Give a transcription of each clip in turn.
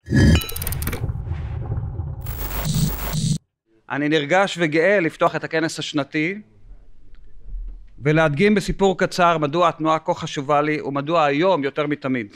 אני נרגש וגאה לפתוח את הכנס השנתי ולהדגים בסיפור קצר מדוע התנועה כה חשובה לי ומדוע היום יותר מתמיד.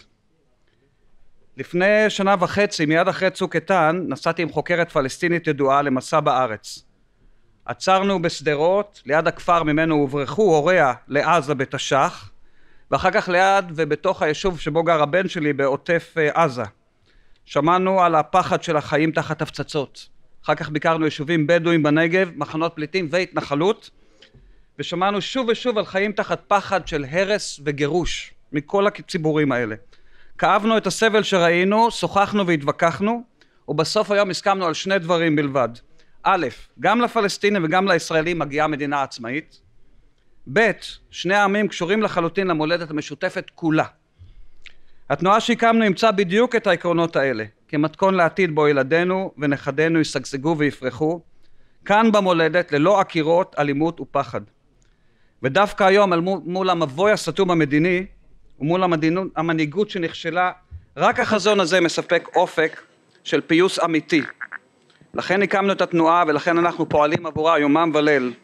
לפני שנה וחצי, מיד אחרי צוק איתן, נסעתי עם חוקרת פלסטינית ידועה למסע בארץ. עצרנו בשדרות, ליד הכפר ממנו הוברחו הוריה לעזה בתש"ח, ואחר כך ליד ובתוך היישוב שבו גר הבן שלי בעוטף עזה. שמענו על הפחד של החיים תחת הפצצות. אחר כך ביקרנו יישובים בדואים בנגב, מחנות פליטים והתנחלות, ושמענו שוב ושוב על חיים תחת פחד של הרס וגירוש מכל הציבורים האלה. כאבנו את הסבל שראינו, שוחחנו והתווכחנו, ובסוף היום הסכמנו על שני דברים בלבד. א', גם לפלסטינים וגם לישראלים מגיעה מדינה עצמאית. ב', שני העמים קשורים לחלוטין למולדת המשותפת כולה. התנועה שהקמנו אימצה בדיוק את העקרונות האלה, כמתכון לעתיד בו ילדינו ונכדינו ישגשגו ויפרחו, כאן במולדת ללא עקירות, אלימות ופחד. ודווקא היום מול המבוי הסתום המדיני ומול המנהיגות שנכשלה, רק החזון הזה מספק אופק של פיוס אמיתי. לכן הקמנו את התנועה ולכן אנחנו פועלים עבורה יומם וליל.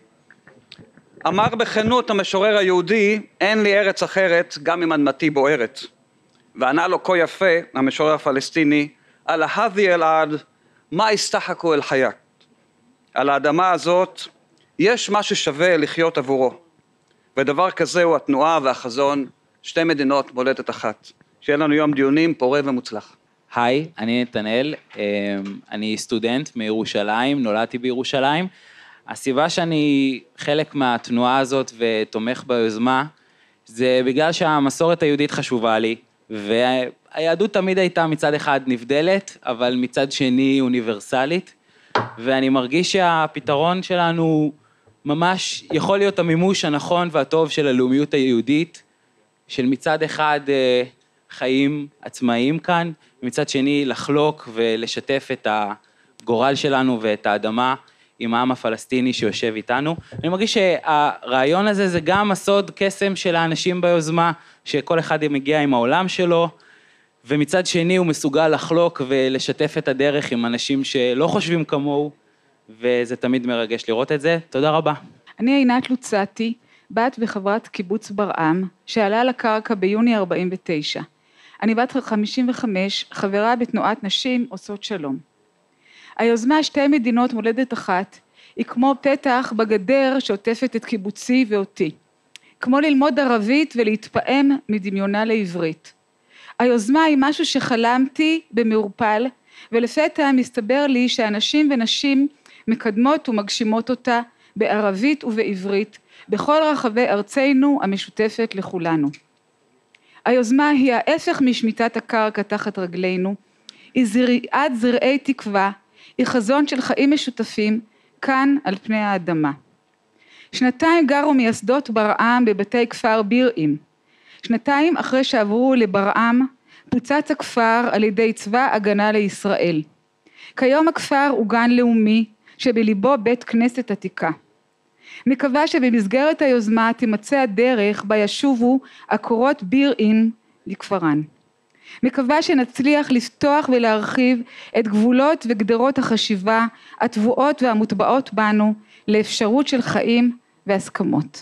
אמר בכנות המשורר היהודי, אין לי ארץ אחרת גם אם אדמתי בוערת. וענה לו כה יפה המשורר הפלסטיני, על ההדי אלעד, מה יסתחקו אל חיית? על האדמה הזאת יש מה ששווה לחיות עבורו. ודבר כזה הוא התנועה והחזון, שתי מדינות מולדת אחת. שיהיה לנו יום דיונים פורה ומוצלח. היי, אני נתנאל, אני סטודנט מירושלים, נולדתי בירושלים. הסיבה שאני חלק מהתנועה הזאת ותומך ביוזמה, זה בגלל שהמסורת היהודית חשובה לי, והיהדות תמיד הייתה מצד אחד נבדלת, אבל מצד שני אוניברסלית, ואני מרגיש שהפתרון שלנו ממש יכול להיות המימוש הנכון והטוב של הלאומיות היהודית, של מצד אחד חיים עצמאיים כאן, ומצד שני לחלוק ולשתף את הגורל שלנו ואת האדמה עם העם הפלסטיני שיושב איתנו. אני מרגיש שהרעיון הזה זה גם הסוד קסם של האנשים ביוזמה, שכל אחד מגיע עם העולם שלו, ומצד שני הוא מסוגל לחלוק ולשתף את הדרך עם אנשים שלא חושבים כמוהו, וזה תמיד מרגש לראות את זה. תודה רבה. אני עינת לוצאטי, בת וחברת קיבוץ ברעם, שעלה לקרקע ביוני 49. אני בת 55, חברה בתנועת נשים עושות שלום. היוזמה שתי מדינות מולדת אחת, היא כמו פתח בגדר שעוטפת את קיבוצי ואותי. כמו ללמוד ערבית ולהתפעם מדמיונה לעברית. היוזמה היא משהו שחלמתי במעורפל, ולפתע מסתבר לי שאנשים ונשים מקדמות ומגשימות אותה בערבית ובעברית, בכל רחבי ארצנו המשותפת לכולנו. היוזמה היא ההפך משמיטת הקרקע תחת רגלינו, היא זריעת זרעי תקווה, היא חזון של חיים משותפים כאן על פני האדמה. שנתיים גרו מייסדות ברעם בבתי כפר בירעים. שנתיים אחרי שעברו לברעם, פוצץ הכפר על ידי צבא הגנה לישראל. כיום הכפר הוא גן לאומי שבליבו בית כנסת עתיקה. מקווה שבמסגרת היוזמה תימצא הדרך בה ישובו עקורות בירעין לכפרן. מקווה שנצליח לפתוח ולהרחיב את גבולות וגדרות החשיבה, הטבועות והמוטבעות בנו, לאפשרות של חיים והסכמות.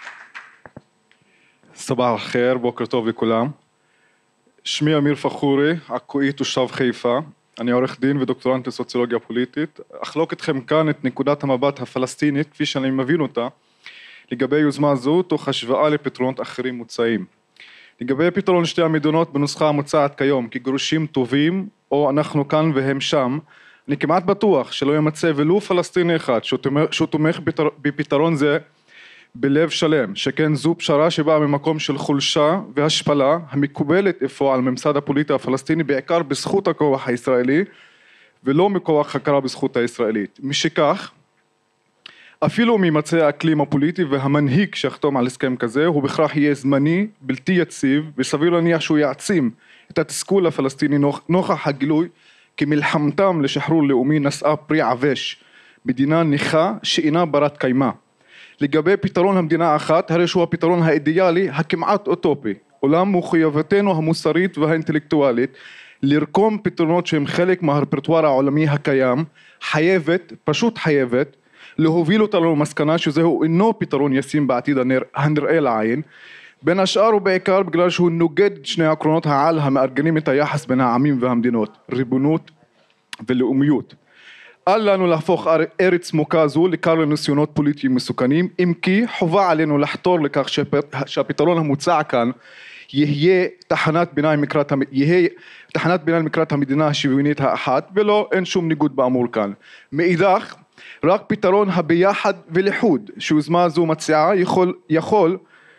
סבח אל-חיר, בוקר טוב לכולם. שמי אמיר פחורי, עכואי תושב חיפה. אני עורך דין ודוקטורנט לסוציולוגיה פוליטית. אחלוק אתכם כאן את נקודת המבט הפלסטינית, כפי שאני מבין אותה, לגבי יוזמה זו, תוך השוואה לפתרונות אחרים מוצעים. לגבי פתרון שתי המדינות בנוסחה המוצעת כיום, כגירושים טובים, או אנחנו כאן והם שם, אני כמעט בטוח שלא ימצא ולו פלסטיני אחד שהוא תומך בפתרון זה בלב שלם, שכן זו פשרה שבאה ממקום של חולשה והשפלה, המקובלת אפוא על ממסד הפוליטי הפלסטיני, בעיקר בזכות הכוח הישראלי, ולא מכוח הכרה בזכות הישראלית. משכך, אפילו ממצא האקלים הפוליטי והמנהיג שיחתום על הסכם כזה, הוא בכך יהיה זמני, בלתי יציב, וסביר להניח שהוא יעצים את התסכול הפלסטיני נוכח הגילוי, כי מלחמתם לשחרור לאומי נשאה פרי עבש, מדינה נכה שאינה ברת קיימה. לגבי פתרון המדינה האחת, הרי שהוא הפתרון האידיאלי הכמעט אוטופי, אולם מחויבותנו המוסרית והאינטלקטואלית לרקום פתרונות שהם חלק מהרפרטואר העולמי הקיים, פשוט חייבת, להוביל אותנו למסקנה שזהו אינו פתרון ישים בעתיד הנראה לעין, בין השאר ובעיקר בגלל שהוא נוגד שני עקרונות העל המארגנים את היחס בין העמים והמדינות, ריבונות ולאומיות. אל לנו להפוך ארץ מוכה זו לכר לניסיונות פוליטיים מסוכנים, אם כי חובה עלינו לחתור לכך שהפתרון המוצע כאן יהיה תחנת ביניים לקראת המדינה השוויונית האחת, ולא אין שום ניגוד באמור כאן. מאידך, רק פתרון הביחד ולחוד שיוזמה זו מציעה יכול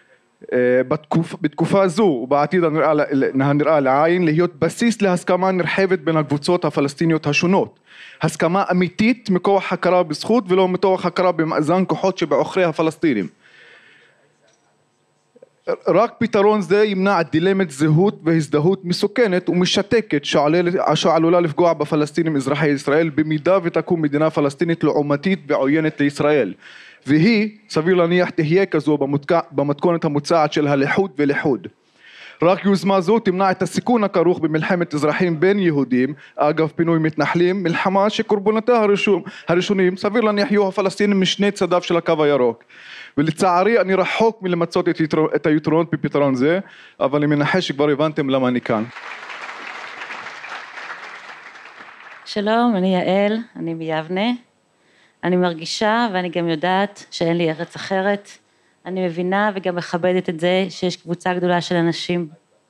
בתקופה זו ובעתיד הנראה לעין להיות בסיס להסכמה נרחבת בין הקבוצות הפלסטיניות השונות, הסכמה אמיתית מכוח הכרה בזכות ולא מתוך הכרה במאזן כוחות שבעוכרי הפלסטינים. רק פתרון זה ימנע דילמת זהות והזדהות מסוכנת ומשתקת שעלולה לפגוע בפלסטינים אזרחי ישראל במידה ותקום מדינה פלסטינית לעומתית ועוינת לישראל, והיא סביר להניח תהיה כזו במתכונת המוצעת של הלחוד ולחוד. רק יוזמה זו תמנע את הסיכון הכרוך במלחמת אזרחים בין יהודים אגב פינוי מתנחלים, מלחמה שקורבנותיה הראשונים סביר להניח יהיו הפלסטינים משני צדיו של הקו הירוק. ולצערי אני רחוק מלמצות את היתרונות בפתרון זה, אבל אני מנחש שכבר הבנתם למה אני כאן. שלום, אני יעל, אני ביבנה. אני מרגישה ואני גם יודעת שאין לי ארץ אחרת. אני מבינה וגם מכבדת את זה שיש קבוצה גדולה של אנשים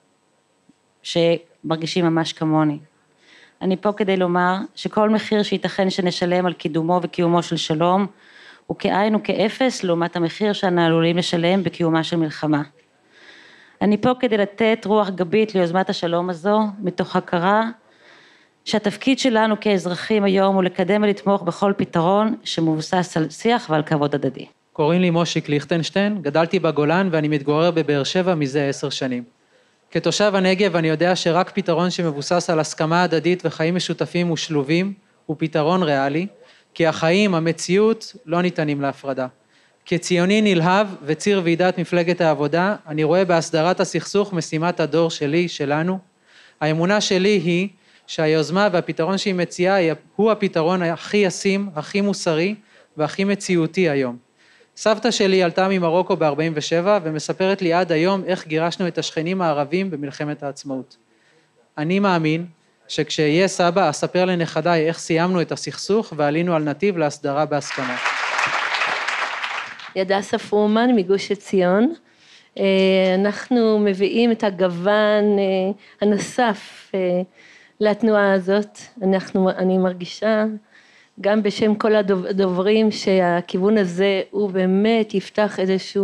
שמרגישים ממש כמוני. אני פה כדי לומר שכל מחיר שייתכן שנשלם על קידומו וקיומו של שלום, הוא כאין וכאפס לעומת המחיר שאנו עלולים לשלם בקיומה של מלחמה. אני פה כדי לתת רוח גבית ליוזמת השלום הזו, מתוך הכרה שהתפקיד שלנו כאזרחים היום הוא לקדם ולתמוך בכל פתרון שמבוסס על שיח ועל כבוד הדדי. קוראים לי מושיק ליכטנשטיין, גדלתי בגולן ואני מתגורר בבאר שבע מזה 10 שנים. כתושב הנגב אני יודע שרק פתרון שמבוסס על הסכמה הדדית וחיים משותפים ושלובים הוא פתרון ריאלי, כי החיים, המציאות, לא ניתנים להפרדה. כציוני נלהב וציר ועידת מפלגת העבודה, אני רואה בהסדרת הסכסוך משימת הדור שלי, שלנו. האמונה שלי היא שהיוזמה והפתרון שהיא מציעה הוא הפתרון הכי ישים, הכי מוסרי והכי מציאותי היום. סבתא שלי עלתה ממרוקו ב-47 ומספרת לי עד היום איך גירשנו את השכנים הערבים במלחמת העצמאות. אני מאמין שכשיהיה סבא אספר לנכדיי איך סיימנו את הסכסוך ועלינו על נתיב להסדרה בהסכמה. ידסה פרומן מגוש עציון. אנחנו מביאים את הגוון הנוסף לתנועה הזאת. אני מרגישה גם בשם כל הדוברים שהכיוון הזה הוא באמת יפתח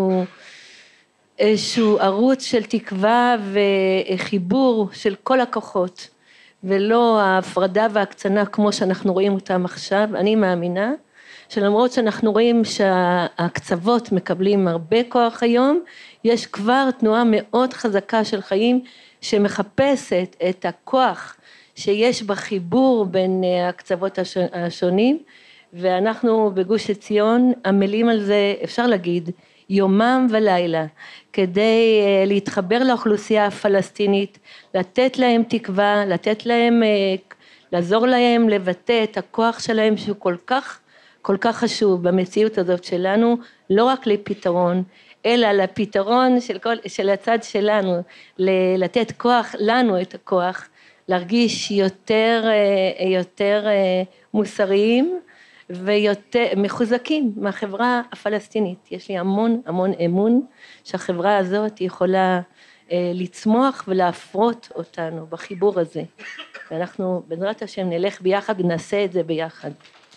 איזשהו ערוץ של תקווה וחיבור של כל הכוחות, ולא ההפרדה והקצנה כמו שאנחנו רואים אותם עכשיו. אני מאמינה שלמרות שאנחנו רואים שהקצוות מקבלים הרבה כוח היום, יש כבר תנועה מאוד חזקה של חיים שמחפשת את הכוח שיש בחיבור בין הקצוות השונים, ואנחנו בגוש עציון עמלים על זה, אפשר להגיד, יומם ולילה, כדי להתחבר לאוכלוסייה הפלסטינית, לתת להם תקווה, לעזור להם לבטא את הכוח שלהם שהוא כל כך חשוב במציאות הזאת שלנו, לא רק לפתרון, אלא לפתרון של הצד שלנו, לתת כוח, לנו את הכוח, להרגיש יותר מוסריים ויותר מחוזקים מהחברה הפלסטינית. יש לי המון אמון שהחברה הזאת יכולה לצמוח ולהפרות אותנו בחיבור הזה. ואנחנו בעזרת השם נלך ביחד ונעשה את זה ביחד.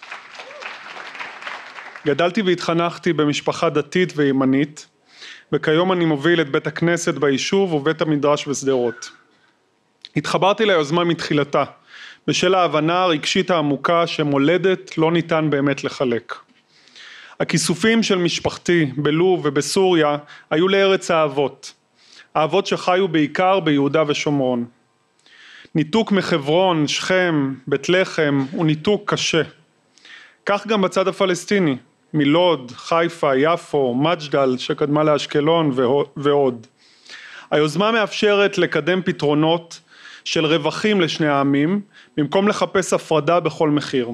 גדלתי והתחנכתי במשפחה דתית וימנית, וכיום אני מוביל את בית הכנסת ביישוב ובית המדרש בשדרות. התחברתי ליוזמה מתחילתה, בשל ההבנה הרגשית העמוקה שמולדת לא ניתן באמת לחלק. הכיסופים של משפחתי בלוב ובסוריה היו לארץ האבות, האבות שחיו בעיקר ביהודה ושומרון. ניתוק מחברון, שכם, בית לחם הוא ניתוק קשה. כך גם בצד הפלסטיני, מלוד, חיפה, יפו, מג'דל שקדמה לאשקלון ועוד. היוזמה מאפשרת לקדם פתרונות של רווחים לשני העמים, במקום לחפש הפרדה בכל מחיר.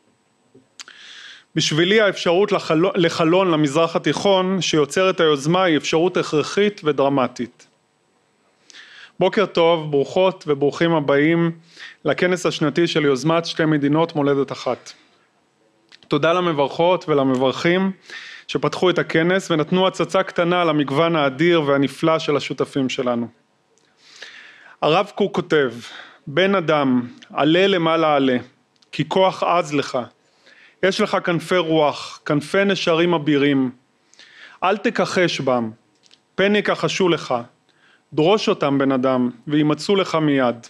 בשבילי האפשרות לחלון למזרח התיכון שיוצר את היוזמה היא אפשרות הכרחית ודרמטית. בוקר טוב, ברוכות וברוכים הבאים לכנס השנתי של יוזמת שתי מדינות מולדת אחת. תודה למברכות ולמברכים שפתחו את הכנס ונתנו הצצה קטנה למגוון האדיר והנפלא של השותפים שלנו. הרב קוק כותב, בן אדם, עלה למעלה עלה, כי כוח עז לך. יש לך כנפי רוח, כנפי נשרים אבירים. אל תכחש בם, פן יכחשו לך. דרוש אותם בן אדם, וימצאו לך מיד.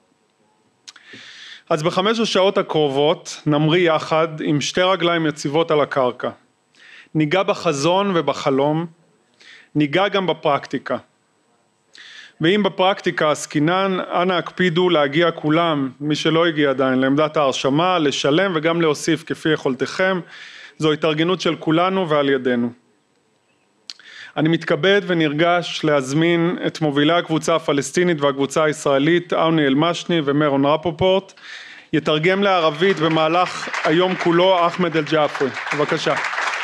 אז ב5 השעות הקרובות נמריא יחד עם שתי רגליים יציבות על הקרקע. ניגע בחזון ובחלום, ניגע גם בפרקטיקה. ואם בפרקטיקה עסקינן, אנא הקפידו להגיע כולם, מי שלא הגיע עדיין, לעמדת ההרשמה, לשלם וגם להוסיף כפי יכולתכם. זו התארגנות של כולנו ועל ידינו. אני מתכבד ונרגש להזמין את מובילי הקבוצה הפלסטינית והקבוצה הישראלית, אוני אלמשני ומרון רפופורט. יתרגם לערבית במהלך היום כולו אחמד אל-ג'עפרי. בבקשה.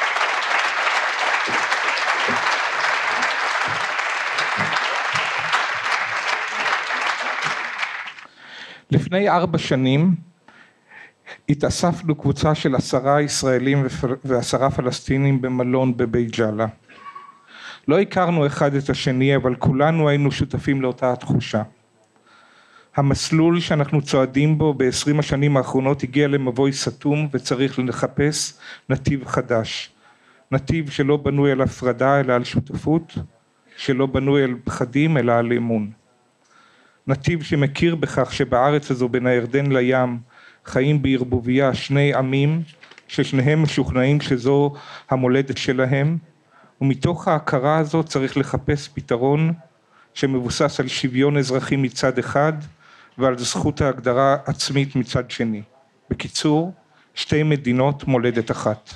לפני 4 שנים התאספנו קבוצה של 10 ישראלים ו10 פלסטינים במלון בבית ג'אלה. לא הכרנו אחד את השני, אבל כולנו היינו שותפים לאותה התחושה. המסלול שאנחנו צועדים בו ב20 השנים האחרונות הגיע למבוי סתום וצריך לחפש נתיב חדש. נתיב שלא בנוי על הפרדה אלא על שותפות, שלא בנוי על פחדים אלא על אמון. נתיב שמכיר בכך שבארץ הזו בין הירדן לים חיים בערבוביה שני עמים ששניהם משוכנעים שזו המולדת שלהם, ומתוך ההכרה הזאת צריך לחפש פתרון שמבוסס על שוויון אזרחי מצד אחד ועל זכות ההגדרה עצמית מצד שני. בקיצור, שתי מדינות מולדת אחת.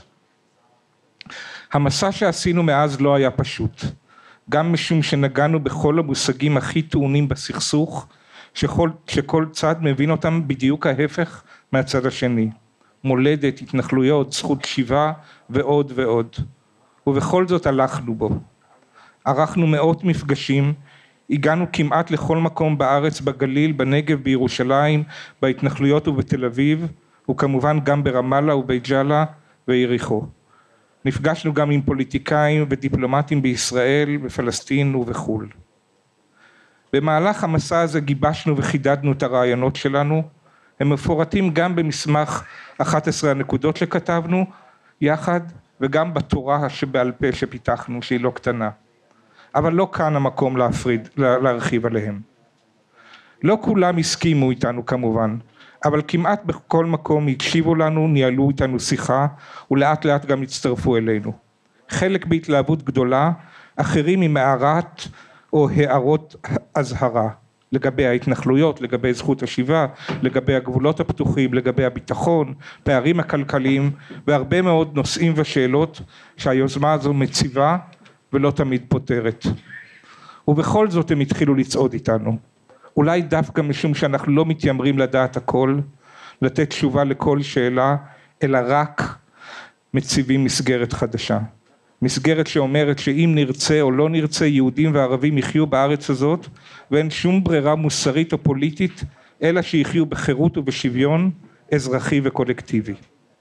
המסע שעשינו מאז לא היה פשוט. גם משום שנגענו בכל המושגים הכי טעונים בסכסוך, שכל צד מבין אותם בדיוק ההפך מהצד השני. מולדת, התנחלויות, זכות שיבה ועוד ועוד. ובכל זאת הלכנו בו. ערכנו מאות מפגשים, הגענו כמעט לכל מקום בארץ, בגליל, בנגב, בירושלים, בהתנחלויות ובתל אביב, וכמובן גם ברמאללה ובית ג'אלה ויריחו. נפגשנו גם עם פוליטיקאים ודיפלומטים בישראל, בפלסטין ובחול. במהלך המסע הזה גיבשנו וחידדנו את הרעיונות שלנו, הם מפורטים גם במסמך 11 הנקודות שכתבנו יחד, וגם בתורה שבעל פה שפיתחנו, שהיא לא קטנה. אבל לא כאן המקום להרחיב עליהם. לא כולם הסכימו איתנו כמובן, אבל כמעט בכל מקום הקשיבו לנו, ניהלו איתנו שיחה, ולאט לאט גם הצטרפו אלינו. חלק בהתלהבות גדולה, אחרים עם הערת או הערות אזהרה, לגבי ההתנחלויות, לגבי זכות השיבה, לגבי הגבולות הפתוחים, לגבי הביטחון, פערים הכלכליים, והרבה מאוד נושאים ושאלות שהיוזמה הזו מציבה ולא תמיד פותרת. ובכל זאת הם התחילו לצעוד איתנו. אולי דווקא משום שאנחנו לא מתיימרים לדעת הכל, לתת תשובה לכל שאלה, אלא רק מציבים מסגרת חדשה. מסגרת שאומרת שאם נרצה או לא נרצה, יהודים וערבים יחיו בארץ הזאת, ואין שום ברירה מוסרית או פוליטית, אלא שיחיו בחירות ובשוויון אזרחי וקולקטיבי.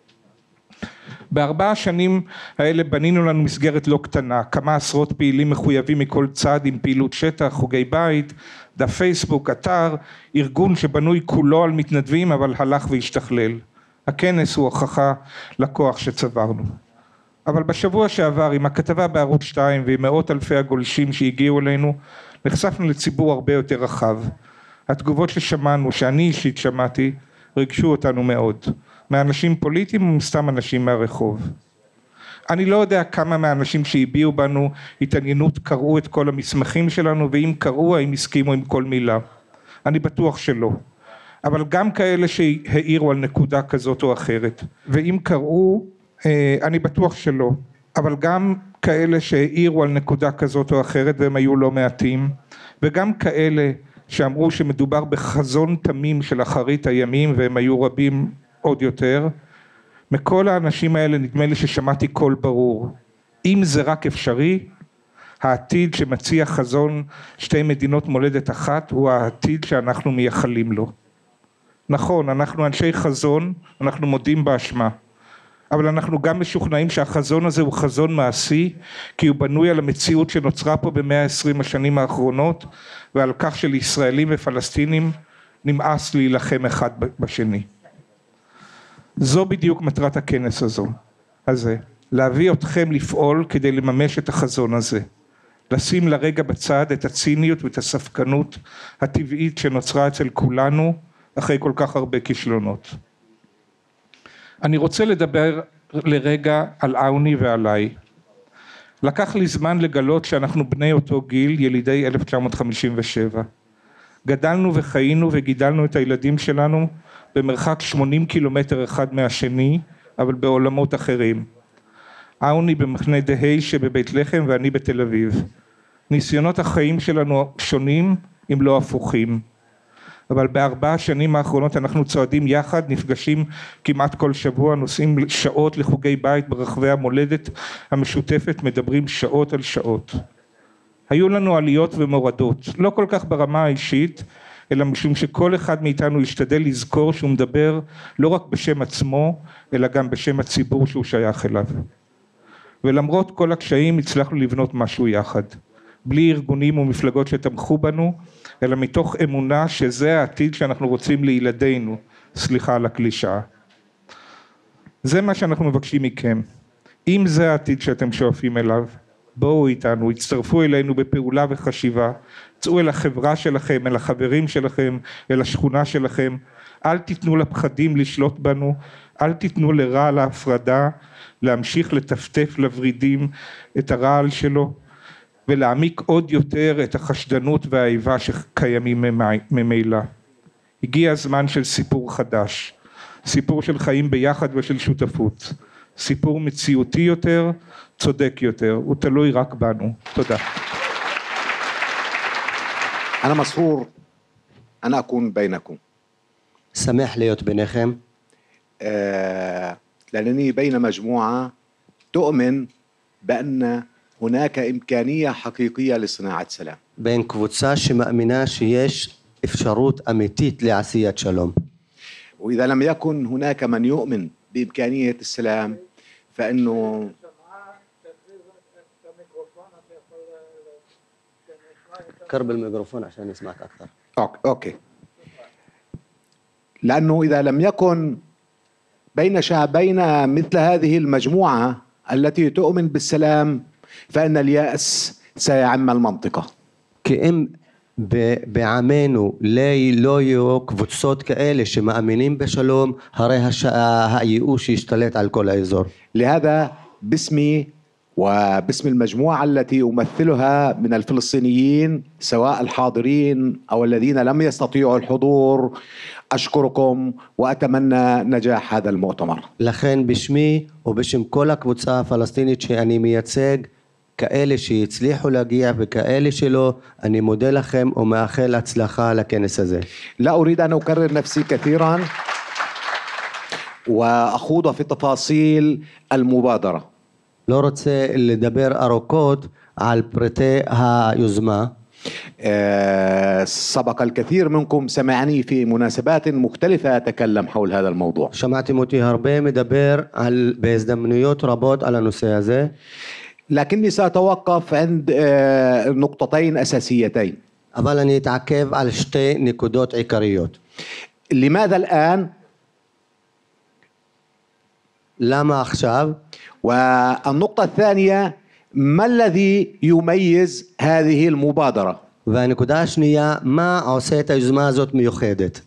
ב4 השנים האלה בנינו לנו מסגרת לא קטנה, כמה עשרות פעילים מחויבים מכל צד עם פעילות שטח, חוגי בית, דף פייסבוק, אתר, ארגון שבנוי כולו על מתנדבים אבל הלך והשתכלל. הכנס הוא הוכחה לכוח שצברנו. אבל בשבוע שעבר עם הכתבה בערוץ 2 ועם מאות אלפי הגולשים שהגיעו אלינו, נחשפנו לציבור הרבה יותר רחב. התגובות ששמענו, שאני אישית שמעתי, ריגשו אותנו מאוד. מאנשים פוליטיים ומסתם אנשים מהרחוב. אני לא יודע כמה מהאנשים שהביעו בנו התעניינות קראו את כל המסמכים שלנו, ואם קראו האם הסכימו עם כל מילה. אני בטוח שלא. אבל גם כאלה שהעירו על נקודה כזאת או אחרת. ואם קראו, אני בטוח שלא. אבל גם כאלה שהעירו על נקודה כזאת או אחרת, והם היו לא מעטים, וגם כאלה שאמרו שמדובר בחזון תמים של אחרית הימים, והם היו רבים עוד יותר. מכל האנשים האלה נדמה לי ששמעתי קול ברור. אם זה רק אפשרי, העתיד שמציע חזון שתי מדינות מולדת אחת, הוא העתיד שאנחנו מייחלים לו. נכון, אנחנו אנשי חזון, אנחנו מודים באשמה. אבל אנחנו גם משוכנעים שהחזון הזה הוא חזון מעשי, כי הוא בנוי על המציאות שנוצרה פה ב-120 השנים האחרונות, ועל כך שלישראלים ופלסטינים נמאס להילחם אחד בשני. זו בדיוק מטרת הכנס הזה, להביא אתכם לפעול כדי לממש את החזון הזה, לשים לרגע בצד את הציניות ואת הספקנות הטבעית שנוצרה אצל כולנו אחרי כל כך הרבה כישלונות. אני רוצה לדבר לרגע על אאוני ועליי. לקח לי זמן לגלות שאנחנו בני אותו גיל, ילידי 1957. גדלנו וחיינו וגידלנו את הילדים שלנו במרחק 80 קילומטר אחד מהשני, אבל בעולמות אחרים. אאוני במחנה דהי שבבית לחם ואני בתל אביב. ניסיונות החיים שלנו שונים אם לא הפוכים. אבל ב4 השנים האחרונות אנחנו צועדים יחד, נפגשים כמעט כל שבוע, נוסעים שעות לחוגי בית ברחבי המולדת המשותפת, מדברים שעות על שעות. היו לנו עליות ומורדות, לא כל כך ברמה האישית, אלא משום שכל אחד מאיתנו ישתדל לזכור שהוא מדבר לא רק בשם עצמו, אלא גם בשם הציבור שהוא שייך אליו. ולמרות כל הקשיים הצלחנו לבנות משהו יחד. בלי ארגונים ומפלגות שתמכו בנו, אלא מתוך אמונה שזה העתיד שאנחנו רוצים לילדינו, סליחה על הקלישאה. זה מה שאנחנו מבקשים מכם. אם זה העתיד שאתם שואפים אליו, בואו איתנו, הצטרפו אלינו בפעולה וחשיבה, צאו אל החברה שלכם, אל החברים שלכם, אל השכונה שלכם, אל תיתנו לפחדים לשלוט בנו, אל תיתנו לרעל ההפרדה, להמשיך לטפטף לברידים את הרעל שלו, ולהעמיק עוד יותר את החשדנות והאיבה שקיימים ממילא. הגיע הזמן של סיפור חדש, סיפור של חיים ביחד ושל שותפות, סיפור מציאותי יותר, צודק יותר, הוא תלוי רק בנו. תודה. أنا مسرور أن أكون بينكم. שמח להיות ביניכם. لأنني بين مجموعة تؤمن بأن هناك إمكانية حقيقية لصناعة سلام. בין קבוצה שמאמינה שיש אפשרות אמיתית לעשיית שלום. وإذا لم يكن هناك من يؤمن بإمكانية السلام فإنه قرب الميكروفون عشان نسمعك أكثر. أوكي. لأنه إذا لم يكن بين شعبينا مثل هذه المجموعة التي تؤمن بالسلام فإن اليأس سيعم المنطقة. כי אם בעמנו לא יהיו קבוצות כאלה שמאמינים בשלום, הרי הייאוש ישתלט על כל האזור. لهذا باسمي وباسم المجموعة التي أمثلها من الفلسطينيين سواء الحاضرين أو الذين لم يستطيعوا الحضور أشكركم وأتمنى نجاح هذا المؤتمر. לכן בשמי ובשם כל הקבוצה הפלסטינית שאני מייצג, כאלה שהצליחו להגיע וכאלה שלא, אני מודה לכם ומאחל הצלחה לכנס הזה. لا أريد أن أكرر نفسي كثيرا وأخوض في تفاصيل المبادرة. לא רוצה לדבר ארוכות על פרטי היוזמה. سبق الكثير منكم سمعني في مناسبات مختلفة أتكلم حول هذا الموضوع. שמעתם אותי הרבה מדבר בהזדמנויות רבות על הנושא הזה. لكني سأتوقف عند نقطتين أساسيتين. אבל אני אתעכב על שתי נקודות עיקריות. لماذا الآن؟ למה עכשיו? والنقطة الثانية ما الذي يميز هذه المبادرة؟ והנקודה השנייה, מה עושה את היוזמה הזאת מיוחדת?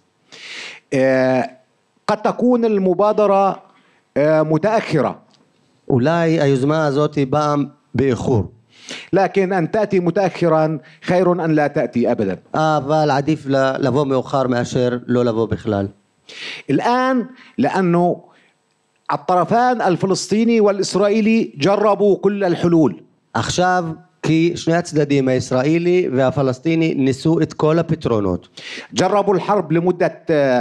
قد تكون المبادرة متأخرة. אולי היוזמה הזאת באה באיחור. لكن أن تأتي متأخرا خير أن لا تأتي أبدا. אבל עדיף לבוא מאוחר מאשר לא לבוא בכלל. الآن لأنه الطرفان الفلسطيني والإسرائيلي جربوا كل الحلول. עכשיו כי שני הצדדים הישראלי והפלסטיני ניסו את כל הפתרונות. جربوا الحرب لمدة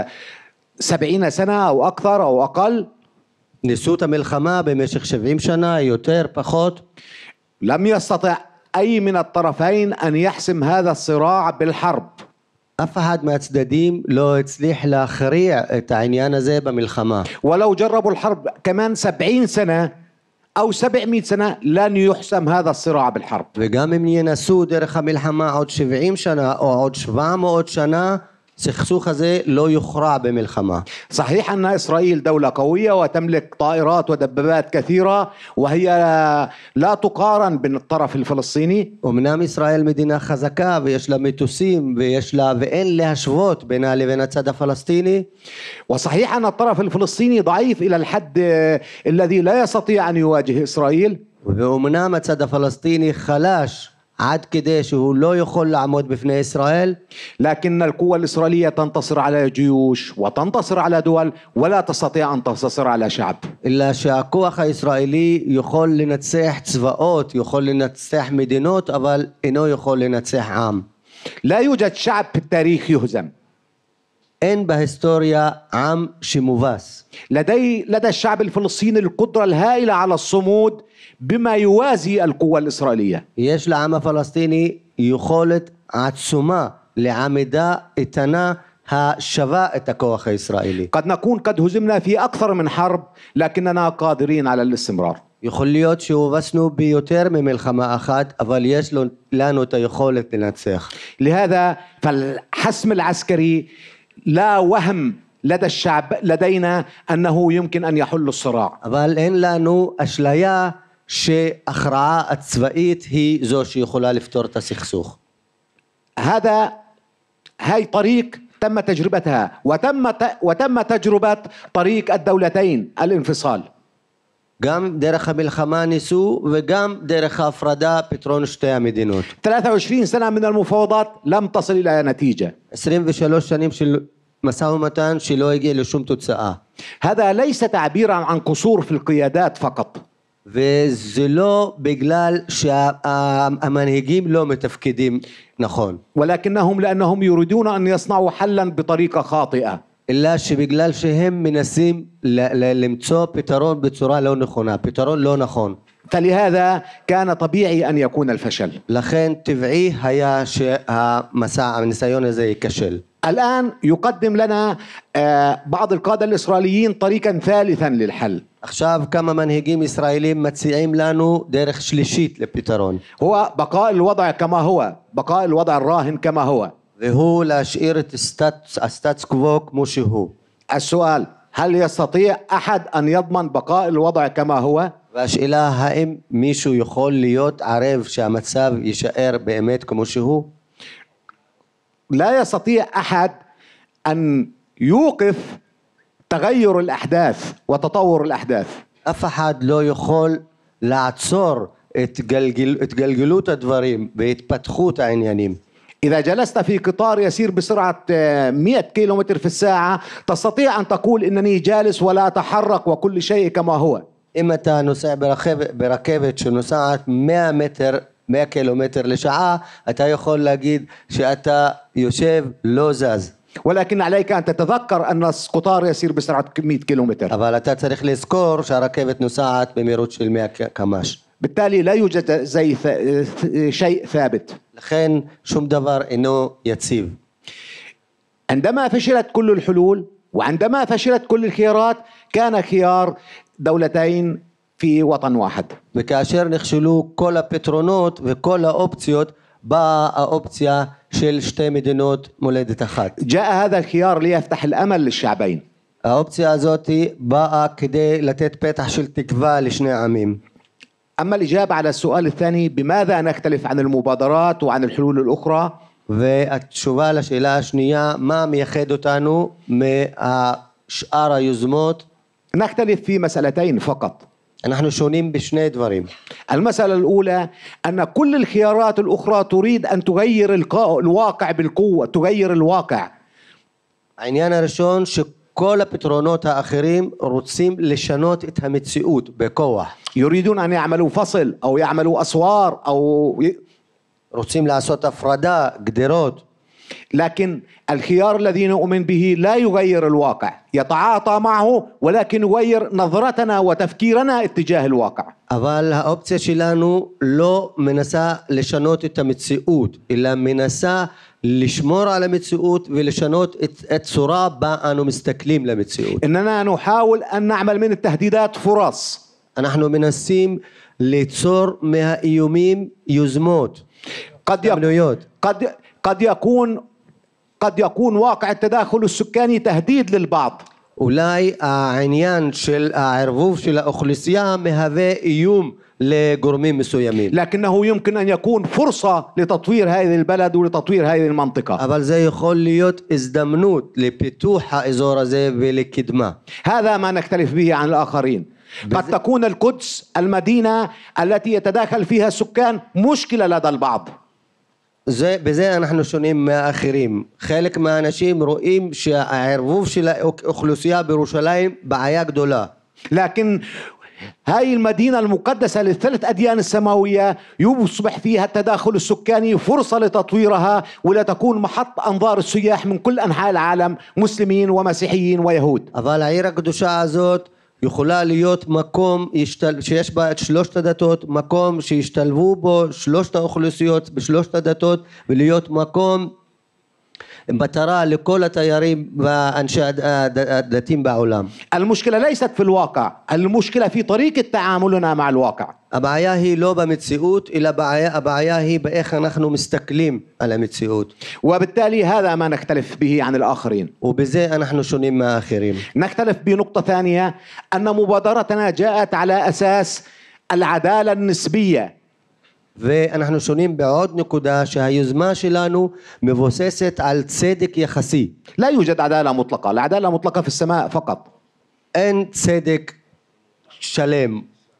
70 سنة أو أكثر أو أقل. ניסו את המלחמה במשך 70 שנה, יותר, פחות. لم يستطع أي من الطرفين أن يحسم هذا الصراع بالحرب. אף אחד מהצדדים לא הצליח להכריע את העניין הזה במלחמה. ولو جربوا الحرب كمان 70 سنة أو 700 سنة لن يحسم هذا الصراع بالحرب. וגם אם ינסו דרך המלחמה עוד 70 שנה או עוד 700 שנה, הסכסוך הזה לא יוכרע במלחמה. صحيح أن إسرائيل دولة قوية وتملك طائرات ودبابات كثيرة وهي لا تقارن بالطرف الفلسطيني. אמנם ישראל מדינה חזקה ויש לה מטוסים ואין להשוות בינה לבין הצד הפלסטיני. وصحيح أن الطرف الفلسطيني ضعيف إلى الحد الذي لا يستطيع أن يواجه إسرائيل. ואומנם הצד הפלסטיני חלש עד כדי שהוא לא יכול לעמוד בפני ישראל. لكن القوة الإسرائيلية تنتصر على جيوش وتنتصر على دول ولا تستطيع أن تنتصر على شعب. אלא שהכוח הישראלי יכול לנצח צבאות, יכול לנצח מדינות, אבל אינו יכול לנצח עם. لا يوجد شعب في التاريخ يهزم. אין בהיסטוריה עם שמובס. لدى الشعب الفلسطيني القدرة الهائلة على الصمود بما يوازي القوة الإسرائيلية. יש לעם הפלסטיני יכולת עצומה לעמידה איתנה השווה את הכוח הישראלי. قد نكون قد هزمنا في أكثر من حرب لكننا قادرين على الاستمرار. יכול להיות שהובסנו ביותר ממלחמה אחת, אבל יש לנו את היכולת לנצח. لهذا فالحسم العسكري لا وهم لدى الشعب لدينا أنه يمكن أن يحل الصراع. אבל אין לנו אשליה שהכרעה הצבאית היא זו שיכולה לפתור את הסכסוך. هاي طريق تم تجربتها وتم تجربة طريق الدولتين الانفصال. גם דרך המלחמה ניסו וגם דרך ההפרדה פתרון שתי המדינות. 23 سنة من المفاوضات لم تصل إلى نتيجة. 23 שנים של משא ומתן שלא הגיע לשום תוצאה. هذا ليس تعبيرا عن قصور في القيادات فقط. וזה לא בגלל שהמנהיגים לא מתפקדים נכון. ولكنهم لأنهم يريدون أن يصنعوا حلا بطريقة خاطئة. אלא שבגלל שהם מנסים למצוא פתרון בצורה לא נכונה, פתרון לא נכון. فلهذا كان طبيعي أن يكون الفشل. לכן טבעי היה שהניסיון הזה ייכשל. الآن يقدم لنا بعض القادة الإسرائيليين طريقا ثالثا للحل. עכשיו כמה מנהיגים ישראלים מציעים לנו דרך שלישית לפתרון. هو بقاء الوضع كما هو، بقاء الوضع الراهن كما هو. והוא להשאיר את הסטטוס קוו כמו שהוא. السؤال: هل يستطيع أحد أن يضمن بقاء الوضع كما هو؟ והשאלה האם מישהו יכול להיות ערב שהמצב יישאר באמת כמו שהוא? لا يستطيع أحد أن يوقف تغير الأحداث وتطور الأحداث. אף אחד לא יכול לעצור את גלגלות הדברים והתפתחות העניינים. إذا جلست في قطار يسير بسرعة 100 كيلومتر في الساعة تستطيع أن تقول إنني جالس ولا أتحرك وكل شيء كما هو. אם אתה נוסע ברכבת שנוסעת 100 קילומטר לשעה, אתה יכול להגיד שאתה יושב לא זז. ولكن عليك أن تتذكر أن القطار يسير بسرعة 100 كيلومتر. אבל אתה צריך לזכור שהרכבת נוסעת במהירות של 100 קמ"ש. بالتالي لا يوجد شيء ثابت. לכן שום דבר אינו יציב. عندما فشلت كل الحلول وعندما فشلت كل الخيارات كان خيار دولتين في وطن واحد. וכאשר נכשלו כל הפתרונות וכל האופציות, באה האופציה של שתי מדינות מולדת אחת. جاء هذا الخيار ليفتح الأمل للشعبين. האופציה הזאת באה כדי לתת פתח של תקווה לשני העמים. أما الإجابة على السؤال الثاني بماذا نختلف عن المبادرات وعن الحلول الأخرى؟ והתשובה לשאלה השנייה, מה מייחד אותנו מהשאר היוזמות? نختلف في مسألتين فقط. אנחנו שונים בשני דברים. المسألة الأولى أن كل الخيارات الأخرى تريد أن تغير الواقع بالقوة، تغير الواقع. העניין הראשון כל הפתרונות האחרים רוצים לשנות את המציאות בכוח. يريدون أن يعملوا فصل أو يعملوا أسوار רוצים לעשות הפרדה, גדרות. لكن الخيار الذي نؤمن به لا يغير الواقع، يتعاطى معه ولكن يغير نظرتنا وتفكيرنا اتجاه الواقع. אבל האופציה שלנו לא מנסה לשנות את המציאות, אלא מנסה לשמור על המציאות ולשנות את צורה בה אנו מסתכלים למציאות. إننا نحاول أن نعمل من التهديدات فرص. אנחנו מנסים ליצור מהאיומים יוזמות. قد يكون واقع التداخل السكاني تهديد للبعض. אולי העניין של הערבוב של האוכלוסייה מהווה איום לגורמים מסוימים. لكنه يمكن أن يكون فرصة لتطوير هذه البلد ولتطوير هذه المنطقة. אבל זה יכול להיות הזדמנות לפיתוח האזור הזה ולקדמה. هذا ما نختلف به عن الآخرين. قد تكون القدس المدينة التي يتداخل فيها السكان مشكلة لدى البعض. בזה אנחנו שונים מהאחרים. חלק מהאנשים רואים שהערבוב של האוכלוסייה בירושלים בעיה גדולה. لكن هاي المدينة المقدسة للثلاث أديان السماوية يصبح فيها التداخل السكاني فرصة لتطويرها ولا تكون محط أنظار السياح من كل أنحاء العالم مسلمين ومسيحيين ويهود. אבל העיר הקדושה הזאת יכולה להיות מקום שיש בה את שלושת הדתות, מקום שישתלבו בו שלושת האוכלוסיות בשלושת הדתות, ולהיות מקום מטרה לכל התיירים ואנשי הדתיים בעולם. المشكلة ليست في الواقع، المشكلة في طريقة تعاملنا مع الواقع. הבעיה היא לא במציאות, אלא הבעיה היא באיך אנחנו מסתכלים על המציאות. وبالتالي هذا ما نختلف به عن الآخرين. ובזה אנחנו שונים מהאחרים. نختلف بنقطة ثانية أن مبادرتنا جاءت على أساس العدالة النسبية. ואנחנו שונים בעוד נקודה שהיוזמה שלנו מבוססת על צדק יחסי. لا يوجد عدالة مطلقة، العدالة مطلقة في السماء فقط. אין צדק שלם,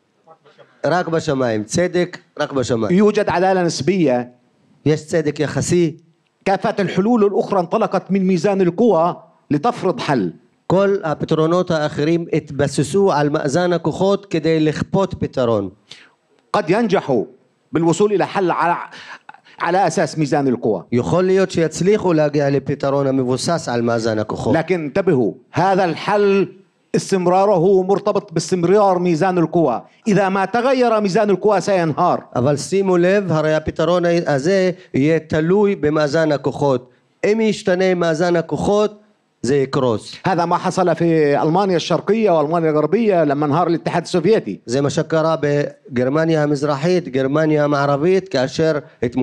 רק בשמיים. צדק רק בשמיים. يوجد عدالة نسبية. יש צדק יחסי. كافة الحلول الأخرى انطلقت من ميزان القوى لتفرض حل. כל הפתרונות האחרים התבססו על מאזן הכוחות כדי לכפות פתרון. قد ينجحوا بالوصول إلى حل على أساس ميزان القوى. יכול להיות שיצליחו להגיע לפתרון המבוסס על מאזן הכוחות. لكن انتبهوا، هذا الحل استمراره مرتبط باستمرار ميزان القوى. إذا ما تغير ميزان القوى سينهار. אבל שימו לב, הרי הפתרון הזה יהיה תלוי במאזן הכוחות. אם ישתנה מאזן הכוחות זה יקרוס. هذا ما حصل في ألمانيا الشرقية وألمانيا الغربية لما انهار الاتحاد السوفيتي. זה מה שקרה בגרמניה המזרחית, גרמניה המערבית, כאשר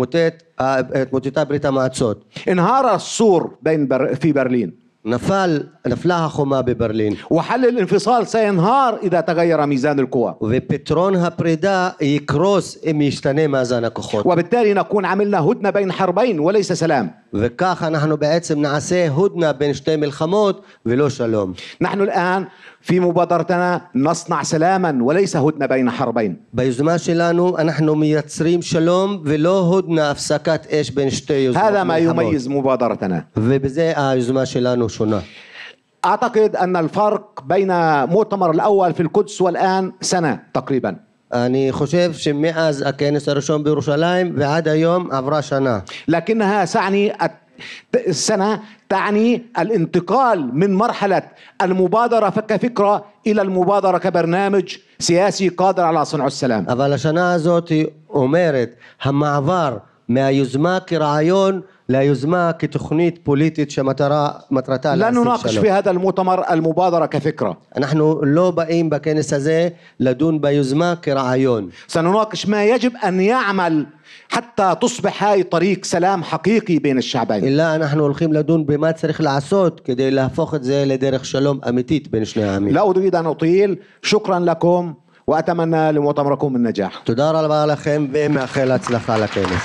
התמוטטה ברית המועצות. انهار السور في برلين. נפלה החומה בברלין. وحل الانفصال سينهار إذا تغير ميزان القوى. ופתרון הפרידה יקרוס אם ישתנה מאזן הכוחות. وبالتالي نكون عملنا هدنة بين حربين وليس سلام. וכך אנחנו בעצם נעשה הודנה בין שתי מלחמות ולא שלום. نحن الآن في مبادرتنا نصنع سلاما وليس هدنة بين حربين. ביוזמה שלנו אנחנו מייצרים שלום ולא הודנה, הפסקת אש בין שתי יוזמות. هذا ما يميز مبادرتنا. ובזה היוזמה שלנו שונה. أعتقد أن الفرق بين مؤتمر الأول في القدس والآن سنة تقريبا. אני חושב שמאז הכנס הראשון בירושלים ועד היום עברה שנה. لكنها السنة تعني الانتقال من مرحلة المبادرة كفكرة إلى المبادرة كبرنامج سياسي قادر على صنع السلام. אבל השנה הזאת אומרת המעבר מהיוזמה כרעיון ליוזמה כתוכנית פוליטית שמטרתה لا نناقش في هذا المؤتمر المبادرة كفكرة. אנחנו לא באים בכנס הזה לדון ביוזמה כרעיון. سنناقش ما يجب أن يعمل حتى تصبح هاي طريق سلام حقيقي بين الشعبين. אלא אנחנו הולכים לדון במה צריך לעשות כדי להפוך את זה לדרך שלום אמיתית בין שני העמים. لا أريد أن أطيل، شكرا لكم وأتمنى لمؤتمركم النجاح. תודה רבה לכם ומאחל הצלחה לכנס.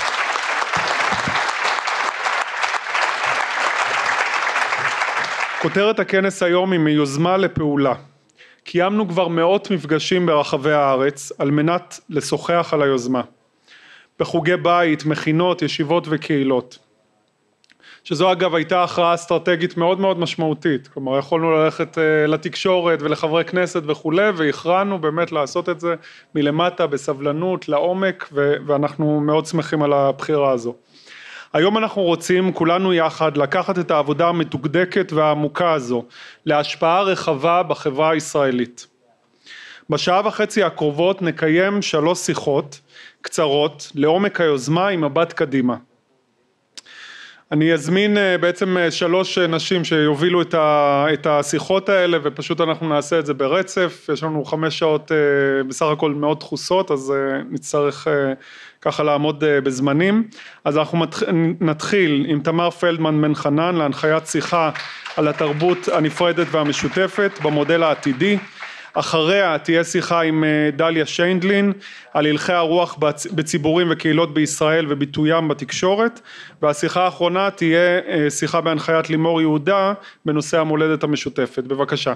כותרת הכנס היום היא מיוזמה לפעולה. קיימנו כבר מאות מפגשים ברחבי הארץ על מנת לשוחח על היוזמה. בחוגי בית, מכינות, ישיבות וקהילות. שזו אגב הייתה הכרעה אסטרטגית מאוד מאוד משמעותית, כלומר יכולנו ללכת לתקשורת ולחברי כנסת וכולי, והכרענו באמת לעשות את זה מלמטה בסבלנות, לעומק, ואנחנו מאוד שמחים על הבחירה הזו. היום אנחנו רוצים כולנו יחד לקחת את העבודה המתוקדקת והעמוקה הזו להשפעה רחבה בחברה הישראלית. בשעה וחצי הקרובות נקיים 3 שיחות קצרות לעומק היוזמה עם מבט קדימה. אני אזמין בעצם 3 נשים שיובילו את השיחות האלה, ופשוט אנחנו נעשה את זה ברצף. יש לנו 5 שעות בסך הכל מאוד דחוסות, אז נצטרך ככה לעמוד בזמנים. אז אנחנו נתחיל עם תמר פלדמן בן חנן להנחיית שיחה על התרבות הנפרדת והמשותפת במודל העתידי. אחריה תהיה שיחה עם דליה שיינדלין על הלכי הרוח בציבורים וקהילות בישראל וביטוים בתקשורת, והשיחה האחרונה תהיה שיחה בהנחיית לימור יהודה בנושא המולדת המשותפת. בבקשה.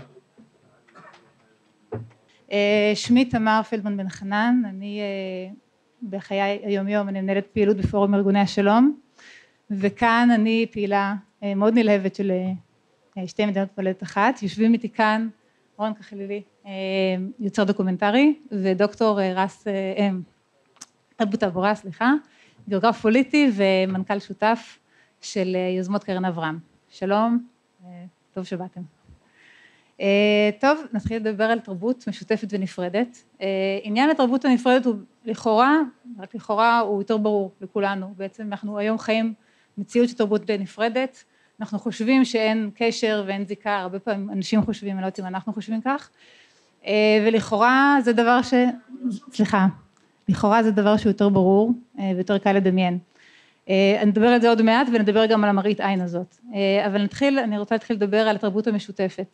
שמי תמר פלדמן בן חנן, אני בחיי היום אני מנהלת פעילות בפורום ארגוני השלום, וכאן אני פעילה מאוד נלהבת של 2 מדינות מולדת אחת. יושבים איתי כאן רון כחלילי, יוצר דוקומנטרי, ודוקטור רס, אבו תעבורה, גיאוגרף פוליטי ומנכ"ל שותף של יוזמות קרן אברהם. שלום, טוב שבאתם. טוב, נתחיל לדבר על תרבות משותפת ונפרדת. עניין התרבות הנפרדת הוא לכאורה, רק לכאורה הוא יותר ברור לכולנו. בעצם אנחנו היום חיים מציאות של תרבות נפרדת, אנחנו חושבים שאין קשר ואין זיקה, הרבה פעמים אנשים חושבים, אני לא יודעת אם אנחנו חושבים כך, ולכאורה זה דבר לכאורה זה דבר שהוא יותר ברור ויותר קל לדמיין. אני אדבר על זה עוד מעט ונדבר גם על המראית עין הזאת, אבל אני רוצה להתחיל לדבר על התרבות המשותפת.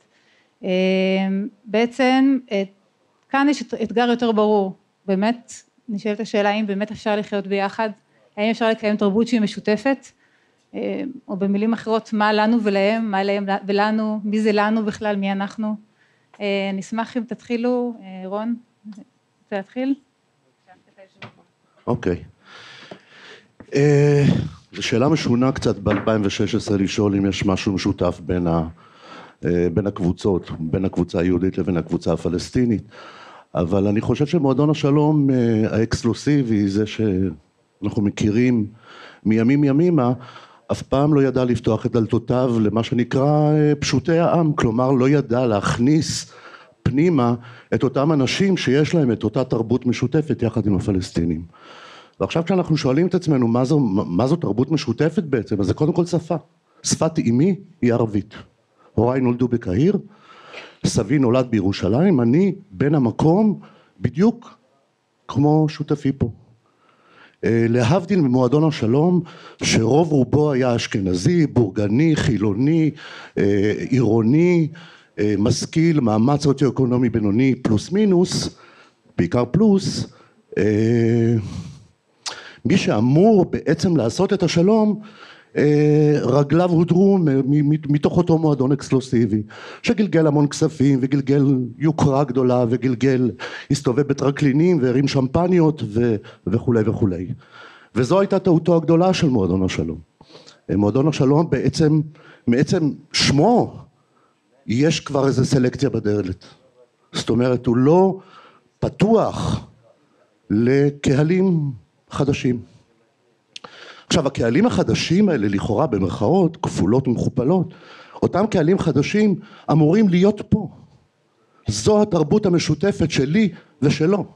בעצם כאן יש אתגר יותר ברור, באמת נשאלת השאלה האם באמת אפשר לחיות ביחד, האם אפשר לקיים תרבות שהיא משותפת, או במילים אחרות מה לנו ולהם, מה להם ולנו, מי זה לנו בכלל, מי אנחנו. נשמח אם תתחילו, רון, רוצה להתחיל? אוקיי. זו שאלה משונה קצת ב-2016 לשאול אם יש משהו משותף בין הקבוצות, בין הקבוצה היהודית לבין הקבוצה הפלסטינית, אבל אני חושב שמועדון השלום האקסקלוסיבי, זה שאנחנו מכירים מימים ימימה, אף פעם לא ידע לפתוח את דלתותיו למה שנקרא פשוטי העם, כלומר לא ידע להכניס פנימה את אותם אנשים שיש להם את אותה תרבות משותפת יחד עם הפלסטינים. ועכשיו כשאנחנו שואלים את עצמנו מה זו תרבות משותפת בעצם, אז זה קודם כל שפה. שפת אמי היא ערבית. הוריי נולדו בקהיר, סבי נולד בירושלים, אני בן המקום בדיוק כמו שותפי פה. להבדיל ממועדון השלום שרוב רובו היה אשכנזי, בורגני, חילוני, עירוני, משכיל, מאמץ סוציו-אקונומי בינוני פלוס מינוס, בעיקר פלוס, מי שאמור בעצם לעשות את השלום רגליו הודרו מתוך אותו מועדון אקסקלוסיבי שגלגל המון כספים וגלגל יוקרה גדולה וגלגל הסתובב בטרקלינים והרים שמפניות וכולי וכולי, וזו הייתה טעותו הגדולה של מועדון השלום. מועדון השלום בעצם שמו יש כבר איזה סלקציה בדלת, זאת אומרת הוא לא פתוח לקהלים חדשים. עכשיו הקהלים החדשים האלה לכאורה במרכאות כפולות ומכופלות, אותם קהלים חדשים אמורים להיות פה. זו התרבות המשותפת שלי ושלו.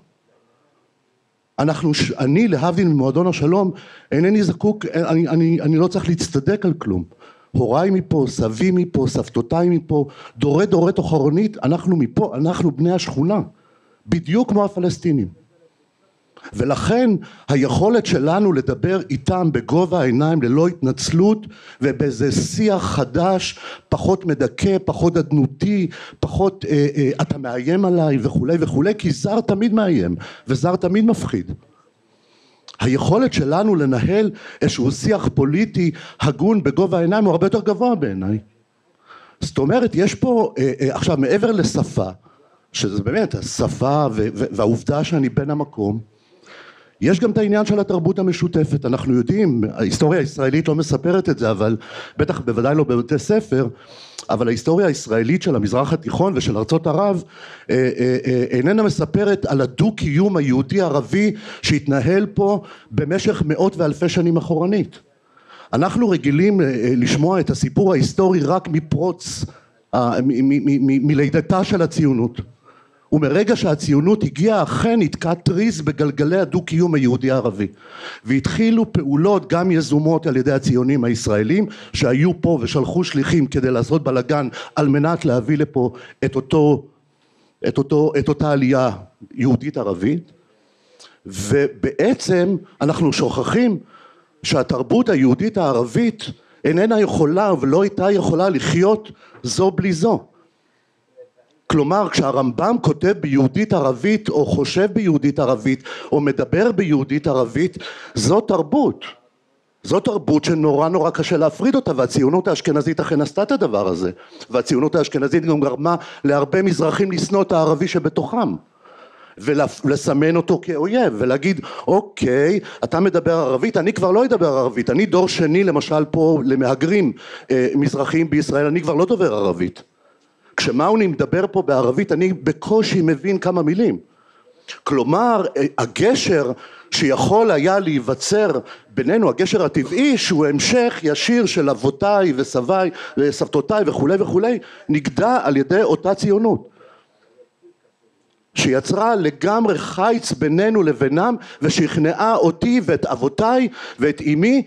אני להבדיל ממועדון השלום אינני זקוק, אני לא צריך להצטדק על כלום. הוריי מפה, סבי מפה, סבתותיי מפה, דורי אחרונית, אנחנו מפה, אנחנו בני השכונה, בדיוק כמו הפלסטינים. ולכן היכולת שלנו לדבר איתם בגובה העיניים ללא התנצלות ובאיזה שיח חדש, פחות מדכא, פחות אדנותי, פחות אתה מאיים עליי וכולי וכולי, כי זר תמיד מאיים וזר תמיד מפחיד. היכולת שלנו לנהל איזשהו שיח פוליטי הגון בגובה העיניים הוא הרבה יותר גבוה בעיניי. זאת אומרת יש פה עכשיו מעבר לשפה, שזה באמת השפה והעובדה שאני בן המקום, יש גם את העניין של התרבות המשותפת, אנחנו יודעים, ההיסטוריה הישראלית לא מספרת את זה, אבל בטח בוודאי לא בבתי ספר, אבל ההיסטוריה הישראלית של המזרח התיכון ושל ארצות ערב איננה מספרת על הדו-קיום היהודי ערבי שהתנהל פה במשך מאות ואלפי שנים אחורנית. אנחנו רגילים לשמוע את הסיפור ההיסטורי רק מפרוץ, מלידתה של הציונות. ומרגע שהציונות הגיעה אכן נתקע טריז בגלגלי הדו-קיום היהודי הערבי, והתחילו פעולות גם יזומות על ידי הציונים הישראלים שהיו פה ושלחו שליחים כדי לעשות בלגן על מנת להביא לפה את אותה עלייה יהודית ערבית, ובעצם אנחנו שוכחים שהתרבות היהודית הערבית איננה יכולה ולא הייתה יכולה לחיות זו בלי זו. כלומר, כשהרמב"ם כותב ביהודית ערבית או חושב ביהודית ערבית או מדבר ביהודית ערבית, זו תרבות. זו תרבות שנורא קשה להפריד אותה, והציונות האשכנזית אכן עשתה את הדבר הזה. והציונות האשכנזית גם גרמה להרבה מזרחים לשנוא את הערבי שבתוכם. ולסמן אותו כאויב ולהגיד אוקיי, אתה מדבר ערבית, אני כבר לא אדבר ערבית, אני דור שני למשל פה למהגרים מזרחיים בישראל, אני כבר לא דובר ערבית. כשמאוני מדבר פה בערבית אני בקושי מבין כמה מילים. כלומר הגשר שיכול היה להיווצר בינינו, הגשר הטבעי שהוא המשך ישיר של אבותיי וסביי וסבתותיי וכולי וכולי, נגדע על ידי אותה ציונות שיצרה לגמרי חיץ בינינו לבינם, ושכנעה אותי ואת אבותיי ואת אמי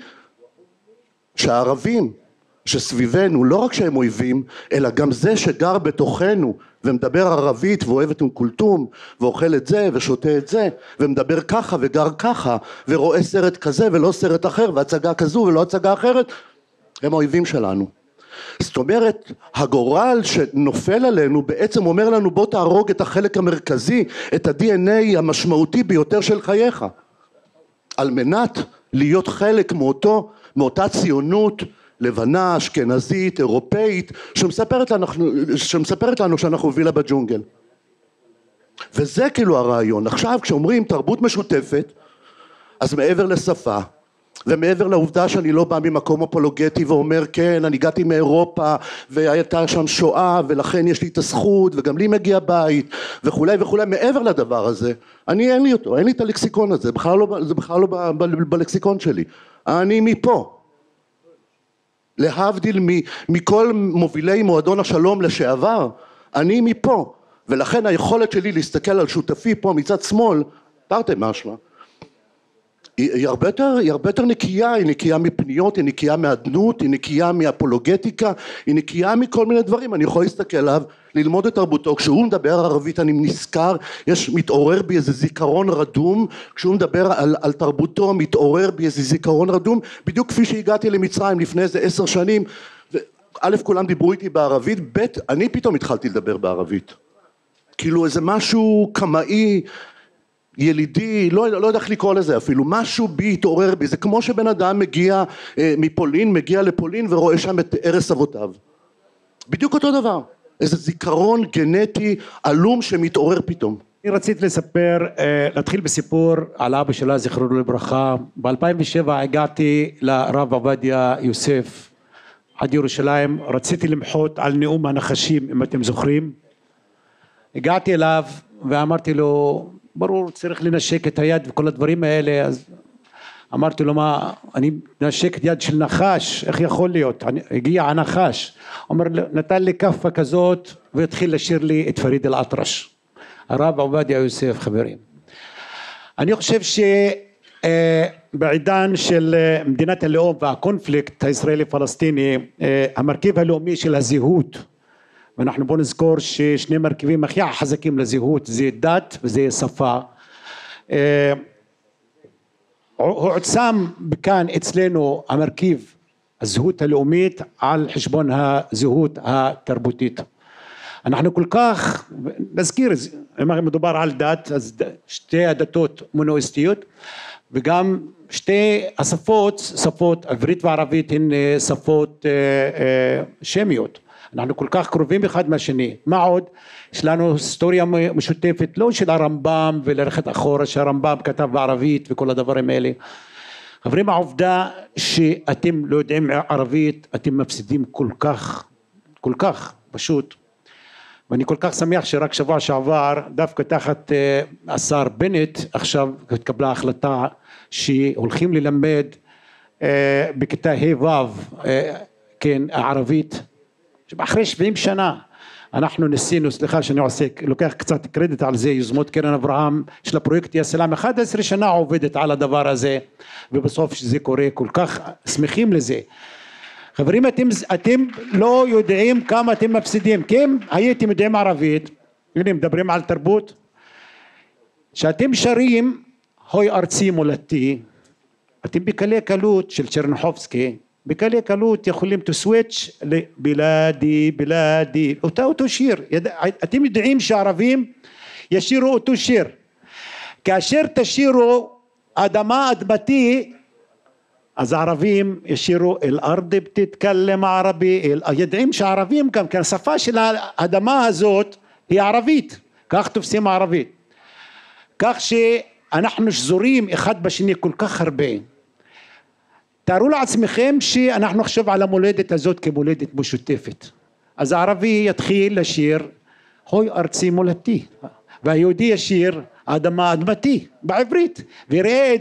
שהערבים שסביבנו לא רק שהם אויבים, אלא גם זה שגר בתוכנו ומדבר ערבית ואוהב את קולטום ואוכל את זה ושותה את זה ומדבר ככה וגר ככה ורואה סרט כזה ולא סרט אחר והצגה כזו ולא הצגה אחרת, הם האויבים שלנו. זאת אומרת, הגורל שנופל עלינו בעצם אומר לנו בוא תהרוג את החלק המרכזי, את ה-DNA המשמעותי ביותר של חייך, על מנת להיות חלק מאותה ציונות לבנה, אשכנזית, אירופאית, שמספרת לנו שאנחנו וילה בג'ונגל. וזה כאילו הרעיון. עכשיו כשאומרים תרבות משותפת, אז מעבר לשפה, ומעבר לעובדה שאני לא בא ממקום אפולוגטי ואומר כן אני הגעתי מאירופה והייתה שם שואה ולכן יש לי את הזכות וגם לי מגיע בית וכולי וכולי, מעבר לדבר הזה אני אין לי אותו, אין לי את הלקסיקון הזה, זה בכלל לא בלקסיקון שלי. אני מפה, להבדיל מכל מובילי מועדון השלום לשעבר, אני מפה, ולכן היכולת שלי להסתכל על שותפי פה מצד שמאל תרתי משמע היא הרבה יותר נקייה, היא נקייה מפניות, היא נקייה מאדנות, היא נקייה מאפולוגטיקה, היא נקייה מכל מיני דברים. אני יכול להסתכל עליו, ללמוד את תרבותו, כשהוא מדבר ערבית אני נזכר, מתעורר בי איזה זיכרון רדום, כשהוא מדבר על תרבותו מתעורר בי איזה זיכרון רדום, בדיוק כפי שהגעתי למצרים לפני איזה 10 שנים, א' כולם דיברו איתי בערבית, ב' אני פתאום התחלתי לדבר בערבית, כאילו איזה משהו קמאי, ילידי, לא יודע איך לקרוא לזה אפילו, משהו בי התעורר בי, זה כמו שבן אדם מגיע מפולין, מגיע לפולין ורואה שם את ערש אבותיו, בדיוק אותו דבר, איזה זיכרון גנטי עלום שמתעורר פתאום. אני רציתי להתחיל בסיפור על אבא שלה זכרונו לברכה. ב-2007 הגעתי לרב עובדיה יוסף עד ירושלים, רציתי למחות על נאום הנחשים אם אתם זוכרים, הגעתי אליו ואמרתי לו ברור צריך לנשק את היד וכל הדברים האלה, אז אמרתי לו מה אני נשק את יד של נחש, איך יכול להיות, הגיע הנחש, אומר נתן לי כפה כזאת והתחיל לשיר לי את פריד אל-אטרש, הרב עובדיה יוסף. חברים, אני חושב שבעידן של מדינת הלאום והקונפליקט הישראלי פלסטיני, המרכיב הלאומי של הזהות, ואנחנו בוא נזכור ששני מרכיבים הכי חזקים לזהות זה דת וזה שפה, הועצם כאן אצלנו המרכיב הזהות הלאומית על חשבון הזהות התרבותית. אנחנו כל כך נזכיר, אם מדובר על דת, אז שתי הדתות מונואיסטיות, וגם שתי השפות, שפות עברית וערבית, הן שפות שמיות. אנחנו כל כך קרובים אחד מהשני. מה עוד? יש לנו היסטוריה משותפת, לא של הרמב"ם וללכת אחורה שהרמב"ם כתב בערבית וכל הדברים האלה. חברים, העובדה שאתם לא יודעים ערבית, אתם מפסידים כל כך פשוט. ואני כל כך שמח שרק שבוע שעבר, דווקא תחת השר בנט, עכשיו התקבלה החלטה שהולכים ללמד בכיתה ה' כן, הערבית, אחרי 70 שנה. אנחנו ניסינו, סליחה שאני לוקח קצת קרדיט על זה, יוזמות קרן אברהם, יש לה פרויקט יא סלאם, 11 שנה עובדת על הדבר הזה, ובסוף שזה קורה, כל כך שמחים לזה. חברים, אתם לא יודעים כמה אתם מפסידים, כי אם הייתם יודעים ערבית, הנה מדברים על תרבות, שאתם שרים, הוי ארצי מולדתי, אתם בקלי קלות של צ'רניחובסקי, בקלי קלות יכולים to switch לבלאדי, אותו שיר. אתם יודעים שהערבים ישירו אותו שיר. כאשר תשירו אדמה אדמתי, אז הערבים ישירו אל ארד בתתקלם ערבי, יודעים שהערבים גם כן, השפה של האדמה הזאת היא ערבית, כך תופסים הערבית. כך שאנחנו שזורים אחד בשני כל כך הרבה. תארו לעצמכם שאנחנו נחשוב על המולדת הזאת כמולדת משותפת. אז הערבי יתחיל לשיר הוי ארצי מולדתי, והיהודי ישיר האדמה אדמתי בעברית, ויראה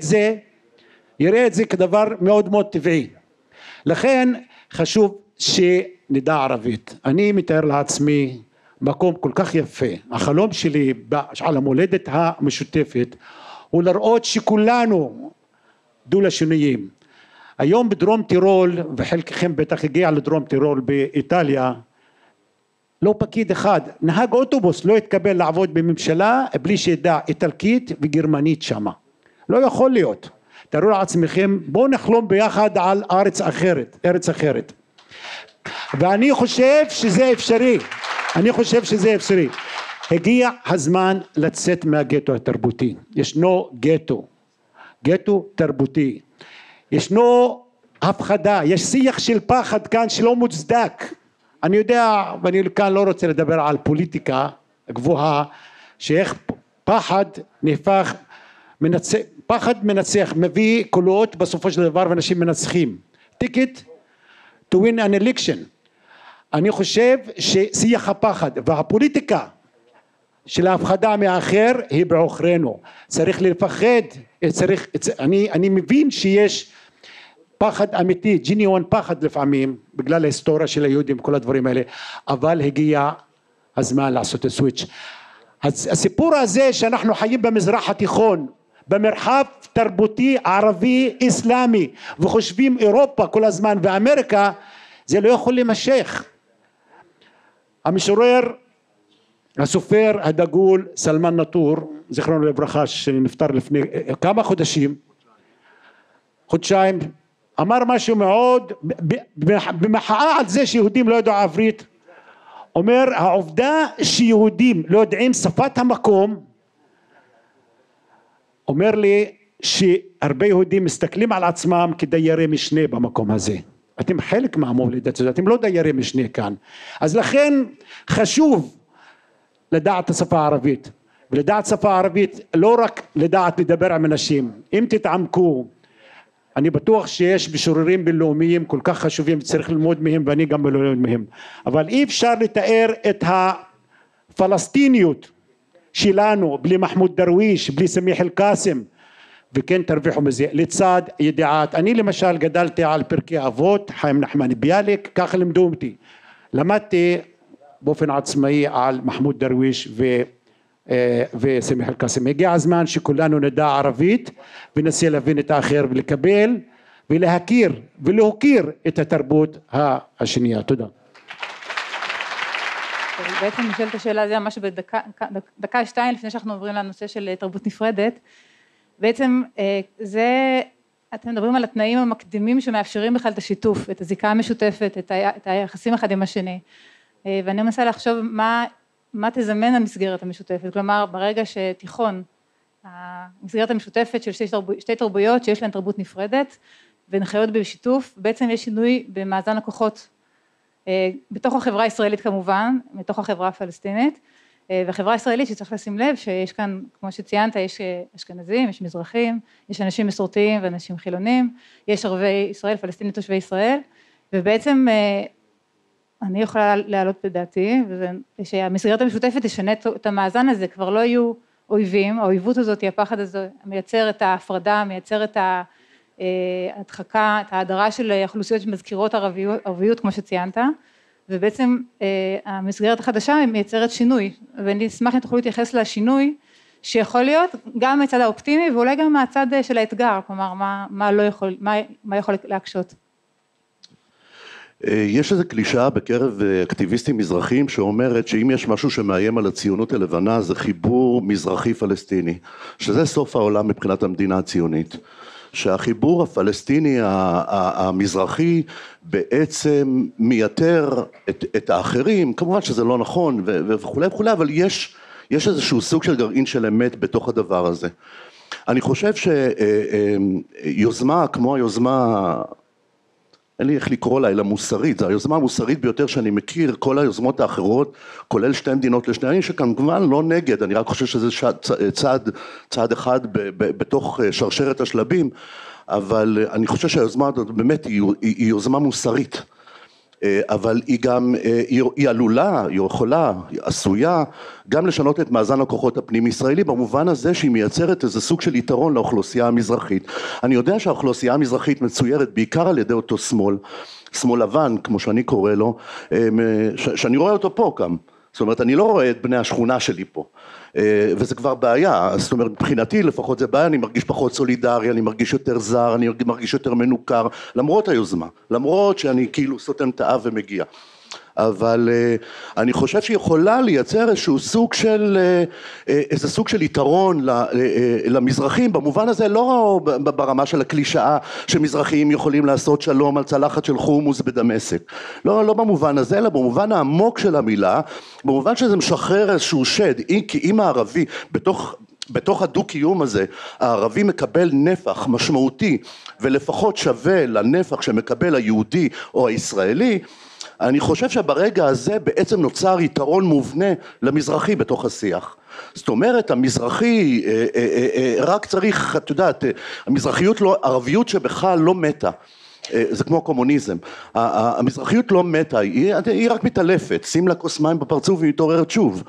את זה כדבר מאוד מאוד טבעי. לכן חשוב שנדע ערבית. אני מתאר לעצמי מקום כל כך יפה. החלום שלי על המולדת המשותפת הוא לראות שכולנו דו-לשוניים. היום בדרום טירול, וחלקכם בטח הגיע לדרום טירול באיטליה, לא פקיד אחד, נהג אוטובוס לא התקבל לעבוד בממשלה בלי שידע איטלקית וגרמנית שמה. לא יכול להיות. תראו לעצמכם, בואו נחלום ביחד על ארץ אחרת. ואני חושב שזה אפשרי. הגיע הזמן לצאת מהגטו התרבותי. ישנו גטו תרבותי. ישנו הפחדה, יש שיח של פחד כאן שלא מוצדק. אני יודע, ואני כאן לא רוצה לדבר על פוליטיקה גבוהה, שאיך פחד נהפך, פחד מנצח, מביא קולות בסופו של דבר ואנשים מנצחים. ticket to win an election. אני חושב ששיח הפחד והפוליטיקה של ההפחדה מהאחר היא בעוכרינו. צריך לפחד, אני מבין שיש פחד אמיתי, ג'יניון פחד לפעמים, בגלל ההיסטוריה של היהודים וכל הדברים האלה, אבל הגיע הזמן לעשות הסוויץ'. הסיפור הזה שאנחנו חיים במזרח התיכון, במרחב תרבותי ערבי אסלאמי, וחושבים אירופה כל הזמן ואמריקה, זה לא יכול להימשך. המשורר, הסופר הדגול סלמן נטור, זיכרונו לברכה, שנפטר לפני כמה חודשיים, אמר משהו מאוד, במחאה על זה שיהודים לא יודעו עברית, אומר העובדה שיהודים לא יודעים שפת המקום, אומר לי שהרבה יהודים מסתכלים על עצמם כדיירי משנה במקום הזה. אתם חלק מהמולדת הזאת, אתם לא דיירי משנה כאן. אז לכן חשוב לדעת השפה הערבית, ולדעת שפה ערבית לא רק לדעת לדבר עם אנשים. אם תתעמקו, אני בטוח שיש משוררים בינלאומיים כל כך חשובים וצריך ללמוד מהם, ואני גם לא ללמוד מהם, אבל אי אפשר לתאר את הפלסטיניות שלנו בלי מחמוד דרוויש, בלי סמיח אל-קאסם, וכן תרוויחו מזה. לצד ידיעת, אני למשל גדלתי על פרקי אבות, חיים נחמן ביאליק, ככה לימדו אותי, למדתי באופן עצמאי על מחמוד דרוויש וסמיח אל-קאסם. הגיע הזמן שכולנו נדע ערבית וננסה להבין את האחר ולקבל ולהכיר ולהוקיר את התרבות השנייה. תודה. בעצם נשאלת השאלה, זה ממש בדקה שתיים לפני שאנחנו עוברים לנושא של תרבות נפרדת. בעצם זה, אתם מדברים על התנאים המקדימים שמאפשרים בכלל את השיתוף, את הזיקה המשותפת, את היחסים אחד עם השני. ואני מנסה לחשוב מה תזמן המסגרת המשותפת, כלומר ברגע שתיכון, המסגרת המשותפת של שתי תרבויות שיש להן תרבות נפרדת והן חיות בשיתוף, בעצם יש שינוי במאזן הכוחות בתוך החברה הישראלית כמובן, מתוך החברה הפלסטינית, והחברה הישראלית שצריך לשים לב שיש כאן, כמו שציינת, יש אשכנזים, יש מזרחים, יש אנשים מסורתיים ואנשים חילונים, יש ערבי ישראל, פלסטינים תושבי ישראל, ובעצם אני יכולה להעלות בדעתי, שהמסגרת המשותפת תשנה את המאזן הזה, כבר לא יהיו אויבים, האויבות הזאת, הפחד הזה, מייצר את ההפרדה, מייצר את ההדחקה, את ההדרה של אוכלוסיות שמזכירות ערביות, כמו שציינת, ובעצם המסגרת החדשה מייצרת שינוי, ואני אשמח אם תוכלו להתייחס לשינוי, שיכול להיות גם מהצד האופטימי, ואולי גם מהצד של האתגר, כלומר, מה יכול להקשות. יש איזו קלישאה בקרב אקטיביסטים מזרחיים שאומרת שאם יש משהו שמאיים על הציונות הלבנה זה חיבור מזרחי פלסטיני, שזה סוף העולם מבחינת המדינה הציונית, שהחיבור הפלסטיני המזרחי בעצם מייתר את האחרים, כמובן שזה לא נכון וכו' וכו', אבל יש איזשהו סוג של גרעין של אמת בתוך הדבר הזה. אני חושב שיוזמה כמו היוזמה, אין לי איך לקרוא לה, אלא מוסרית, זו היוזמה המוסרית ביותר שאני מכיר, כל היוזמות האחרות, כולל שתי מדינות לשני עמים, שכמובן לא נגד, אני רק חושב שזה צעד אחד בתוך שרשרת השלבים, אבל אני חושב שהיוזמה הזאת באמת היא יוזמה מוסרית, אבל היא גם, היא עלולה, היא יכולה, היא עשויה, גם לשנות את מאזן הכוחות הפנים ישראלי, במובן הזה שהיא מייצרת איזה סוג של יתרון לאוכלוסייה המזרחית. אני יודע שהאוכלוסייה המזרחית מצוירת בעיקר על ידי אותו שמאל, שמאל לבן, כמו שאני קורא לו, שאני רואה אותו פה גם. זאת אומרת, אני לא רואה את בני השכונה שלי פה, וזה כבר בעיה, זאת אומרת, מבחינתי לפחות זה בעיה, אני מרגיש פחות סולידרי, אני מרגיש יותר זר, אני מרגיש יותר מנוכר, למרות היוזמה, למרות שאני כאילו סותם את האף ומגיע. אבל אני חושב שיכולה לייצר איזה סוג של יתרון למזרחים, במובן הזה לא ברמה של הקלישאה שמזרחים יכולים לעשות שלום על צלחת של חומוס בדמשק, לא במובן הזה, אלא במובן העמוק של המילה, במובן שזה משחרר איזשהו שד, כי אם הערבי בתוך הדו-קיום הזה, הערבי מקבל נפח משמעותי ולפחות שווה לנפח שמקבל היהודי או הישראלי, אני חושב שברגע הזה בעצם נוצר יתרון מובנה למזרחי בתוך השיח. זאת אומרת, המזרחי רק צריך, את יודעת, המזרחיות לא, ערביות שבכלל לא מתה. זה כמו קומוניזם, המזרחיות לא מתה, היא רק מתעלפת, שים לה כוס מים בפרצוף והיא מתעוררת שוב.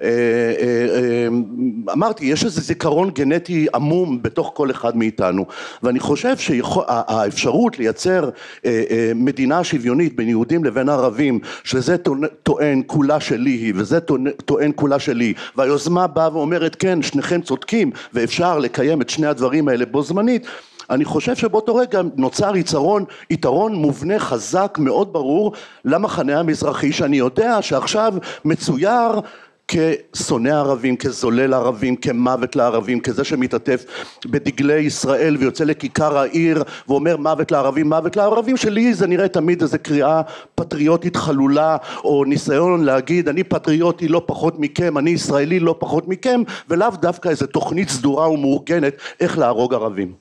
אמרתי, יש איזה זיכרון גנטי עמום בתוך כל אחד מאיתנו, ואני חושב שהאפשרות לייצר מדינה שוויונית בין יהודים לבין ערבים, שזה טוען כולה שלי היא וזה טוען כולה שלי, והיוזמה באה ואומרת כן, שניכם צודקים ואפשר לקיים את שני הדברים האלה בו זמנית, אני חושב שבאותו רגע נוצר יתרון מובנה חזק מאוד ברור למחנה המזרחי, שאני יודע שעכשיו מצויר כשונא ערבים, כזולל ערבים, כמוות לערבים, כזה שמתעטף בדגלי ישראל ויוצא לכיכר העיר ואומר מוות לערבים, מוות לערבים, שלי זה נראה תמיד איזו קריאה פטריוטית חלולה או ניסיון להגיד אני פטריוטי לא פחות מכם, אני ישראלי לא פחות מכם, ולאו דווקא איזו תוכנית סדורה ומאורגנת איך להרוג ערבים.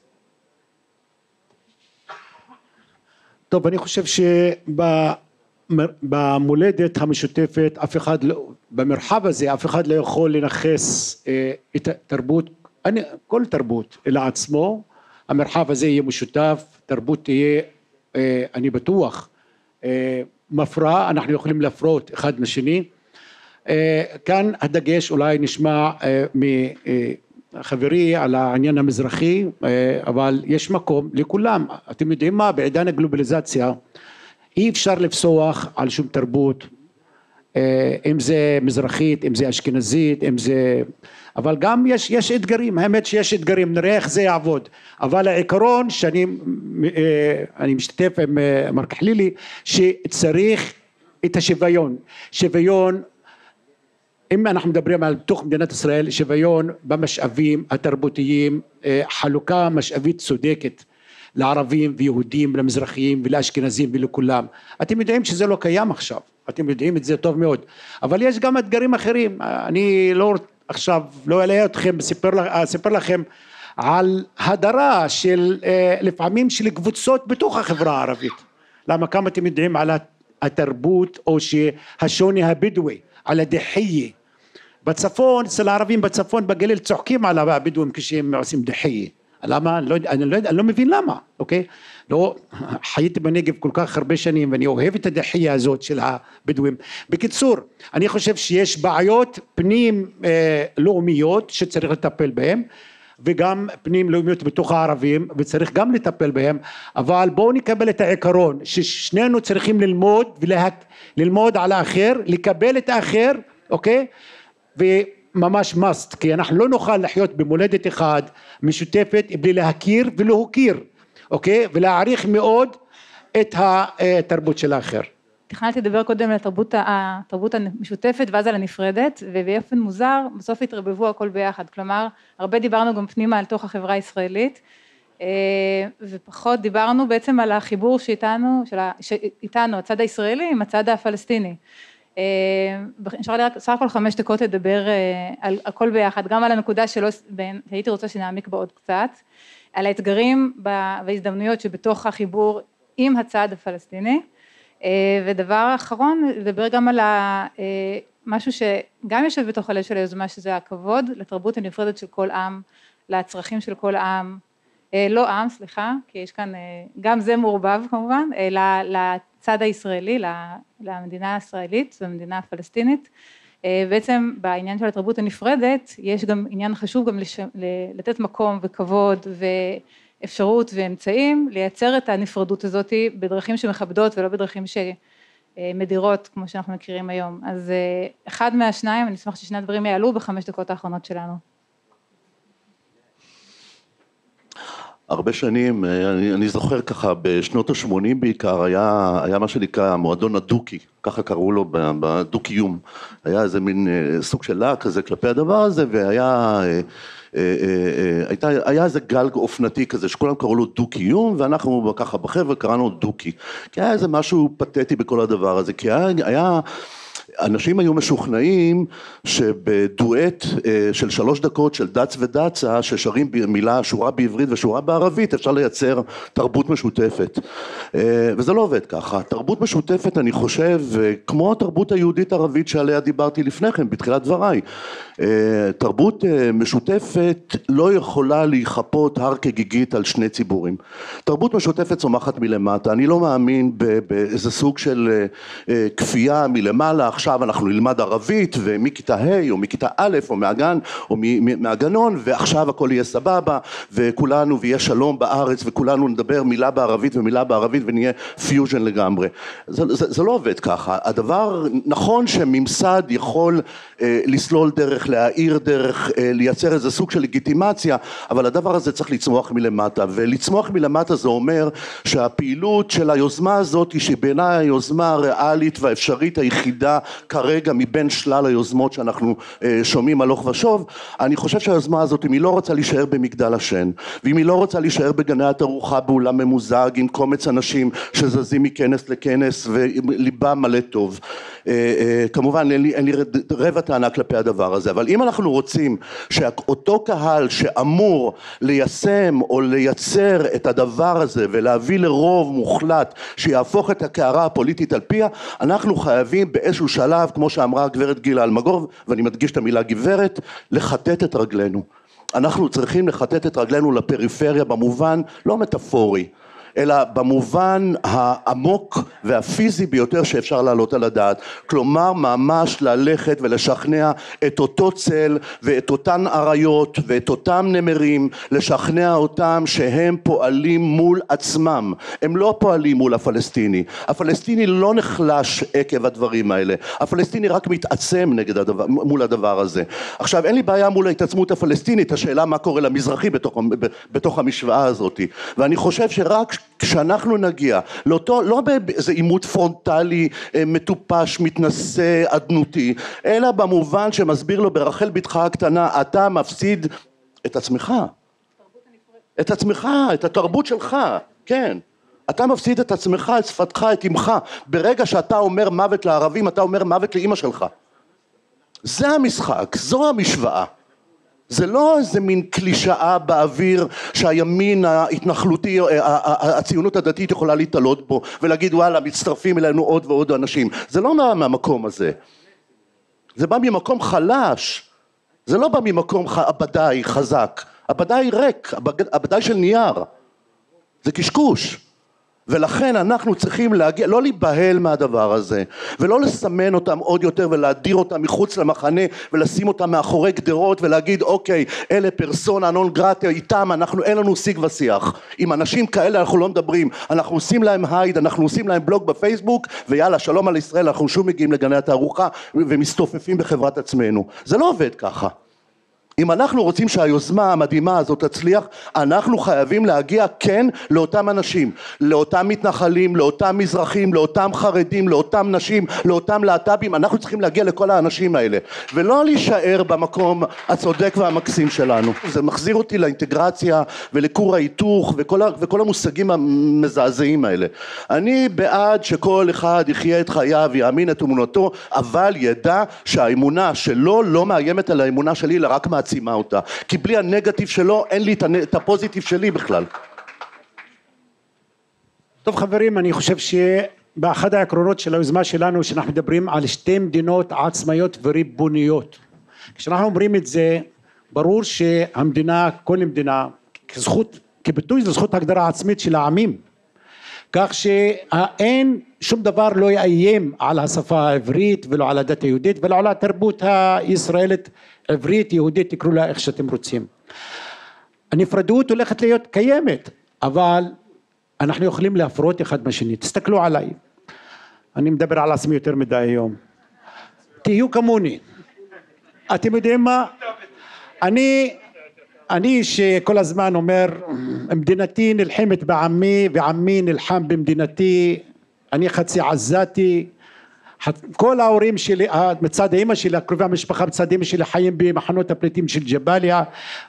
טוב, אני חושב שבמולדת המשותפת אף אחד לא, במרחב הזה אף אחד לא יכול לנכס את התרבות, כל תרבות אלא עצמו, המרחב הזה יהיה משותף, תרבות תהיה, אני בטוח, מפרה, אנחנו יכולים להפרות אחד לשני. כאן הדגש אולי נשמע חברי על העניין המזרחי, אבל יש מקום לכולם. אתם יודעים מה, בעידן הגלובליזציה אי אפשר לפסוח על שום תרבות, אם זה מזרחית, אם זה אשכנזית, אם זה, אבל גם יש אתגרים, האמת שיש אתגרים, נראה איך זה יעבוד, אבל העיקרון שאני משתתף עם מר כחלילי, שצריך את השוויון, שוויון, אם אנחנו מדברים על תוך מדינת ישראל, שוויון במשאבים התרבותיים, חלוקה משאבית צודקת לערבים ויהודים, למזרחיים ולאשכנזים ולכולם. אתם יודעים שזה לא קיים עכשיו, אתם יודעים את זה טוב מאוד, אבל יש גם אתגרים אחרים. אני לא עכשיו לא אעלה אתכם, אספר לכם על הדרה של לפעמים של קבוצות בתוך החברה הערבית. למה כמה אתם יודעים על התרבות או שהשוני הבדואי, על הדחיה. בצפון, אצל הערבים בצפון בגליל צוחקים על הבדואים כשהם עושים דחיה. למה? אני לא מבין למה, אוקיי? לא, חייתי בנגב כל כך הרבה שנים ואני אוהב את הדחיה הזאת של הבדואים. בקיצור, אני חושב שיש בעיות פנים לאומיות שצריך לטפל בהן, וגם פנים לאומיות בתוך הערבים וצריך גם לטפל בהם, אבל בואו נקבל את העיקרון ששנינו צריכים ללמוד על האחר, לקבל את האחר, אוקיי? וממש must, כי אנחנו לא נוכל לחיות במולדת אחד משותפת בלי להכיר ולהוקיר, אוקיי? ולהעריך מאוד את התרבות של האחר. תכננתי לדבר קודם על התרבות המשותפת ואז על הנפרדת, ובאופן מוזר בסוף התרבבו הכל ביחד, כלומר הרבה דיברנו גם פנימה על תוך החברה הישראלית, ופחות דיברנו בעצם על החיבור שאיתנו, הצד הישראלי עם הצד הפלסטיני. נשאר לי רק סך הכל 5 דקות לדבר על הכל ביחד, גם על הנקודה שהייתי רוצה שנעמיק בה עוד קצת, על האתגרים וההזדמנויות שבתוך החיבור עם הצד הפלסטיני, ודבר אחרון, לדבר גם על משהו שגם יושב בתוך הלב של היוזמה, שזה הכבוד לתרבות הנפרדת של כל עם, לצרכים של כל עם, לא עם, סליחה, כי יש כאן, גם זה מעורבב כמובן, לצד הישראלי, למדינה הישראלית והמדינה הפלסטינית. בעצם בעניין של התרבות הנפרדת, יש גם עניין חשוב גם לתת מקום וכבוד אפשרות ואמצעים לייצר את הנפרדות הזאת בדרכים שמכבדות ולא בדרכים שמדירות כמו שאנחנו מכירים היום. אז אחד מהשניים, אני אשמח ששני הדברים יעלו ב5 דקות האחרונות שלנו. הרבה שנים, אני זוכר ככה בשנות ה-80 בעיקר, היה מה שנקרא מועדון הדוקי, ככה קראו לו בדו-קיום, היה איזה מין סוג של להק כזה כלפי הדבר הזה, והיה איזה גל אופנתי כזה שכולם קראו לו דו-קיום, ואנחנו ככה בחבר'ה קראנו דוקי, כי היה איזה משהו פתטי בכל הדבר הזה, כי היה אנשים היו משוכנעים שבדואט של 3 דקות של דץ ודצה ששרים מילה שורה בעברית ושורה בערבית אפשר לייצר תרבות משותפת, וזה לא עובד ככה. תרבות משותפת, אני חושב, כמו התרבות היהודית ערבית שעליה דיברתי לפני כן בתחילת דבריי, תרבות משותפת לא יכולה להיחפות הר כגיגית על 2 ציבורים. תרבות משותפת צומחת מלמטה, אני לא מאמין באיזה סוג של כפייה מלמעלה, עכשיו אנחנו נלמד ערבית ומכיתה ה' או מכיתה א' או מהגן או מהגנון ועכשיו הכל יהיה סבבה וכולנו ויהיה שלום בארץ וכולנו נדבר מילה בערבית ומילה בערבית ונהיה פיוז'ן לגמרי. זה לא עובד ככה. הדבר נכון שממסד יכול לסלול דרך, להאיר דרך, לייצר איזה סוג של לגיטימציה, אבל הדבר הזה צריך לצמוח מלמטה, ולצמוח מלמטה זה אומר שהפעילות של היוזמה הזאת היא שבעיניי היוזמה הריאלית והאפשרית היחידה כרגע מבין שלל היוזמות שאנחנו שומעים הלוך ושוב. אני חושב שהיוזמה הזאת, אם היא לא רוצה להישאר במגדל השן, ואם היא לא רוצה להישאר בגני התערוכה באולם ממוזג עם קומץ אנשים שזזים מכנס לכנס וליבם מלא טוב, כמובן אין לי רבע טענה כלפי הדבר הזה, אבל אם אנחנו רוצים שאותו קהל שאמור ליישם או לייצר את הדבר הזה ולהביא לרוב מוחלט שיהפוך את הקערה הפוליטית על פיה, אנחנו חייבים באיזשהו שלב, כמו שאמרה הגברת גילה אלמגור, ואני מדגיש את המילה גברת, לחטט את רגלינו. אנחנו צריכים לחטט את רגלינו לפריפריה במובן לא מטאפורי, אלא במובן העמוק והפיזי ביותר שאפשר להעלות על הדעת. כלומר, ממש ללכת ולשכנע את אותו צל ואת אותן עריות ואת אותם נמרים, לשכנע אותם שהם פועלים מול עצמם. הם לא פועלים מול הפלסטיני. הפלסטיני לא נחלש עקב הדברים האלה. הפלסטיני רק מתעצם מול הדבר הזה. עכשיו, אין לי בעיה מול ההתעצמות הפלסטינית, השאלה מה קורה למזרחי בתוך המשוואה הזאת. ואני חושב שרק כשאנחנו נגיע לאותו, לא באיזה עימות פרונטלי מטופש, מתנשא, אדנותי, אלא במובן שמסביר לו ברחל בתך הקטנה, אתה מפסיד את עצמך, את עצמך, את התרבות שלך, כן. אתה מפסיד את עצמך, את שפתך, את אמך. ברגע שאתה אומר מוות לערבים, אתה אומר מוות לאמא שלך. זה המשחק, זו המשוואה. זה לא איזה מין קלישאה באוויר שהימין ההתנחלותי, הציונות הדתית יכולה להתעלות בו ולהגיד וואלה מצטרפים אלינו עוד ועוד אנשים. זה לא מהמקום הזה. זה בא ממקום חלש. זה לא בא ממקום הבדאי חזק. הבדאי ריק, הבדאי של נייר. זה קשקוש. ולכן אנחנו צריכים להגיע, לא להיבהל מהדבר הזה, ולא לסמן אותם עוד יותר ולהדיר אותם מחוץ למחנה ולשים אותם מאחורי גדרות ולהגיד אוקיי, אלה פרסונה נון גרטה, איתם אין לנו שיג ושיח. עם אנשים כאלה אנחנו לא מדברים, אנחנו עושים להם הייד, אנחנו עושים להם בלוג בפייסבוק, ויאללה שלום על ישראל, אנחנו שוב מגיעים לגני התערוכה ומסתופפים בחברת עצמנו. זה לא עובד ככה. אם אנחנו רוצים שהיוזמה המדהימה הזאת תצליח, אנחנו חייבים להגיע כן לאותם אנשים, לאותם מתנחלים, לאותם מזרחים, לאותם חרדים, לאותם נשים, לאותם להט"בים, אנחנו צריכים להגיע לכל האנשים האלה, ולא להישאר במקום הצודק והמקסים שלנו. זה מחזיר אותי לאינטגרציה ולכור ההיתוך וכל המושגים המזעזעים האלה. אני בעד שכל אחד יחיה את חייו, יאמין את אמונתו, אבל ידע שהאמונה שלו לא מאיימת על האמונה שלי, אלא רק מעצימה אותה, כי בלי הנגטיב שלו אין לי את הפוזיטיב שלי בכלל. טוב חברים, אני חושב שבאחד העקרונות של היוזמה שלנו שאנחנו מדברים על שתי מדינות עצמאיות וריבוניות. כשאנחנו אומרים את זה, ברור שהמדינה, כל מדינה, כביטוי זו זכות הגדרה עצמית של העמים, כך שאין שום דבר לא יאיים על השפה העברית ולא על הדת היהודית ולא על התרבות הישראלית, עברית, יהודית, תקראו לה איך שאתם רוצים. הנפרדות הולכת להיות קיימת, אבל אנחנו יכולים להפרות אחד מהשני. תסתכלו עליי, אני מדבר על עצמי יותר מדי היום, תהיו כמוני. אתם יודעים מה? אני שכל הזמן אומר מדינתי נלחמת בעמי ועמי נלחם במדינתי, אני חצי עזתי, כל ההורים שלי, מצד האמא שלי, הקרובי המשפחה מצד אמא שלי חיים במחנות הפליטים של ג'באליה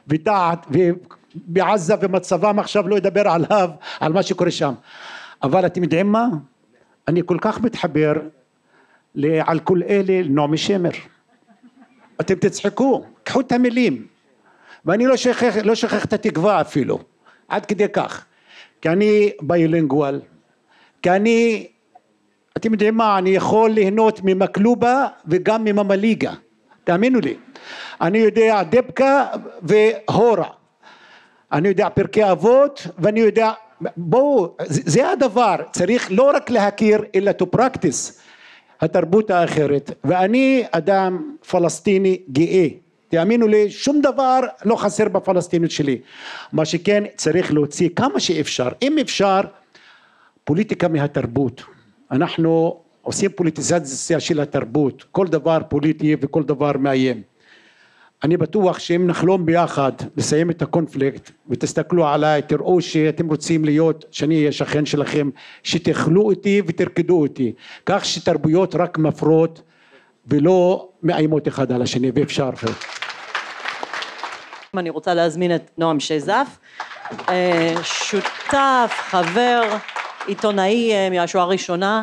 ובעזה, ומצבם עכשיו לא ידבר עליו, על מה שקורה שם. אבל אתם יודעים מה? אני כל כך מתחבר על כל אלה לנעמי שמר. אתם תצחקו, קחו את המילים, ואני לא שכח את התקווה אפילו, עד כדי כך, כי אני ביילינגואל, כי אתם יודעים מה, אני יכול ליהנות ממקלובה וגם מממליגה, תאמינו לי. אני יודע דבקה והורה, אני יודע פרקי אבות, ואני יודע, בואו, זה הדבר, צריך לא רק להכיר אלא to practice התרבות האחרת. ואני אדם פלסטיני גאה, תאמינו לי, שום דבר לא חסר בפלסטיניות שלי. מה שכן צריך להוציא כמה שאפשר, אם אפשר, פוליטיקה מהתרבות. אנחנו עושים פוליטיזציה של התרבות, כל דבר פוליטי וכל דבר מאיים. אני בטוח שאם נחלום ביחד לסיים את הקונפליקט ותסתכלו עליי, תראו שאתם רוצים להיות, שאני אהיה שכן שלכם, שתאכלו אותי ותרקדו אותי, כך שתרבויות רק מפרות ולא מאיימות אחד על השני, ואפשר. אני רוצה להזמין את נועם שזף, שותף, חבר, עיתונאי מהשואה הראשונה,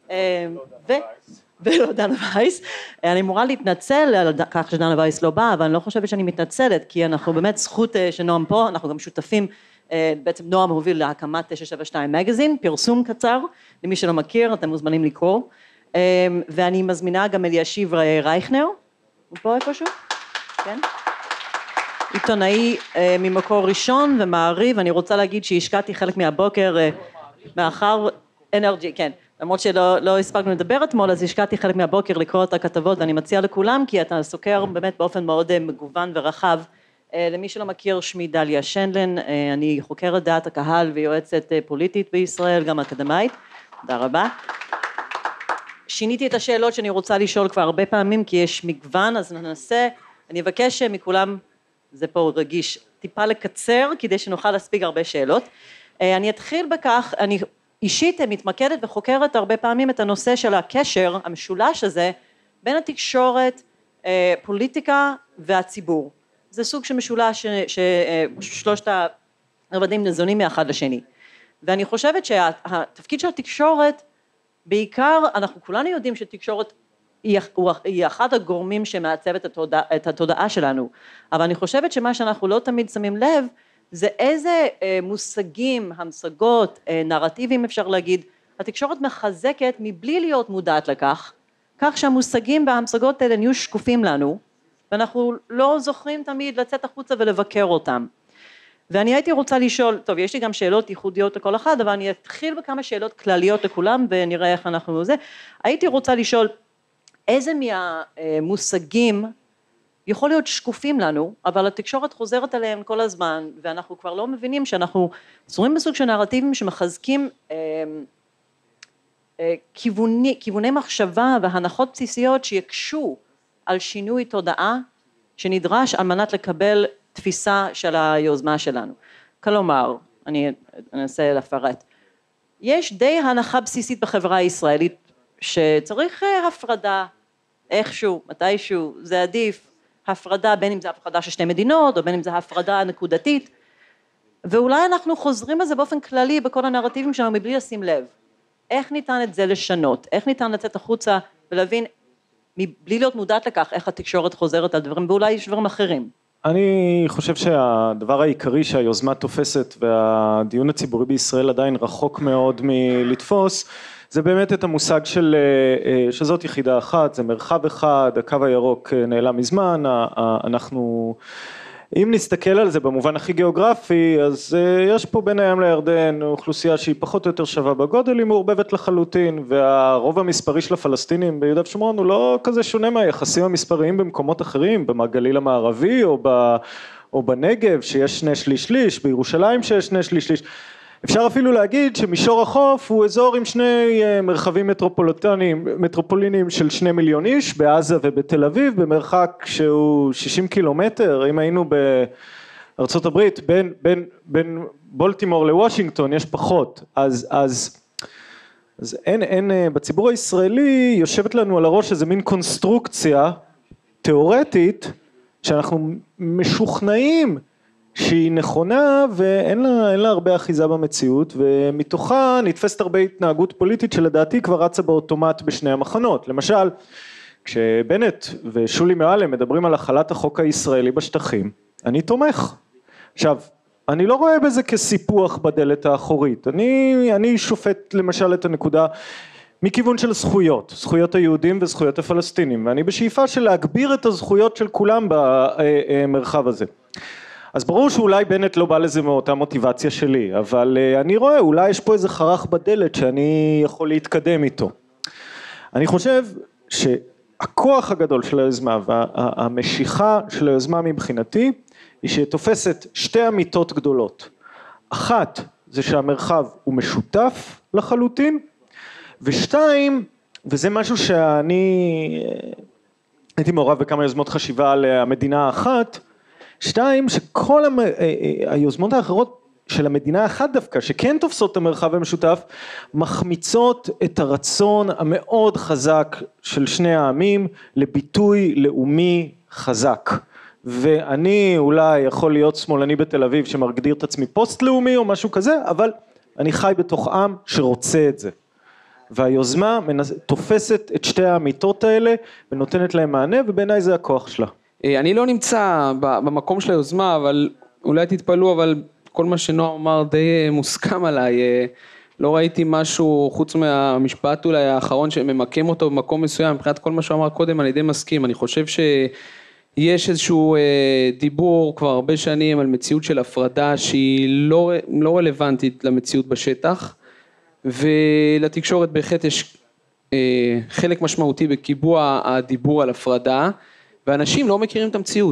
ולא דנה וייס. אני אמורה להתנצל על כך שדנה וייס לא באה, אבל אני לא חושבת שאני מתנצלת, כי אנחנו באמת זכות שנועם פה, אנחנו גם שותפים, בעצם נועם הוביל להקמת 972 מגזין, פרסום קצר, למי שלא מכיר, אתם מוזמנים לקרוא, ואני מזמינה גם אלישיב רייכנר, הוא פה איפשהו? כן? עיתונאי ממקור ראשון ומעריב, אני רוצה להגיד שהשקעתי חלק מהבוקר, מאחר אנרגי, כן, למרות שלא הספקנו לדבר אתמול, אז השקעתי חלק מהבוקר לקרוא את הכתבות, ואני מציעה לכולם, כי אתה סוקר באמת באופן מאוד מגוון ורחב. למי שלא מכיר, שמי דליה שנדלן, אני חוקרת דעת הקהל ויועצת פוליטית בישראל, גם אקדמאית. תודה רבה. שיניתי את השאלות שאני רוצה לשאול כבר הרבה פעמים, כי יש מגוון, אז ננסה, אני אבקש מכולם, זה פה רגיש, טיפה לקצר, כדי שנוכל להספיק הרבה שאלות. אני אתחיל בכך, אני אישית מתמקדת וחוקרת הרבה פעמים את הנושא של הקשר, המשולש הזה, בין התקשורת, פוליטיקה והציבור. זה סוג של משולש ששלושת הרבדים נזונים מאחד לשני. ואני חושבת שהתפקיד של התקשורת, בעיקר אנחנו כולנו יודעים שתקשורת היא אחד הגורמים שמעצב את התודעה שלנו, אבל אני חושבת שמה שאנחנו לא תמיד שמים לב, זה איזה מושגים, המשגות, נרטיבים אפשר להגיד, התקשורת מחזקת מבלי להיות מודעת לכך, כך שהמושגים וההמשגות האלה נהיו שקופים לנו, ואנחנו לא זוכרים תמיד לצאת החוצה ולבקר אותם. ואני הייתי רוצה לשאול, טוב, יש לי גם שאלות ייחודיות לכל אחד, אבל אני אתחיל בכמה שאלות כלליות לכולם, ונראה איך אנחנו זה. הייתי רוצה לשאול, איזה מהמושגים יכול להיות שקופים לנו, אבל התקשורת חוזרת עליהם כל הזמן, ואנחנו כבר לא מבינים שאנחנו צורים בסוג של נרטיבים שמחזקים כיווני מחשבה והנחות בסיסיות שיקשו על שינוי תודעה שנדרש על מנת לקבל תפיסה של היוזמה שלנו. כלומר, אני אנסה לפרט, יש די הנחה בסיסית בחברה הישראלית שצריך הפרדה איכשהו, מתישהו, זה עדיף, הפרדה בין אם זה הפרדה של שתי מדינות או בין אם זה הפרדה נקודתית, ואולי אנחנו חוזרים על זה באופן כללי בכל הנרטיבים שלנו מבלי לשים לב. איך ניתן את זה לשנות? איך ניתן לצאת החוצה ולהבין מבלי להיות מודעת לכך איך התקשורת חוזרת על דברים ואולי יש דברים אחרים? אני חושב שהדבר העיקרי שהיוזמה תופסת והדיון הציבורי בישראל עדיין רחוק מאוד מלתפוס, זה באמת את המושג שזאת יחידה אחת, זה מרחב אחד, הקו הירוק נעלם מזמן, אנחנו, אם נסתכל על זה במובן הכי גיאוגרפי, אז יש פה בין הים לירדן אוכלוסייה שהיא פחות או יותר שווה בגודל, היא מעורבבת לחלוטין, והרוב המספרי של הפלסטינים ביהודה ושומרון הוא לא כזה שונה מהיחסים המספריים במקומות אחרים, בגליל המערבי או בנגב שיש 2/3, בירושלים שיש 2/3, אפשר אפילו להגיד שמישור החוף הוא אזור עם שני מרחבים מטרופוליניים של 2 מיליון איש, בעזה ובתל אביב, במרחק שהוא 60 קילומטר, אם היינו בארצות הברית, בין בולטימור לוושינגטון יש פחות, אז אין, בציבור הישראלי יושבת לנו על הראש איזה מין קונסטרוקציה תיאורטית, שאנחנו משוכנעים, שהיא נכונה ואין לה הרבה אחיזה במציאות, ומתוכה נתפסת הרבה התנהגות פוליטית שלדעתי כבר רצה באוטומט בשני המחנות. למשל, כשבנט ושולי מועלם מדברים על החלת החוק הישראלי בשטחים, אני תומך. עכשיו, אני לא רואה בזה כסיפוח בדלת האחורית, אני שופט למשל את הנקודה מכיוון של זכויות היהודים וזכויות הפלסטינים, ואני בשאיפה של להגביר את הזכויות של כולם במרחב הזה. אז ברור שאולי בנט לא בא לזה מאותה מוטיבציה שלי, אבל אני רואה אולי יש פה איזה חרך בדלת שאני יכול להתקדם איתו. אני חושב שהכוח הגדול של היוזמה והמשיכה של היוזמה מבחינתי, היא שתופסת שתי אמיתות גדולות. אחת זה שהמרחב הוא משותף לחלוטין, ושתיים, וזה משהו שאני הייתי מעורב בכמה יוזמות חשיבה על המדינה האחת, שתיים, שכל היוזמות האחרות של המדינה האחת דווקא, שכן תופסות את המרחב המשותף, מחמיצות את הרצון המאוד חזק של שני העמים לביטוי לאומי חזק. ואני אולי יכול להיות שמאלני בתל אביב שמגדיר את עצמי פוסט לאומי או משהו כזה, אבל אני חי בתוך עם שרוצה את זה. והיוזמה תופסת את שתי האמיתות האלה ונותנת להם מענה, ובעיניי זה הכוח שלה. אני לא נמצא במקום של היוזמה, אבל אולי תתפלאו, אבל כל מה שנועם אמר די מוסכם עליי, לא ראיתי משהו חוץ מהמשפט אולי האחרון שממקם אותו במקום מסוים, מבחינת כל מה שהוא אמר קודם אני די מסכים, אני חושב שיש איזשהו דיבור כבר הרבה שנים על מציאות של הפרדה שהיא לא רלוונטית למציאות בשטח, ולתקשורת בהחלט יש חלק משמעותי בקיבוע הדיבור על הפרדה, ואנשים לא מכירים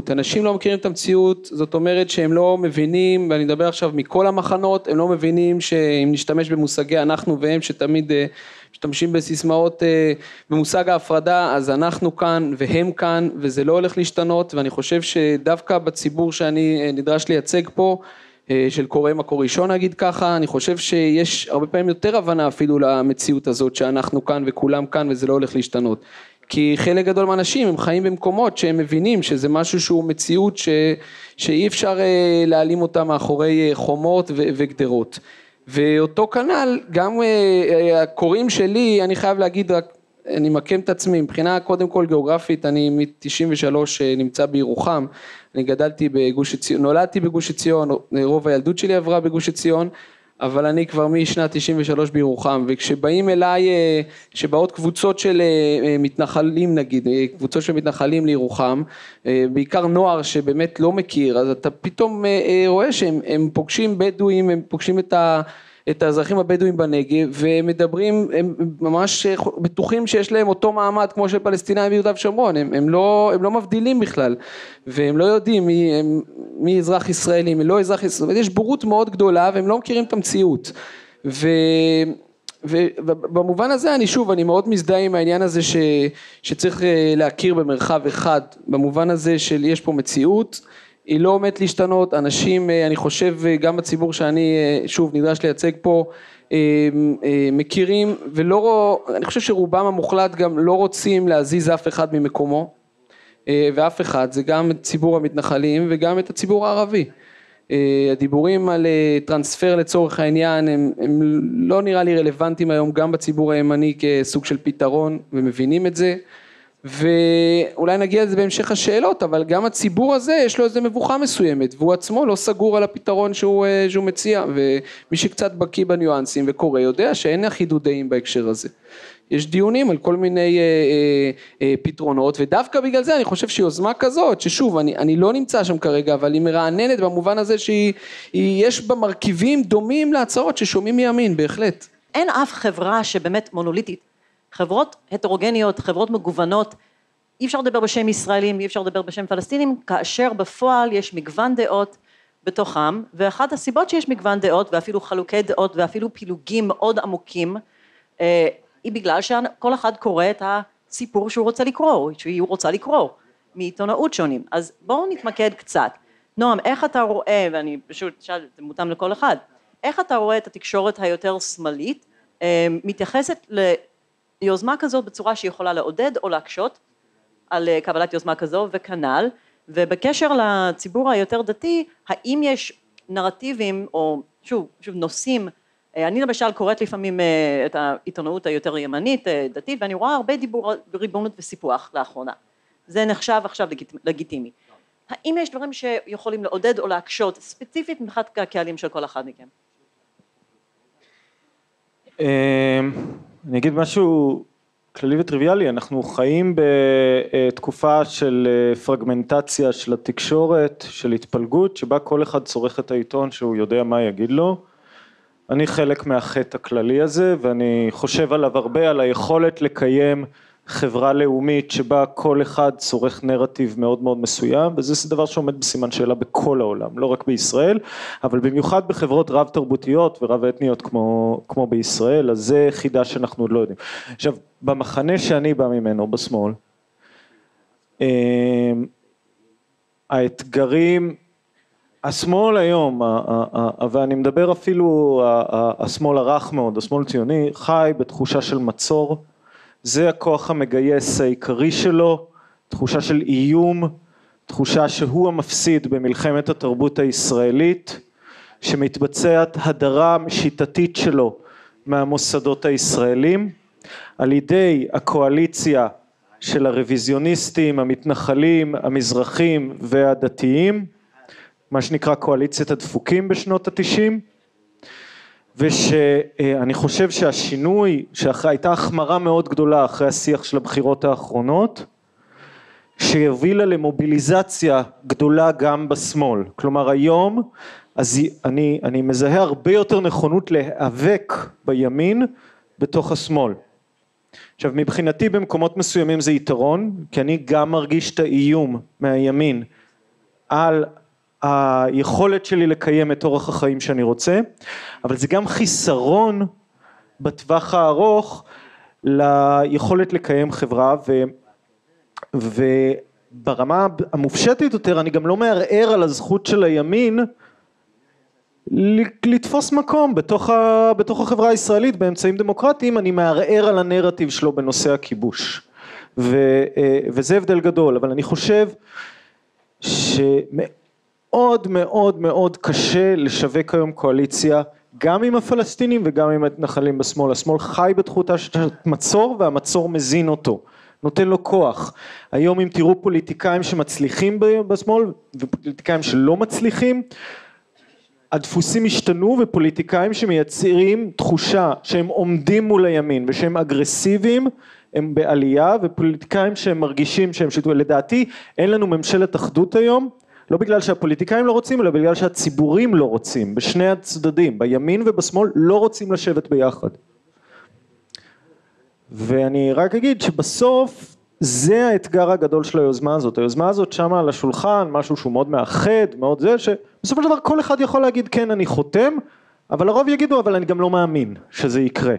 את המציאות, זאת אומרת שהם לא מבינים, ואני מדבר עכשיו מכל המחנות, הם לא מבינים שאם נשתמש במושגי אנחנו והם שתמיד משתמשים בסיסמאות במושג ההפרדה, אז אנחנו כאן והם כאן, וזה לא הולך להשתנות, ואני חושב שדווקא בציבור שאני נדרש לייצג פה, של קורא מקור ראשון נגיד ככה, אני חושב שיש הרבה פעמים יותר הבנה אפילו למציאות הזאת שאנחנו כאן וכולם כאן וזה לא הולך להשתנות. כי חלק גדול מהאנשים הם חיים במקומות שהם מבינים שזה משהו שהוא מציאות שאי אפשר להעלים אותה מאחורי חומות וגדרות. ואותו כנ"ל, גם הקוראים שלי, אני חייב להגיד רק אני מקם את עצמי, מבחינה קודם כל גיאוגרפית, אני מ-93 נמצא בירוחם, אני גדלתי בגוש עציון, נולדתי בגוש עציון, רוב הילדות שלי עברה בגוש עציון, אבל אני כבר משנת 93 בירוחם, וכשבאים אליי, שבאות קבוצות של מתנחלים נגיד, קבוצות של מתנחלים לירוחם, בעיקר נוער שבאמת לא מכיר, אז אתה פתאום רואה שהם פוגשים בדואים, הם פוגשים את האזרחים הבדואים בנגב, ומדברים, הם ממש בטוחים שיש להם אותו מעמד כמו של פלסטינאים ביהודה ושומרון, הם לא מבדילים בכלל, והם לא יודעים מי אזרח ישראלי, מי לא אזרח ישראלי, יש בורות מאוד גדולה, והם לא מכירים את המציאות, ובמובן הזה אני מאוד מזדהה עם העניין הזה שצריך להכיר במרחב אחד, במובן הזה של יש פה מציאות, היא לא עומדת להשתנות, אנשים, אני חושב גם בציבור שאני שוב נדרש לייצג פה, מכירים אני חושב שרובם המוחלט גם לא רוצים להזיז אף אחד ממקומו, ואף אחד, זה גם את ציבור המתנחלים וגם את הציבור הערבי. הדיבורים על טרנספר לצורך העניין הם לא נראה לי רלוונטיים היום גם בציבור הימני כסוג של פתרון, ומבינים את זה. ואולי נגיע לזה בהמשך השאלות, אבל גם הציבור הזה יש לו איזו מבוכה מסוימת, והוא עצמו לא סגור על הפתרון שהוא מציע, ומי שקצת בקיא בניואנסים וקורא יודע שאין אחידות דעים בהקשר הזה. יש דיונים על כל מיני פתרונות, ודווקא בגלל זה אני חושב שיוזמה כזאת, ששוב אני לא נמצא שם כרגע, אבל היא מרעננת במובן הזה שיש בה מרכיבים דומים להצעות ששומעים מימין, בהחלט. אין אף חברה שבאמת מונוליטית, חברות הטרוגניות, חברות מגוונות, אי אפשר לדבר בשם ישראלים, אי אפשר לדבר בשם פלסטינים, כאשר בפועל יש מגוון דעות בתוכם, ואחת הסיבות שיש מגוון דעות, ואפילו חלוקי דעות, ואפילו פילוגים מאוד עמוקים, היא בגלל שכל אחד קורא את הסיפור שהוא רוצה לקרוא, שהיא רוצה לקרוא, מעיתונאות שונים. אז בואו נתמקד קצת. נועם, איך אתה רואה, ואני פשוט שאל, זה מותאם לכל אחד, איך אתה רואה את התקשורת היותר שמאלית, מתייחסת ליוזמה כזאת בצורה שיכולה לעודד או להקשות על קבלת יוזמה כזו וכנ"ל, ובקשר לציבור היותר דתי, האם יש נרטיבים או שוב נושאים, אני למשל קוראת לפעמים את העיתונאות היותר ימנית דתית, ואני רואה הרבה דיבור בריבונות וסיפוח לאחרונה, זה נחשב עכשיו לגיטימי. האם יש דברים שיכולים לעודד או להקשות ספציפית מבחינת הקהלים של כל אחד מכם? אני אגיד משהו כללי וטריוויאלי, אנחנו חיים בתקופה של פרגמנטציה של התקשורת, של התפלגות, שבה כל אחד צורך את העיתון שהוא יודע מה יגיד לו. אני חלק מהחטא הכללי הזה, ואני חושב עליו הרבה, על היכולת לקיים חברה לאומית שבה כל אחד צורך נרטיב מאוד מאוד מסוים, וזה דבר שעומד בסימן שאלה בכל העולם, לא רק בישראל, אבל במיוחד בחברות רב תרבותיות ורב אתניות כמו בישראל, אז זה חידה שאנחנו עוד לא יודעים. עכשיו, במחנה שאני בא ממנו, בשמאל, האתגרים, השמאל היום, ואני מדבר אפילו, השמאל הרך מאוד, השמאל הציוני, חי בתחושה של מצור, זה הכוח המגייס העיקרי שלו, תחושה של איום, תחושה שהוא המפסיד במלחמת התרבות הישראלית, שמתבצעת הדרה שיטתית שלו מהמוסדות הישראלים, על ידי הקואליציה של הרוויזיוניסטים, המתנחלים, המזרחים והדתיים, מה שנקרא קואליציית הדפוקים בשנות ה-90, ושאני חושב שהשינוי, שהייתה החמרה מאוד גדולה אחרי השיח של הבחירות האחרונות, שהובילה למוביליזציה גדולה גם בשמאל. כלומר היום, אז אני מזהה הרבה יותר נכונות להיאבק בימין בתוך השמאל. עכשיו מבחינתי במקומות מסוימים זה יתרון, כי אני גם מרגיש את האיום מהימין על היכולת שלי לקיים את אורח החיים שאני רוצה, אבל זה גם חיסרון בטווח הארוך ליכולת לקיים חברה, וברמה המופשטת יותר אני גם לא מערער על הזכות של הימין לתפוס מקום בתוך החברה הישראלית באמצעים דמוקרטיים, אני מערער על הנרטיב שלו בנושא הכיבוש, וזה הבדל גדול, אבל אני חושב מאוד מאוד מאוד קשה לשווק היום קואליציה גם עם הפלסטינים וגם עם המתנחלים בשמאל. השמאל חי בתחושה של מצור, והמצור מזין אותו, נותן לו כוח. היום אם תראו פוליטיקאים שמצליחים בשמאל ופוליטיקאים שלא מצליחים, הדפוסים השתנו, ופוליטיקאים שמייצרים תחושה שהם עומדים מול הימין ושהם אגרסיביים הם בעלייה, ופוליטיקאים שהם מרגישים שהם שיתו. לדעתי אין לנו ממשלת אחדות היום, לא בגלל שהפוליטיקאים לא רוצים, אלא בגלל שהציבורים לא רוצים, בשני הצדדים, בימין ובשמאל לא רוצים לשבת ביחד. ואני רק אגיד שבסוף זה האתגר הגדול של היוזמה הזאת. היוזמה הזאת שמה על השולחן משהו שהוא מאוד מאחד, מאוד זה, שבסופו של דבר כל אחד יכול להגיד כן אני חותם, אבל הרוב יגידו אבל אני גם לא מאמין שזה יקרה.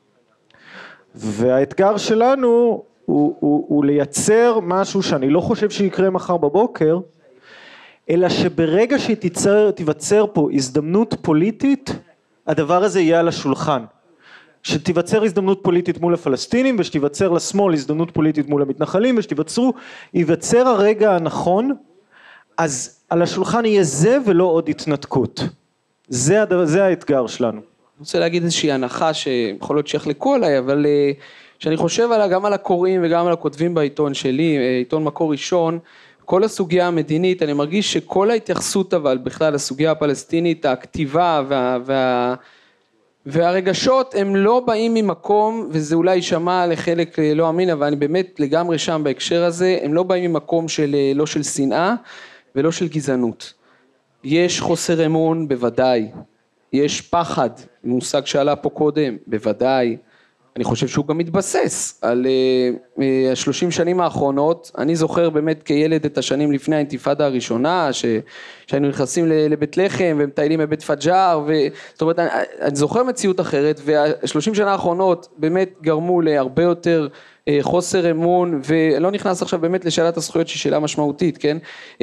והאתגר שלנו הוא לייצר משהו שאני לא חושב שיקרה מחר בבוקר, אלא שברגע שתיווצר פה הזדמנות פוליטית, הדבר הזה יהיה על השולחן. שתיווצר הזדמנות פוליטית מול הפלסטינים, ושתיווצר לשמאל הזדמנות פוליטית מול המתנחלים, ייווצר הרגע הנכון, אז על השולחן יהיה זה ולא עוד התנתקות. זה האתגר שלנו. אני רוצה להגיד איזושהי הנחה שיכול להיות שיחלקו עליי, אבל שאני חושב עליה גם על הקוראים וגם על הכותבים בעיתון שלי, עיתון מקור ראשון, כל הסוגיה המדינית, אני מרגיש שכל ההתייחסות אבל בכלל הסוגיה הפלסטינית, הכתיבה והרגשות הם לא באים ממקום, וזה אולי יישמע לחלק לא אמין, אבל אני באמת לגמרי שם בהקשר הזה, הם לא באים ממקום לא של שנאה ולא של גזענות. יש חוסר אמון בוודאי, יש פחד, מושג שעלה פה קודם, בוודאי, אני חושב שהוא גם מתבסס על 30 שנים האחרונות. אני זוכר באמת כילד את השנים לפני האינתיפאדה הראשונה, שהיינו נכנסים לבית לחם ומטיילים בבית פג'אר, זאת אומרת אני זוכר מציאות אחרת, וה30 שנה האחרונות באמת גרמו להרבה יותר חוסר אמון, ולא נכנס עכשיו באמת לשאלת הזכויות שהיא שאלה משמעותית, כן?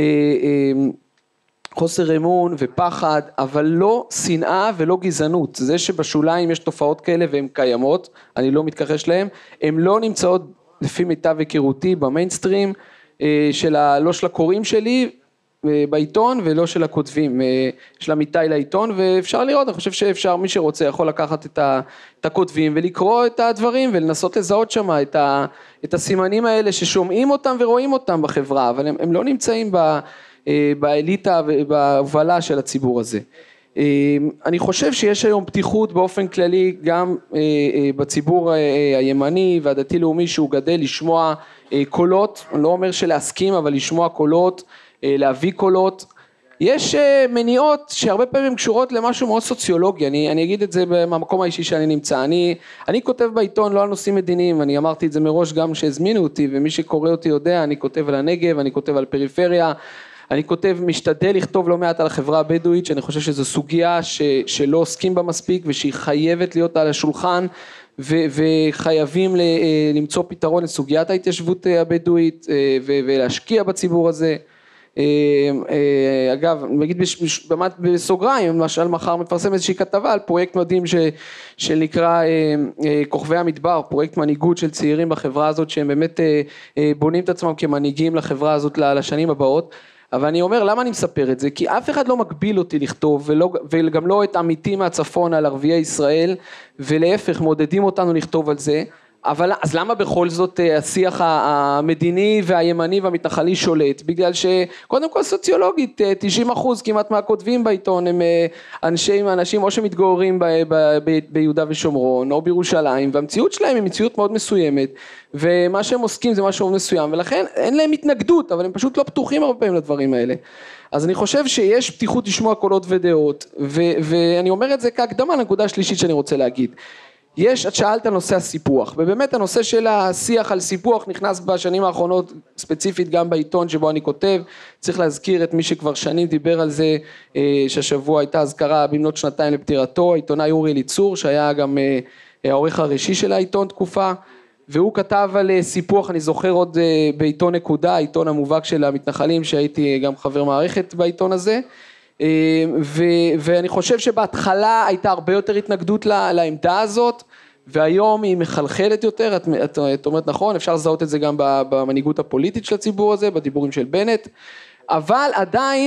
חוסר אמון ופחד, אבל לא שנאה ולא גזענות. זה שבשוליים יש תופעות כאלה והן קיימות, אני לא מתכחש להן, הן לא נמצאות לפי מיטב היכרותי במיינסטרים, לא של הקוראים שלי בעיתון ולא של הכותבים, של עמיתי לעיתון, ואפשר לראות, אני חושב שאפשר, מי שרוצה יכול לקחת את הכותבים ולקרוא את הדברים ולנסות לזהות שם את הסימנים האלה ששומעים אותם ורואים אותם בחברה, אבל הם לא נמצאים באליטה ובהובלה של הציבור הזה. אני חושב שיש היום פתיחות באופן כללי גם בציבור הימני והדתי לאומי שהוא גדל לשמוע קולות, אני לא אומר שלהסכים אבל לשמוע קולות, להביא קולות. יש מניעות שהרבה פעמים קשורות למשהו מאוד סוציולוגי, אני אגיד את זה במקום האישי שאני נמצא, אני כותב בעיתון לא על נושאים מדיניים, אני אמרתי את זה מראש גם שהזמינו אותי, ומי שקורא אותי יודע, אני כותב על הנגב, אני כותב על פריפריה, אני כותב, משתדל לכתוב לא מעט על החברה הבדואית, שאני חושב שזו סוגיה שלא עוסקים בה מספיק, ושהיא חייבת להיות על השולחן, וחייבים למצוא פתרון לסוגיית ההתיישבות הבדואית, ולהשקיע בציבור הזה. אגב, נגיד בסוגריים, למשל מחר מפרסם איזושהי כתבה על פרויקט מדהים שנקרא כוכבי המדבר, פרויקט מנהיגות של צעירים בחברה הזאת, שהם באמת בונים את עצמם כמנהיגים לחברה הזאת לשנים הבאות. אבל אני אומר, למה אני מספר את זה? כי אף אחד לא מגביל אותי לכתוב, וגם לא את עמיתי מהצפון על ערביי ישראל, ולהפך מודדים אותנו לכתוב על זה, אבל אז למה בכל זאת השיח המדיני והימני והמתנחלי שולט? בגלל שקודם כל סוציולוגית 90% כמעט מהכותבים בעיתון הם אנשים או שמתגוררים ביהודה ושומרון או בירושלים, והמציאות שלהם היא מציאות מאוד מסוימת, ומה שהם עוסקים זה משהו מסוים, ולכן אין להם התנגדות, אבל הם פשוט לא פתוחים הרבה פעמים לדברים האלה. אז אני חושב שיש פתיחות לשמוע קולות ודעות, ואני אומר את זה כהקדמה לנקודה השלישית שאני רוצה להגיד. את שאלת על נושא הסיפוח, ובאמת הנושא של השיח על סיפוח נכנס בשנים האחרונות, ספציפית גם בעיתון שבו אני כותב, צריך להזכיר את מי שכבר שנים דיבר על זה, שהשבוע הייתה הזכרה במנות שנתיים לפטירתו, העיתונאי אורי אליצור, שהיה גם העורך הראשי של העיתון תקופה, והוא כתב על סיפוח, אני זוכר עוד בעיתון נקודה, העיתון המובהק של המתנחלים, שהייתי גם חבר מערכת בעיתון הזה, ואני חושב שבהתחלה הייתה הרבה יותר התנגדות לעמדה הזאת, והיום היא מחלחלת יותר, את אומרת נכון, אפשר לזהות את זה גם במנהיגות הפוליטית של הציבור הזה, בדיבורים של בנט, אבל עדיין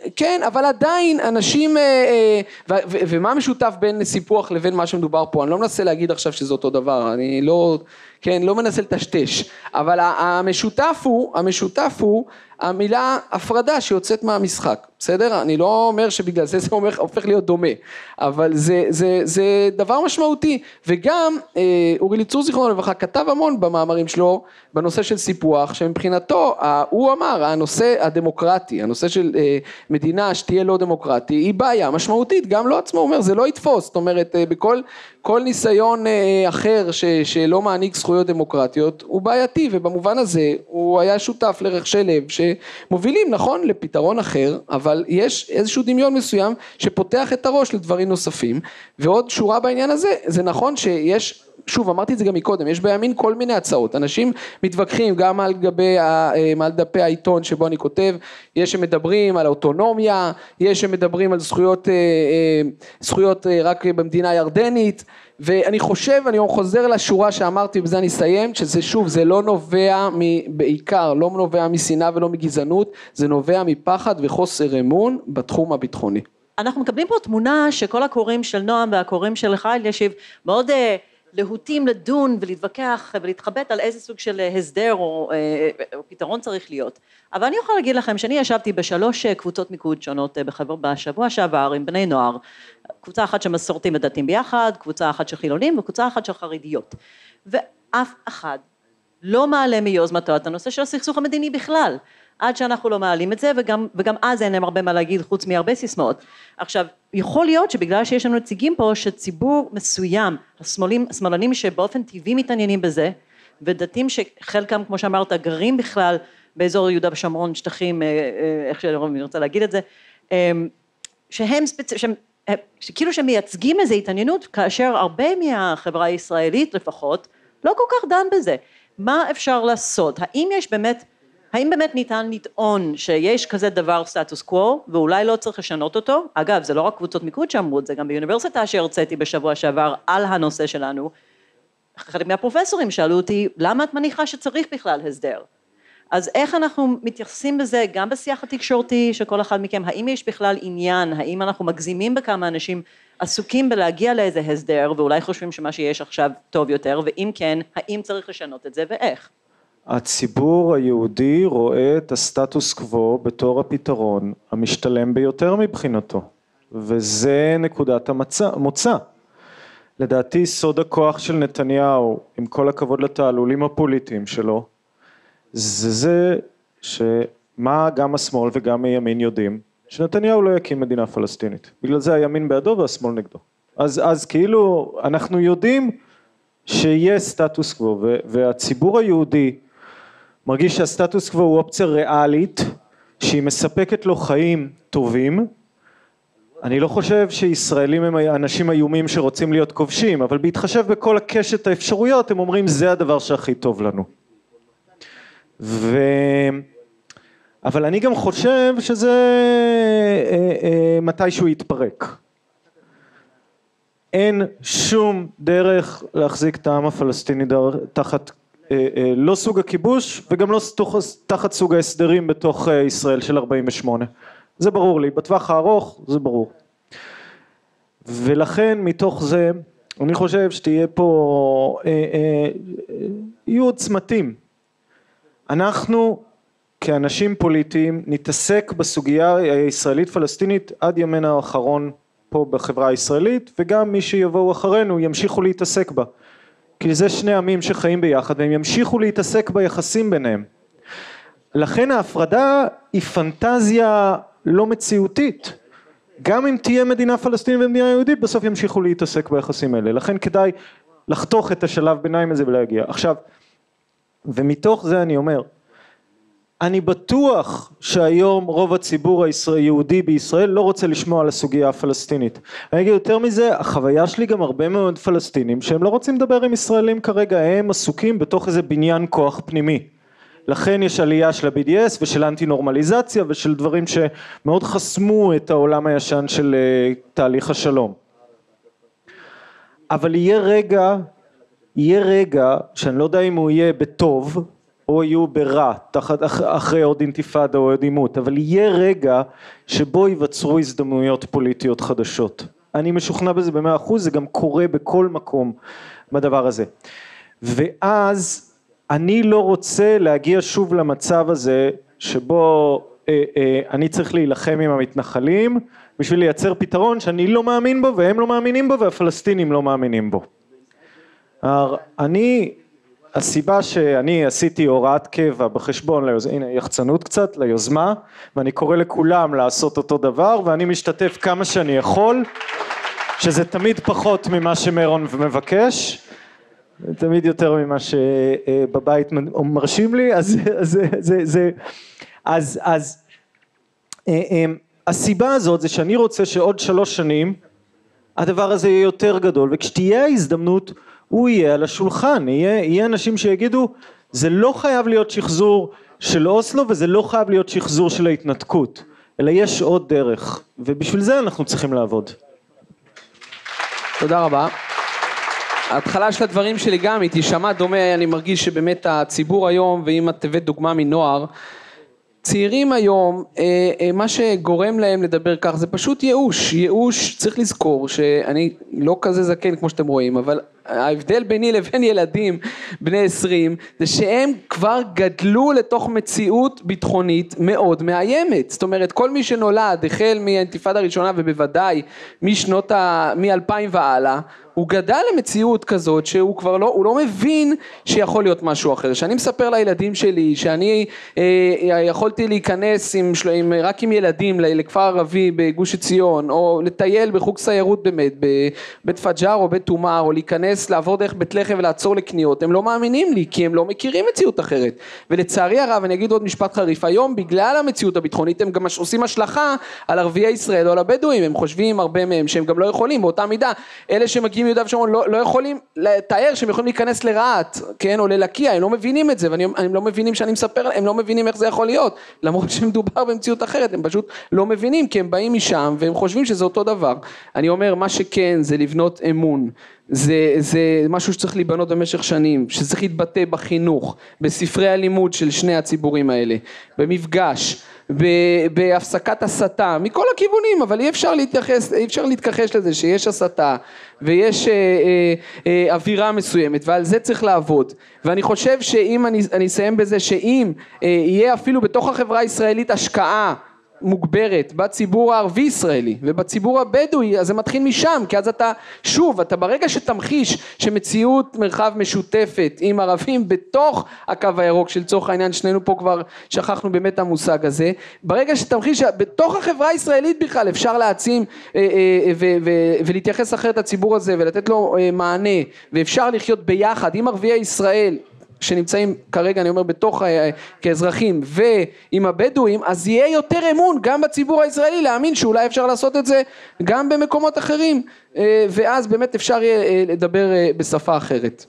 כן, אבל עדיין אנשים, ומה משותף בין סיפוח לבין מה שמדובר פה, אני לא מנסה להגיד עכשיו שזה אותו דבר, אני לא, כן, לא מנסה לטשטש, אבל המשותף הוא המילה הפרדה שיוצאת מהמשחק, בסדר? אני לא אומר שבגלל זה הופך להיות דומה, אבל זה דבר משמעותי, וגם אורי אליצור זיכרונו לברכה כתב המון במאמרים שלו בנושא של סיפוח, שמבחינתו הוא אמר הנושא הדמוקרטי, הנושא של מדינה שתהיה לא דמוקרטי היא בעיה משמעותית, גם לא עצמו אומר זה לא יתפוס, זאת אומרת בכל ניסיון אחר שלא מעניק זכויות דמוקרטיות הוא בעייתי, ובמובן הזה הוא היה שותף לרחשי לב שמובילים נכון לפתרון אחר, אבל יש איזשהו דמיון מסוים שפותח את הראש לדברים נוספים. ועוד שורה בעניין הזה, זה נכון שיש, שוב אמרתי את זה גם מקודם, יש בימין כל מיני הצעות, אנשים מתווכחים גם על דפי העיתון שבו אני כותב, יש שמדברים על האוטונומיה, יש שמדברים על זכויות רק במדינה הירדנית, ואני חושב, אני חוזר לשורה שאמרתי ובזה אני אסיים, שזה שוב, זה לא נובע בעיקר, לא נובע משנאה ולא מגזענות, זה נובע מפחד וחוסר אמון בתחום הביטחוני. אנחנו מקבלים פה תמונה שכל הקוראים של נועם והקוראים של חי אלישיב מאוד להוטים לדון ולהתווכח ולהתחבט על איזה סוג של הסדר או פתרון צריך להיות. אבל אני יכולה להגיד לכם שאני ישבתי בשלוש קבוצות מיקוד שונות בשבוע שעבר עם בני נוער, קבוצה אחת של מסורתיים ודתיים ביחד, קבוצה אחת של חילונים וקבוצה אחת של חרדיות. ואף אחד לא מעלה מיוזמתו את הנושא של הסכסוך המדיני בכלל. עד שאנחנו לא מעלים את זה, וגם אז אין להם הרבה מה להגיד חוץ מהרבה סיסמאות. עכשיו, יכול להיות שבגלל שיש לנו נציגים פה, שציבור מסוים, השמאלנים שבאופן טבעי מתעניינים בזה, ודתיים שחלקם, כמו שאמרת, גרים בכלל באזור יהודה ושומרון, שטחים, איך שאני רוצה להגיד את זה, שכאילו שמייצגים איזו התעניינות, כאשר הרבה מהחברה הישראלית לפחות, לא כל כך דן בזה. מה אפשר לעשות? האם באמת ניתן לטעון שיש כזה דבר סטטוס קוו, ואולי לא צריך לשנות אותו? אגב, זה לא רק קבוצות מיקוד שאמרו את זה, גם באוניברסיטה שהרציתי בשבוע שעבר על הנושא שלנו, חלק מהפרופסורים שאלו אותי, למה את מניחה שצריך בכלל הסדר? אז איך אנחנו מתייחסים בזה, גם בשיח התקשורתי של כל אחד מכם, האם יש בכלל עניין, האם אנחנו מגזימים בכמה אנשים עסוקים בלהגיע לאיזה הסדר, ואולי חושבים שמה שיש עכשיו טוב יותר, ואם כן, האם צריך לשנות את זה ואיך? הציבור היהודי רואה את הסטטוס קוו בתור הפתרון המשתלם ביותר מבחינתו, וזה נקודת המוצא. לדעתי סוד הכוח של נתניהו, עם כל הכבוד לתעלולים הפוליטיים שלו, זה שמה גם השמאל וגם הימין יודעים, שנתניהו לא יקים מדינה פלסטינית. בגלל זה הימין בעדו והשמאל נגדו. אז כאילו אנחנו יודעים שיהיה סטטוס קוו, והציבור היהודי מרגיש שהסטטוס קוו הוא אופציה ריאלית, שהיא מספקת לו חיים טובים. אני לא חושב שישראלים הם אנשים איומים שרוצים להיות כובשים, אבל בהתחשב בכל הקשת האפשרויות, הם אומרים זה הדבר שהכי טוב לנו. אבל אני גם חושב שזה מתישהו יתפרק. אין שום דרך להחזיק את העם הפלסטיני תחת לא סוג הכיבוש וגם לא תחת סוג ההסדרים בתוך ישראל של 48. זה ברור לי, בטווח הארוך זה ברור. ולכן מתוך זה אני חושב שתהיה פה, יהיו עוד צמתים. אנחנו כאנשים פוליטיים נתעסק בסוגיה הישראלית פלסטינית עד ימינו האחרון פה בחברה הישראלית, וגם מי שיבואו אחרינו ימשיכו להתעסק בה. כי זה שני עמים שחיים ביחד והם ימשיכו להתעסק ביחסים ביניהם. לכן ההפרדה היא פנטזיה לא מציאותית. גם אם תהיה מדינה פלסטינית ומדינה יהודית, בסוף ימשיכו להתעסק ביחסים האלה. לכן כדאי לחתוך את השלב ביניים הזה ולהגיע. עכשיו, ומתוך זה אני אומר, אני בטוח שהיום רוב הציבור היהודי בישראל לא רוצה לשמוע על הסוגיה הפלסטינית. אני אגיד יותר מזה, החוויה שלי גם הרבה מאוד פלסטינים שהם לא רוצים לדבר עם ישראלים כרגע, הם עסוקים בתוך איזה בניין כוח פנימי. לכן יש עלייה של ה-BDS ושל אנטי נורמליזציה ושל דברים שמאוד חסמו את העולם הישן של תהליך השלום. אבל יהיה רגע שאני לא יודע אם הוא יהיה בטוב, או יהיו ברע אחרי עוד אינתיפאדה או עוד עימות, אבל יהיה רגע שבו ייווצרו הזדמנויות פוליטיות חדשות. אני משוכנע בזה ב100%, זה גם קורה בכל מקום בדבר הזה. ואז אני לא רוצה להגיע שוב למצב הזה שבו אני צריך להילחם עם המתנחלים בשביל לייצר פתרון שאני לא מאמין בו והם לא מאמינים בו והפלסטינים לא מאמינים בו. הסיבה שאני עשיתי הוראת קבע בחשבון, הנה יחצנות קצת ליוזמה, ואני קורא לכולם לעשות אותו דבר, ואני משתתף כמה שאני יכול, שזה תמיד פחות ממה שמרון מבקש, תמיד יותר ממה שבבית מרשים לי, אז הסיבה הזאת זה שאני רוצה שעוד 3 שנים הדבר הזה יהיה יותר גדול, וכשתהיה ההזדמנות הוא יהיה על השולחן, יהיה אנשים שיגידו זה לא חייב להיות שחזור של אוסלו וזה לא חייב להיות שחזור של ההתנתקות, אלא יש עוד דרך, ובשביל זה אנחנו צריכים לעבוד. תודה רבה. ההתחלה של הדברים שלי גם היא תשמע דומה, אני מרגיש שבאמת הציבור היום, ואם את הבאת דוגמה מנוער, צעירים היום, מה שגורם להם לדבר כך זה פשוט ייאוש, צריך לזכור שאני לא כזה זקן כמו שאתם רואים, אבל ההבדל ביני לבין ילדים בני 20 זה שהם כבר גדלו לתוך מציאות ביטחונית מאוד מאיימת. זאת אומרת כל מי שנולד החל מהאינתיפאדה הראשונה ובוודאי מ-2000 והלאה, הוא גדל למציאות כזאת שהוא כבר לא מבין שיכול להיות משהו אחר. שאני מספר לילדים שלי שאני יכולתי להיכנס רק עם ילדים לכפר ערבי בגוש עציון, או לטייל בחוג סיירות באמת בבית פג'ר או בית תומר, או להיכנס לעבור דרך בית לחם ולעצור לקניות, הם לא מאמינים לי כי הם לא מכירים מציאות אחרת. ולצערי הרב, אני אגיד עוד משפט חריף, היום בגלל המציאות הביטחונית הם גם עושים השלכה על ערביי ישראל או על הבדואים, הם חושבים הרבה מהם שהם גם לא יכולים באותה מידה, אלה שמגיעים מיהודה ושומרון לא יכולים לתאר שהם יכולים להיכנס לרהט, כן, או ללקיה, הם לא מבינים את זה, והם לא מבינים שאני מספר, הם לא מבינים איך זה יכול להיות, למרות שמדובר במציאות אחרת, הם פשוט לא מבינים, כי הם באים משם והם חושבים שזה אותו דבר. אני אומר, מה שכן זה לבנות אמון, זה משהו שצריך להיבנות במשך שנים, שצריך להתבטא בחינוך, בספרי הלימוד של שני הציבורים האלה, במפגש, בהפסקת הסתה מכל הכיוונים, אבל אי אפשר להתכחש לזה שיש הסתה ויש אווירה מסוימת, ועל זה צריך לעבוד. ואני חושב שאם אני אסיים בזה, שאם יהיה אפילו בתוך החברה הישראלית השקעה מוגברת בציבור הערבי ישראלי ובציבור הבדואי, אז זה מתחיל משם, כי אז אתה ברגע שתמחיש שמציאות מרחב משותפת עם ערבים בתוך הקו הירוק, של צורך העניין שנינו פה כבר שכחנו באמת המושג הזה, ברגע שתמחיש בתוך החברה הישראלית בכלל אפשר להעצים ולהתייחס אחרת לציבור הזה ולתת לו מענה, ואפשר לחיות ביחד עם ערביי ישראל שנמצאים כרגע, אני אומר, בתוך כאזרחים ועם הבדואים, אז יהיה יותר אמון גם בציבור הישראלי להאמין שאולי אפשר לעשות את זה גם במקומות אחרים, ואז באמת אפשר יהיה לדבר בשפה אחרת.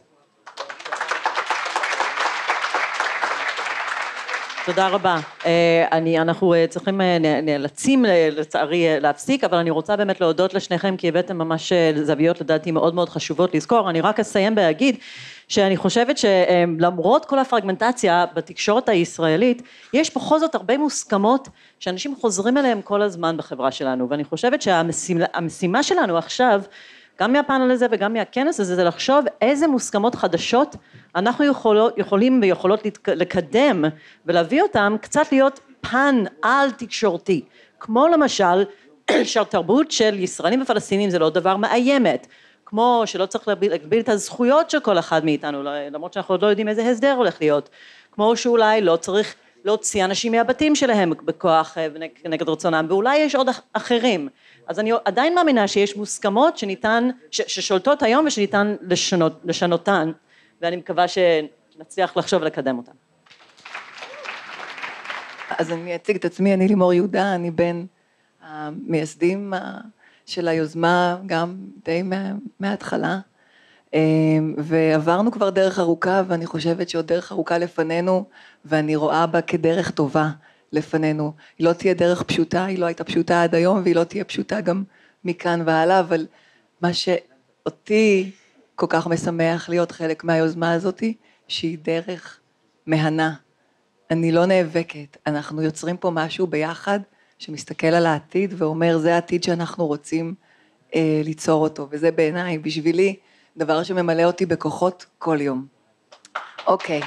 תודה רבה. אנחנו צריכים, נאלצים לצערי להפסיק, אבל אני רוצה באמת להודות לשניכם, כי הבאתם ממש זוויות לדעתי מאוד מאוד חשובות לזכור. אני רק אסיים להגיד שאני חושבת שלמרות כל הפרגמנטציה בתקשורת הישראלית, יש בכל זאת הרבה מוסכמות שאנשים חוזרים אליהם כל הזמן בחברה שלנו, ואני חושבת שהמשימה שלנו עכשיו, גם מהפאנל הזה וגם מהכנס הזה, זה לחשוב איזה מוסכמות חדשות אנחנו יכולים ויכולות לקדם ולהביא אותם קצת להיות פן על תקשורתי, כמו למשל שהתרבות של ישראלים ופלסטינים זה לא דבר מאיימת, כמו שלא צריך להגביל את הזכויות של כל אחד מאיתנו, למרות שאנחנו עוד לא יודעים איזה הסדר הולך להיות, כמו שאולי לא צריך להוציא אנשים מהבתים שלהם בכוח ונגד רצונם, ואולי יש עוד אחרים. אז אני עדיין מאמינה שיש מוסכמות ששולטות היום ושניתן לשנותן, ואני מקווה שנצליח לחשוב ולקדם אותן. אז אני אציג את עצמי, אני לימור יהודה, אני בין המייסדים של היוזמה גם די מההתחלה, ועברנו כבר דרך ארוכה, ואני חושבת שעוד דרך ארוכה לפנינו, ואני רואה בה כדרך טובה לפנינו. היא לא תהיה דרך פשוטה, היא לא הייתה פשוטה עד היום, והיא לא תהיה פשוטה גם מכאן והלאה, אבל מה שאותי כל כך משמח להיות חלק מהיוזמה הזאת, שהיא דרך מהנה, אני לא נאבקת, אנחנו יוצרים פה משהו ביחד שמסתכל על העתיד ואומר זה העתיד שאנחנו רוצים ליצור אותו, וזה בעיניי בשבילי דבר שממלא אותי בכוחות כל יום. אוקיי.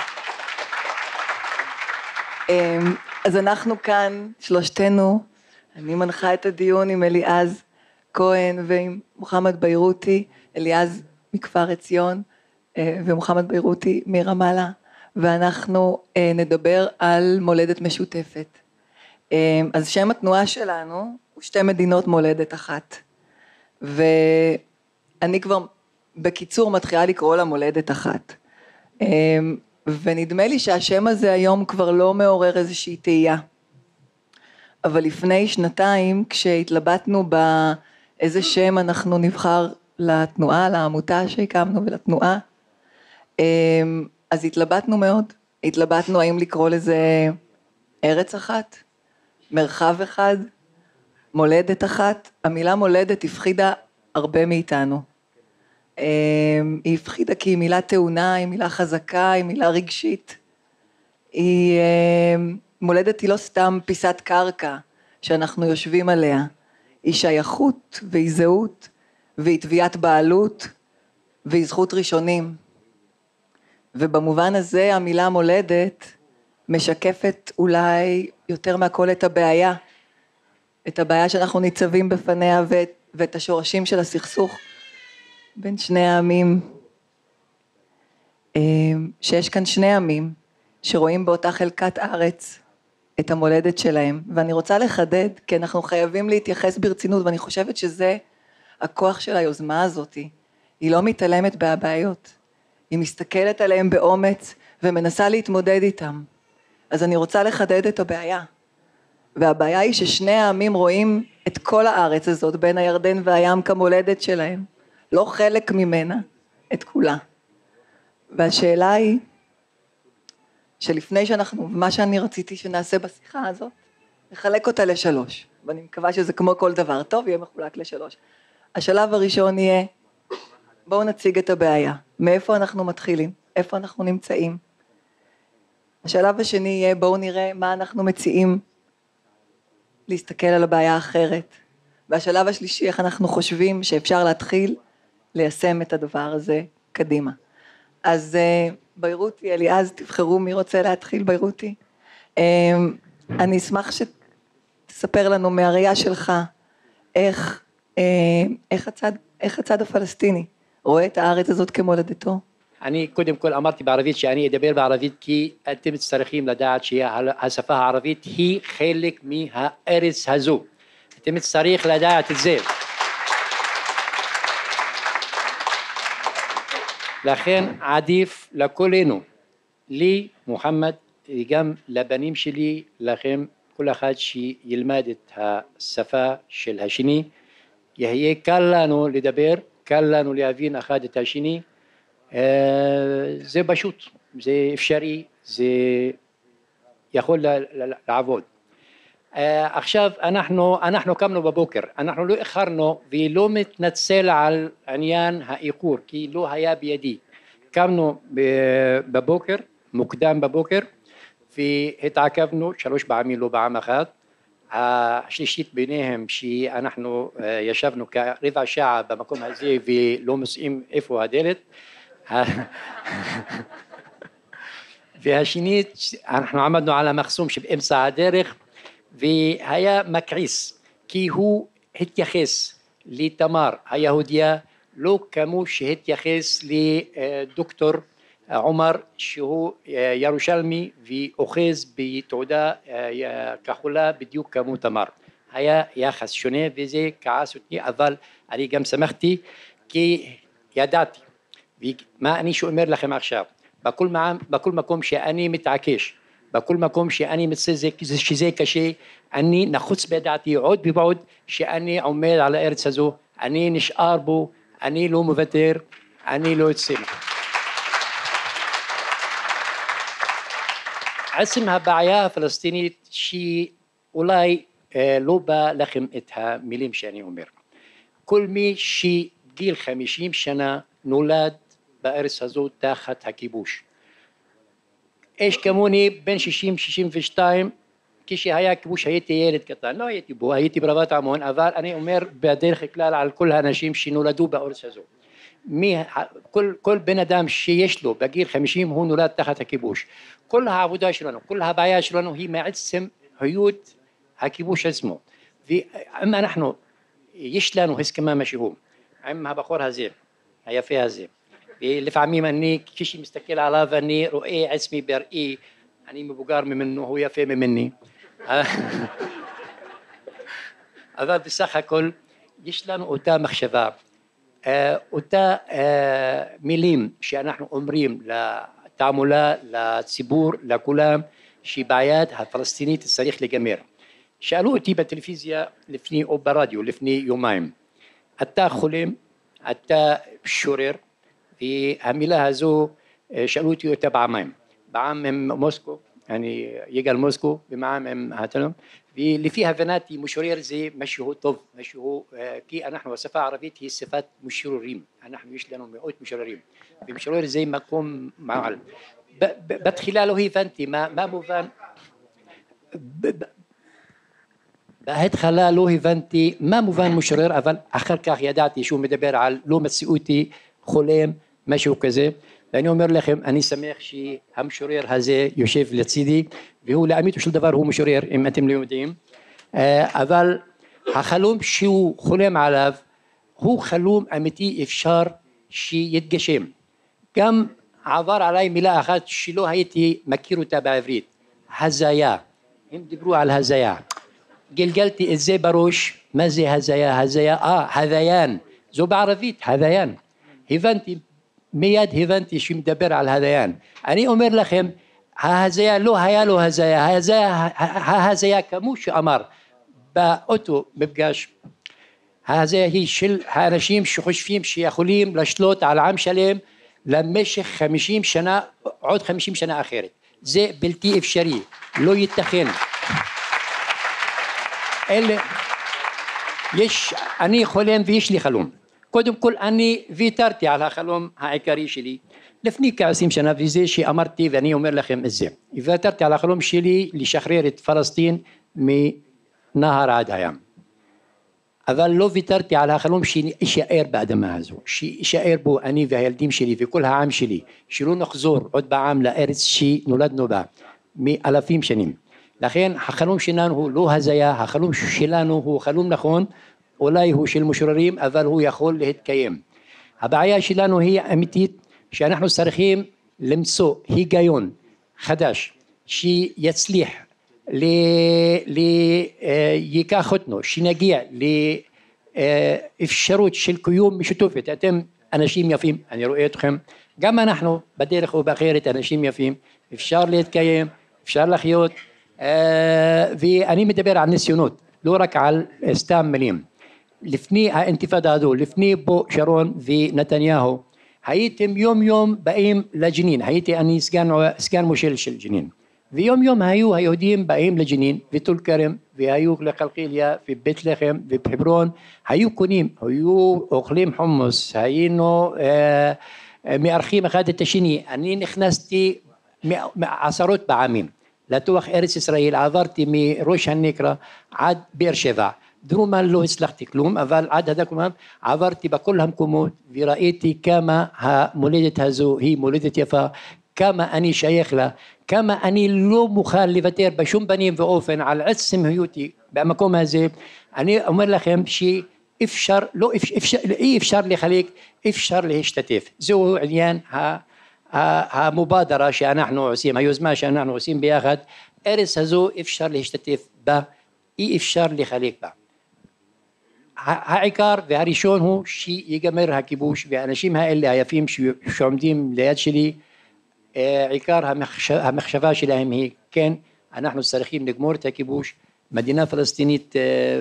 אז אנחנו כאן שלושתנו, אני מנחה את הדיון עם אליעז כהן ועם מוחמד ביירותי, אליעז מכפר עציון ומוחמד ביירותי מרמאללה, ואנחנו נדבר על מולדת משותפת. אז שם התנועה שלנו הוא שתי מדינות מולדת אחת, ואני כבר בקיצור מתחילה לקרוא לה מולדת אחת, ונדמה לי שהשם הזה היום כבר לא מעורר איזושהי תהייה, אבל לפני שנתיים כשהתלבטנו באיזה שם אנחנו נבחר לתנועה, לעמותה שהקמנו ולתנועה, אז התלבטנו מאוד, התלבטנו האם לקרוא לזה ארץ אחת, מרחב אחד, מולדת אחת. המילה מולדת הפחידה הרבה מאיתנו, היא הפחידה כי היא מילה טעונה, היא מילה חזקה, היא מילה רגשית, מולדת היא לא סתם פיסת קרקע שאנחנו יושבים עליה, היא שייכות והיא זהות והיא תביעת בעלות והיא זכות ראשונים, ובמובן הזה המילה מולדת משקפת אולי יותר מהכל את הבעיה שאנחנו ניצבים בפניה ואת השורשים של הסכסוך בין שני העמים, שיש כאן שני עמים שרואים באותה חלקת ארץ את המולדת שלהם, ואני רוצה לחדד כי אנחנו חייבים להתייחס ברצינות, ואני חושבת שזה הכוח של היוזמה הזאת, היא לא מתעלמת מהבעיות, היא מסתכלת עליהם באומץ ומנסה להתמודד איתם. אז אני רוצה לחדד את הבעיה, והבעיה היא ששני העמים רואים את כל הארץ הזאת בין הירדן והים כמולדת שלהם, לא חלק ממנה, את כולה. והשאלה היא שלפני שאנחנו, מה שאני רציתי שנעשה בשיחה הזאת, נחלק אותה לשלוש, ואני מקווה שזה כמו כל דבר טוב יהיה מחולק לשלוש. השלב הראשון יהיה, בואו נציג את הבעיה, מאיפה אנחנו מתחילים, איפה אנחנו נמצאים. השלב השני יהיה, בואו נראה מה אנחנו מציעים להסתכל על הבעיה האחרת. והשלב השלישי, איך אנחנו חושבים שאפשר להתחיל ליישם את הדבר הזה קדימה. אז ביירותי, אליעז, תבחרו מי רוצה להתחיל, ביירותי. אני אשמח שתספר לנו מהראייה שלך, איך הצד הפלסטיני רואה את הארץ הזאת כמולדתו. אני קודם כל אמרתי בערבית שאני אדבר בערבית כי אתם צריכים לדעת שהשפה הערבית היא חלק מהארץ הזו. אתם צריכים לדעת את זה. לכן עדיף לכולנו, לי, מוחמד, גם לבנים שלי, לכם, כל אחד שילמד את השפה של השני, יהיה קל לנו לדבר, קל לנו להבין אחד את השני, זה פשוט, זה אפשרי, זה יכול לעבוד. עכשיו אנחנו קמנו בבוקר, אנחנו לא איחרנו ולא מתנצל על עניין האיחור כי לא היה בידי. קמנו בבוקר, מוקדם בבוקר, והתעכבנו 3 פעמים, לא פעם אחת. השלישית ביניהם שאנחנו ישבנו כרבע שעה במקום הזה ולא מוצאים איפה הדלת. והשנית, אנחנו עמדנו על המחסום שבאמצע הדרך, והיה מקריס, כי הוא התייחס לתמר היהודיה, לא כמו שהתייחס לדוקטור עומר, שהוא ירושלמי ואוחז בתעודה כחולה בדיוק כמו תמר. היה יחס שונה וזה כעס אותי, אבל אני גם שמחתי כי ידעתי. ומה אני שאומר לכם עכשיו, בכל מקום שאני מתעקש, בכל מקום שאני מצא שזה קשה, אני נחוץ בדעתי עוד ובעוד שאני עומד על הארץ הזו, אני נשאר בו, אני לא מוותר, אני לא יוצא. עצם הבעיה הפלסטינית שאולי לא בא לכם את המילים שאני אומר. כל מי שגיל 50 שנה נולד בארץ הזו תחת הכיבוש. איש כמוני בין 60-62, כשהיה כיבוש הייתי ילד קטן, לא הייתי בו, הייתי ברבת עמון, אבל אני אומר בדרך כלל על כל האנשים שנולדו בארץ הזו. כל בן אדם שיש לו בגיל 50 הוא נולד תחת הכיבוש. כל העבודה שלנו, כל הבעיה שלנו היא מעצם היות הכיבוש עצמו. ואם אנחנו, יש לנו הסכמה משהו עם הבחור הזה, היפה הזה, ולפעמים אני כשמסתכל עליו אני רואה עצמי בראי, אני מבוגר ממנו, הוא יפה ממני. אבל בסך הכל יש לנו אותה מחשבה, אותה מילים שאנחנו אומרים לתעמולה, לציבור, לכולם, שבעיית הפלסטינית צריך לגמר. שאלו אותי בטלוויזיה לפני או ברדיו לפני יומיים, אתה חולם, אתה שורר, והמילה הזו שאלו אותי אותה פעמיים, פעם עם מוסקו, אני יגאל מוסקו, ומעם עם התלום, ולפי הבנתי משורר זה משהו טוב, משהו, כי אנחנו, השפה הערבית היא שפת משוררים, אנחנו יש לנו מאות משוררים, ומשורר זה מקום מעל. בתחילה לא הבנתי מה מובן, בהתחלה לא הבנתי מה מובן משורר, אבל אחר כך ידעתי שהוא מדבר על לא מציאותי, חולם, משהו כזה, ואני אומר לכם, אני שמח שהמשורר הזה יושב לצידי, והוא לאמיתו של דבר הוא משורר, אם אתם לא יודעים, אבל החלום שהוא חולם עליו, הוא חלום אמיתי אפשר שיתגשם. גם עבר עליי מילה אחת שלא הייתי מכיר אותה בעברית, הזיה, הם דיברו על הזיה, גלגלתי את זה בראש, מה זה הזיה? הזיה, הדיין, זו בערבית, הדיין, הבנתי, מיד הבנתי שמדבר על הדיין. אני אומר לכם, ההזיה לא היה לו הזיה, ההזיה כמו שאמר באותו מפגש, ההזיה היא של האנשים שחושבים שיכולים לשלוט על עם שלם למשך 50 שנה, עוד 50 שנה אחרת. זה בלתי אפשרי, לא ייתכן. אני חולם ויש לי חלום. קודם כל אני ויתרתי על החלום העיקרי שלי לפני כ20 שנה, וזה שאמרתי ואני אומר לכם את זה, ויתרתי על החלום שלי לשחרר את פלסטין מנהר עד הים, אבל לא ויתרתי על החלום שישאר באדמה הזו, שישאר בו אני והילדים שלי וכל העם שלי, שלא נחזור עוד פעם לארץ שנולדנו בה מאלפים שנים. לכן החלום שלנו הוא לא הזיה, החלום שלנו הוא חלום נכון, אולי הוא של משוררים אבל הוא יכול להתקיים. הבעיה שלנו היא אמיתית, שאנחנו צריכים למצוא היגיון חדש שיצליח ייקח אותנו, שנגיע לאפשרות של קיום משותפת. אתם אנשים יפים, אני רואה אתכם, גם אנחנו בדרך או באחרת אנשים יפים, אפשר להתקיים, אפשר לחיות, ואני מדבר על ניסיונות, לא רק על סתם מילים. לפני האינתיפאדה הזו, לפני בו שרון ונתניהו, הייתם יום יום באים לג'נין, הייתי אני סגן מושל של ג'נין, ויום יום היו היהודים באים לג'נין וטול כרם, והיו לקלקיליה ובית לחם ובחברון, היו קונים, היו אוכלים חומוס, היינו מארחים אחד את השני. אני נכנסתי עשרות פעמים לתוך ארץ ישראל, עברתי מראש הנקרה עד באר שבע, דרומה לא הצלחתי כלום, אבל עד הדקומה עברתי בכל המקומות וראיתי כמה המולדת הזו היא מולדת יפה, כמה אני שייך לה, כמה אני לא מוכן לוותר בשום פנים ואופן על עצם היותי במקום הזה. אני אומר לכם שאפשר, אי אפשר לחלק, אפשר להשתתף. זהו עניין המובדרה שאנחנו עושים, היוזמה שאנחנו עושים ביחד. ארץ הזו אפשר להשתתף בה, אי אפשר לחלק בה. העיקר והראשון הוא שיגמר הכיבוש, והאנשים האלה היפים שעומדים ליד שלי, עיקר המחשבה שלהם היא כן, אנחנו צריכים לגמור את הכיבוש, מדינה פלסטינית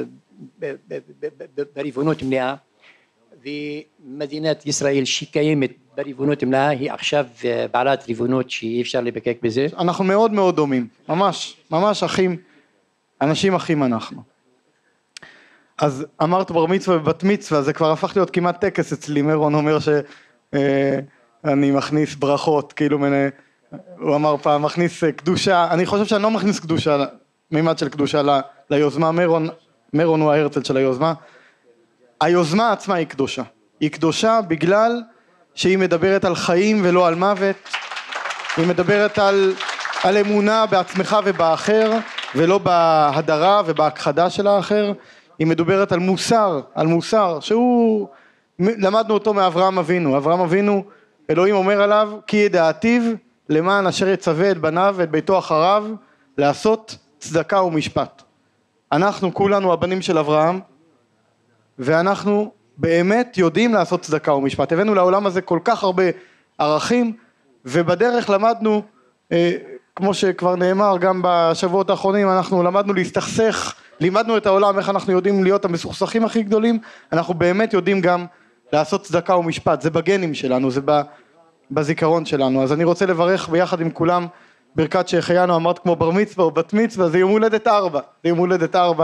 בריבונות מלאה, ומדינת ישראל שקיימת בריבונות מלאה היא עכשיו בעלת ריבונות שאי אפשר לבקק בזה. אנחנו מאוד מאוד דומים, ממש, ממש אחים, אנשים אחים אנחנו. אז אמרת בר מצווה ובת מצווה, זה כבר הפך להיות כמעט טקס אצלי, מרון אומר שאני מכניס ברכות, כאילו הוא אמר פעם, מכניס קדושה, אני חושב שאני לא מכניס קדושה, מימד של קדושה ליוזמה, מרון הוא ההרצל של היוזמה. היוזמה עצמה היא קדושה. היא קדושה בגלל שהיא מדברת על חיים ולא על מוות, היא מדברת על אמונה בעצמך ובאחר, ולא בהדרה ובהכחדה של האחר, היא מדברת על מוסר, שהוא, למדנו אותו מאברהם אבינו, אברהם אבינו, אלוהים אומר עליו, כי ידעתיו למען אשר יצווה את בניו ואת ביתו אחריו, לעשות צדקה ומשפט. אנחנו כולנו הבנים של אברהם, ואנחנו באמת יודעים לעשות צדקה ומשפט. הבאנו לעולם הזה כל כך הרבה ערכים, ובדרך למדנו, כמו שכבר נאמר גם בשבועות האחרונים, אנחנו למדנו להסתכסך, לימדנו את העולם איך אנחנו יודעים להיות המסוכסכים הכי גדולים, אנחנו באמת יודעים גם לעשות צדקה ומשפט, זה בגנים שלנו, זה בזיכרון שלנו. אז אני רוצה לברך ביחד עם כולם ברכת שהחיינו, אמרת כמו בר מצווה או בת מצווה, זה יום הולדת 4, זה יום הולדת 4.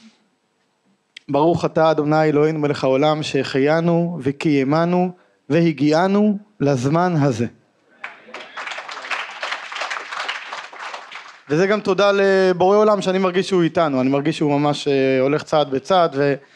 ברוך אתה אדוני אלוהינו מלך העולם שהחיינו וקיימנו והגיענו לזמן הזה. וזה גם תודה לבורא עולם שאני מרגיש שהוא איתנו, אני מרגיש שהוא ממש הולך צעד בצעד.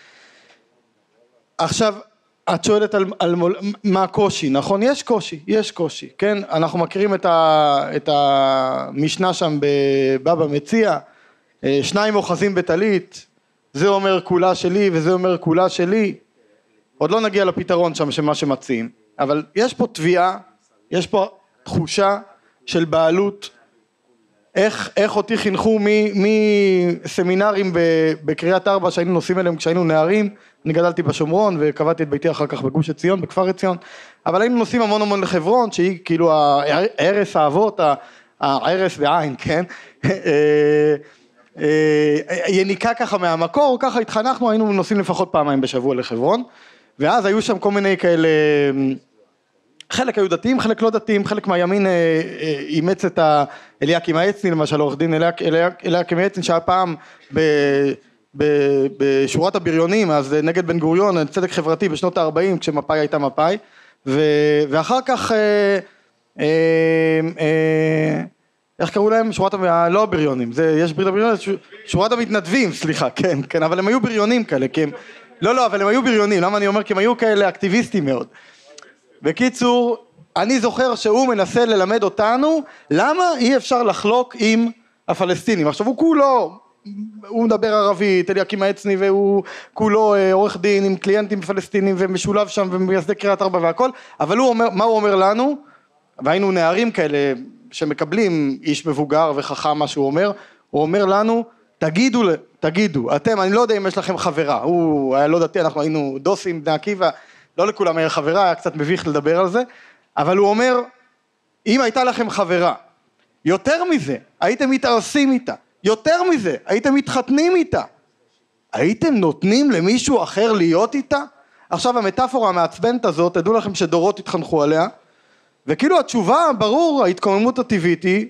עכשיו את שואלת על מה הקושי, נכון? יש קושי, כן? אנחנו מכירים את המשנה שם בבבא מציע, 2 אוחזים בטלית, זה אומר כולה שלי וזה אומר כולה שלי, עוד לא נגיע לפתרון שם שמה שמציעים, אבל יש פה תביעה, יש פה תחושה של בעלות, איך אותי חינכו מסמינרים בקריית 4 שהיינו נוסעים אליהם כשהיינו נערים, אני גדלתי בשומרון וקבעתי את ביתי אחר כך בגוש עציון, בכפר עציון, אבל היינו נוסעים המון לחברון שהיא כאילו הערש האבות, הערש בעין, כן? יניקה ככה מהמקור, ככה התחנכנו, היינו נוסעים לפחות פעמיים בשבוע לחברון, ואז היו שם כל מיני כאלה, חלק היו דתיים, חלק לא דתיים, חלק מהימין אימץ את אליקים העצני, למשל עורך דין אליקים העצני, שהיה פעם בשורת הבריונים, אז נגד בן גוריון, צדק חברתי בשנות ה-40, כשמפאי הייתה מפאי, ואחר כך, איך קראו להם? שורת, לא בריונים, יש ברית הבריונים, שורת המתנדבים, סליחה, כן, אבל הם היו בריונים כאלה, כי הם, לא, אבל הם היו בריונים, למה אני אומר? כי הם היו כאלה אקטיביסטים מאוד. בקיצור, אני זוכר שהוא מנסה ללמד אותנו, למה אי אפשר לחלוק עם הפלסטינים. עכשיו הוא כולו, הוא מדבר ערבית, אליקים העצני, והוא כולו עורך דין עם קליינטים פלסטינים, ומשולב שם, ומייסדי קריית 4 והכל, אבל הוא אומר, מה הוא אומר לנו? והיינו נערים כאלה, שמקבלים איש מבוגר וחכם מה שהוא אומר לנו, תגידו, אתם, אני לא יודע אם יש לכם חברה, הוא היה לא דתי, אנחנו היינו דוסים, בני עקיבא, לא לכולם היה חברה, היה קצת מביך לדבר על זה, אבל הוא אומר, אם הייתה לכם חברה, יותר מזה, הייתם מתארסים איתה, יותר מזה, הייתם מתחתנים איתה, הייתם נותנים למישהו אחר להיות איתה? עכשיו המטאפורה המעצבנת הזאת, תדעו לכם שדורות התחנכו עליה, וכאילו התשובה, ברור, ההתקוממות הטבעית היא,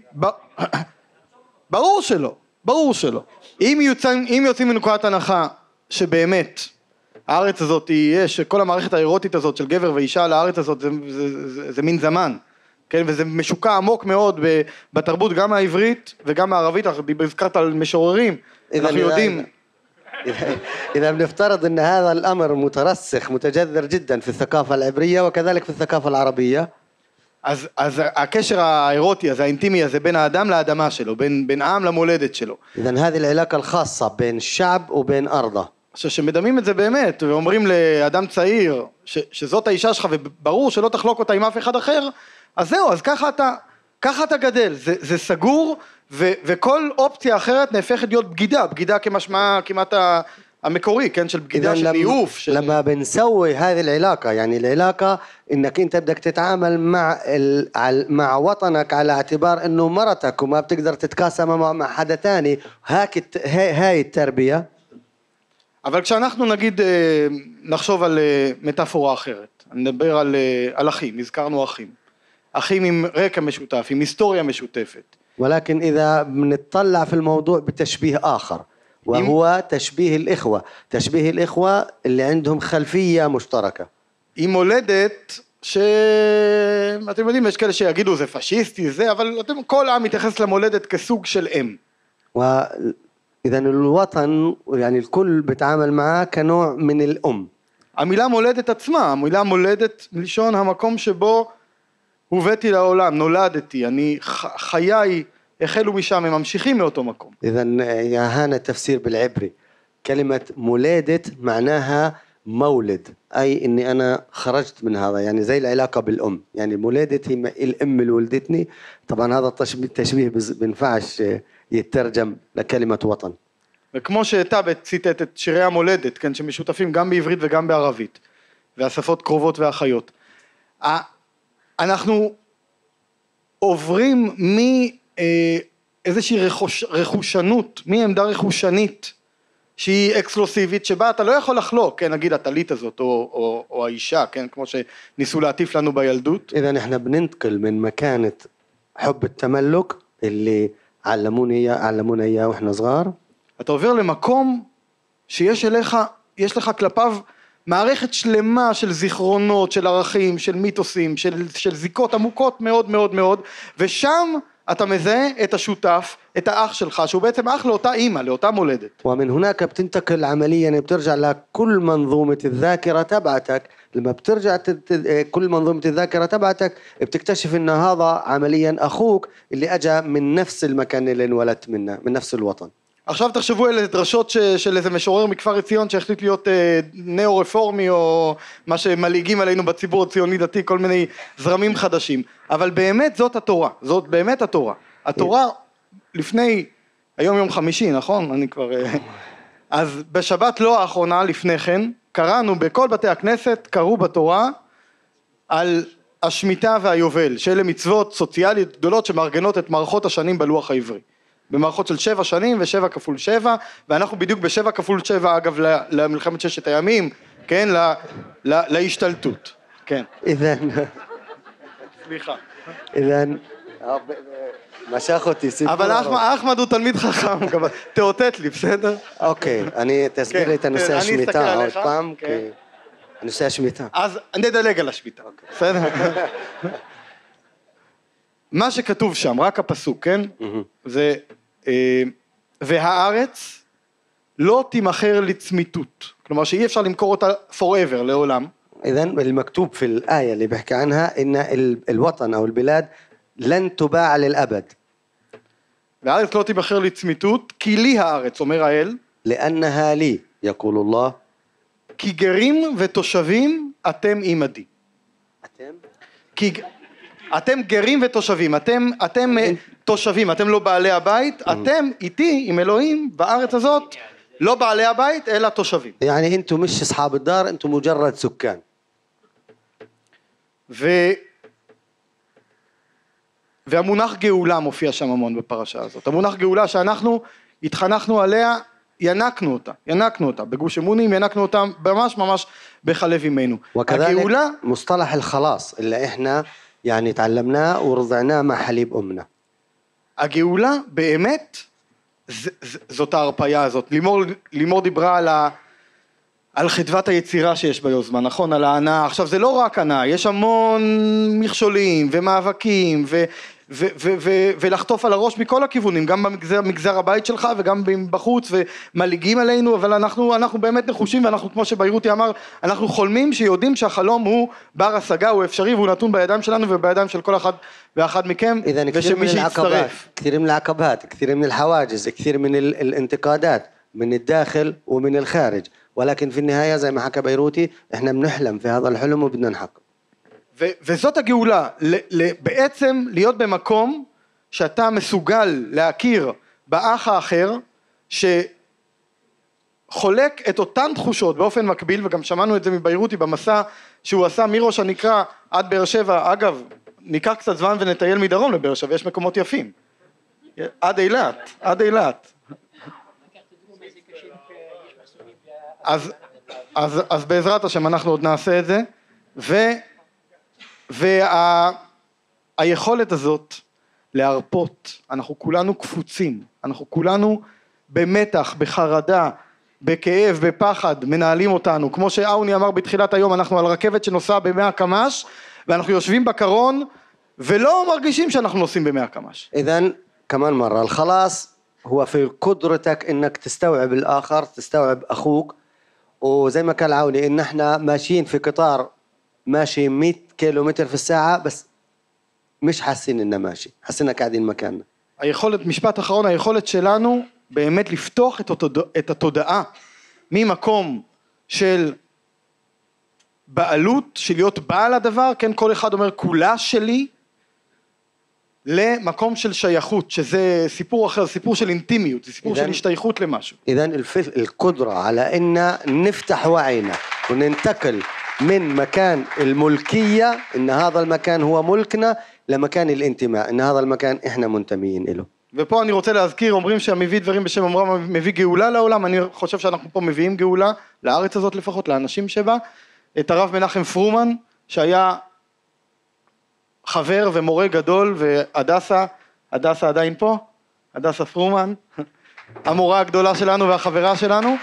ברור שלא. אם יוצאים מנקודת הנחה שבאמת הארץ הזאת יש, כל המערכת האירוטית הזאת של גבר ואישה על הארץ הזאת זה מין זמן, כן? וזה משוקע עמוק מאוד בתרבות גם העברית וגם הערבית, הזכרת על משוררים, אנחנו יודעים. إذا بنفترض أن هذا الأمر مترسخ متجذر جدا في الثقافة العبرية وكذلك في الثقافة العربية. אז הקשר האירוטי הזה, האינטימי הזה, בין האדם לאדמה שלו, בין העם למולדת שלו. إذا هذه العلاقة الخاصة بين الشعب وبين أرضه. שמדמים את זה באמת, ואומרים לאדם צעיר, שזאת האישה שלך, וברור שלא תחלוק אותה עם אף אחד אחר, אז זהו, אז ככה אתה גדל, זה סגור, וכל אופציה אחרת נהפכת להיות בגידה כמשמע כמעט המקורי, כן, של בגידה, של ניאוף. لما بنسوي هذه العلاقة يعني العلاقة إنك أنت بدك تتعامل مع وطنك على اعتبار إنه مرتك وما بتقدر تتكاسم مع حدا تاني هاي التربية. אבל כשאנחנו נגיד נחשוב על מטאפורה אחרת, נדבר על אחים, הזכרנו אחים עם רקע משותף, עם היסטוריה משותפת. ولكن إذا بنطلع في الموضوع بتشبيه آخر وهو تشبيه الإخوة اللي عندهم خلفية مشتركة. עם מולדת שאתם יודעים, יש כאלה שיגידו זה פשיסטי, זה, אבל כל עם מתייחס למולדת כסוג של אם. إذا الوطن يعني الكل بيتعامل معاه كنوع من الأم. המילה מולדת עצמה, המילה מולדת מלשון המקום שבו הובאתי לעולם, נולדתי, חיי החלו משם, הם ממשיכים מאותו מקום. إذا يا هانا التفسير بالعبري كلمة مولدة معناها مولد، أي إني أنا خرجت من هذا، يعني زي العلاقة بالأم، يعني مولدة هي الأم اللي ولدتني. طبعا هذا التشبيه بنفعش يترجم لكلمة وطن. וכמו שטאבט ציטט את שירי המולדת, כן, שמשותפים גם בעברית וגם בערבית, והשפות קרובות ואחיות. אנחנו עוברים מאיזושהי רכושנות, מעמדה רכושנית, שהיא אקסקלוסיבית, שבה אתה לא יכול לחלוק, כן, נגיד הטלית הזאת, או האישה, כן, כמו שניסו להטיף לנו בילדות. إذا إحنا بننتقل من مكانة حب التملك اللي علمونا إياه وإحنا صغار. אתה עובר למקום שיש יש לך כלפיו מערכת שלמה של זיכרונות, של ערכים, של מיתוסים, של זיקות עמוקות מאוד מאוד מאוד, ושם אתה מזהה את השותף, את האח שלך, שהוא בעצם אח לאותה אימא, לאותה מולדת. ومن هناك بتنتقل عمليا بترجع لكل منظومة الذاكرة تبعتك. لما بترجع كل منظومة الذاكرة تبعتك بتكتشف إن هذا عمليا أخوك اللي أجا من نفس المكان اللي انولدت منه، من نفس الوطن. עכשיו תחשבו אלה דרשות של איזה משורר מכפר עציון שהחליט להיות נאו-רפורמי או מה שמלעיגים עלינו בציבור הציוני דתי, כל מיני זרמים חדשים, אבל באמת זאת התורה, זאת באמת התורה. התורה לפני, היום יום חמישי, נכון? אני כבר... אז בשבת לא האחרונה לפני כן, קראנו בכל בתי הכנסת, קראו בתורה על השמיטה והיובל, שאלה מצוות סוציאליות גדולות שמארגנות את מערכות השנים בלוח העברי. במערכות של 7 שנים ו7 כפול 7, ואנחנו בדיוק ב7 כפול 7 אגב למלחמת ששת הימים, כן, להשתלטות, כן. إذا סליחה. إذا משך אותי סיפור. אבל אחמד הוא תלמיד חכם, תאותת לי, בסדר? אוקיי, אני תסביר לי את הנושא השמיטה עוד פעם, הנושא השמיטה. אז נדלג על השמיטה, בסדר? מה שכתוב שם, רק הפסוק, כן? זה והארץ לא תימכר לצמיתות, כלומר שאי אפשר למכור אותה forever, לעולם. إذن المكتوب في الآية اللي بحكي عنها إن الوطن أو البلاد لن تباع للأبد. והארץ לא תימכר לצמיתות, כי לי הארץ, אומר האל. لأنها لي, يقول الله. כי גרים ותושבים אתם עמדי. אתם גרים ותושבים, אתם תושבים, אתם לא בעלי הבית, אתם איתי עם אלוהים בארץ הזאת, לא בעלי הבית אלא תושבים. يعني انتم مش اصحاب الدار, انتم مجرد سكان. והמונח גאולה מופיע שם המון בפרשה הזאת. המונח גאולה שאנחנו התחנכנו עליה, ינקנו אותה, בגוש אמונים ינקנו אותה ממש בחלב אימנו. הגאולה, مصطلح الخلاص اللي احنا يعني تعلمناه ورضعناه مع حليب أمنا. הגאולה באמת זאת ההרפאיה הזאת. לימור דיברה על חדוות היצירה שיש ביוזמה, נכון? על ההנאה. עכשיו זה לא רק הנאה, יש המון מכשולים ומאבקים ולחטוף על הראש מכל הכיוונים, גם במגזר הבית שלך וגם בחוץ, ומלעיגים עלינו, אבל אנחנו באמת נחושים, ואנחנו כמו שביירותי אמר, אנחנו חולמים שיודעים שהחלום הוא בר השגה, הוא אפשרי, והוא נתון בידיים שלנו ובידיים של כל אחד ואחד מכם, ושמי שיצטרף. كثير من العقبات, كثير من الحواجز, كثير من الانتقادات من الداخل ومن الخارج, ولكن في النهاية زي ما حكى بيروتي احنا بنحلم في هذا الحلم وبدنا نحقق. וזאת הגאולה, בעצם להיות במקום שאתה מסוגל להכיר באח האחר שחולק את אותן תחושות באופן מקביל, וגם שמענו את זה מביירותי במסע שהוא עשה מראש הנקרא עד באר שבע. אגב, ניקח קצת זמן ונטייל מדרום לבאר שבע, יש מקומות יפים, עד אילת. אז בעזרת השם אנחנו עוד נעשה את זה, והיכולת הזאת להרפות, אנחנו כולנו קפוצים, אנחנו כולנו במתח, בחרדה, בכאב, בפחד, מנהלים אותנו, כמו שאוני אמר בתחילת היום, אנחנו על רכבת שנוסעה ב100 קמ"ש, ואנחנו יושבים בקרון ולא מרגישים שאנחנו נוסעים ב100 קמ"ש. إذن كمان مرة الخلاص هو في قدرتك إنك تستوعب الآخر تستوعب أخوك وزي ما قال عوني إن إحنا ماشيين في قطار ماشي 100 كيلومتر في الساعة بس مش حاسين إنه ماشي حاسين قاعدين مكاننا. היכולת, משפט אחרון, היכולת שלנו באמת לפתוח את התודעה ממקום של בעלות, של להיות בעל הדבר, כן, כל אחד אומר כולה שלי, למקום של שייכות, שזה סיפור אחר, סיפור של אינטימיות, זה סיפור של השתייכות למשהו. إذن القدرة على إن نفتح وعينا وننتقل من مكان الملكية إن هذا المكان هو ملكنا למכאן الانتماء, إن هذا المكان إحنا منتمين إله. ופה אני רוצה להזכיר, אומרים שהמביא דברים בשם אומרם מביא גאולה לעולם, אני חושב שאנחנו פה מביאים גאולה, לארץ הזאת לפחות, לאנשים שבה, את הרב מנחם פרומן, שהיה חבר ומורה גדול, והדסה, הדסה עדיין פה, הדסה פרומן, המורה הגדולה שלנו והחברה שלנו,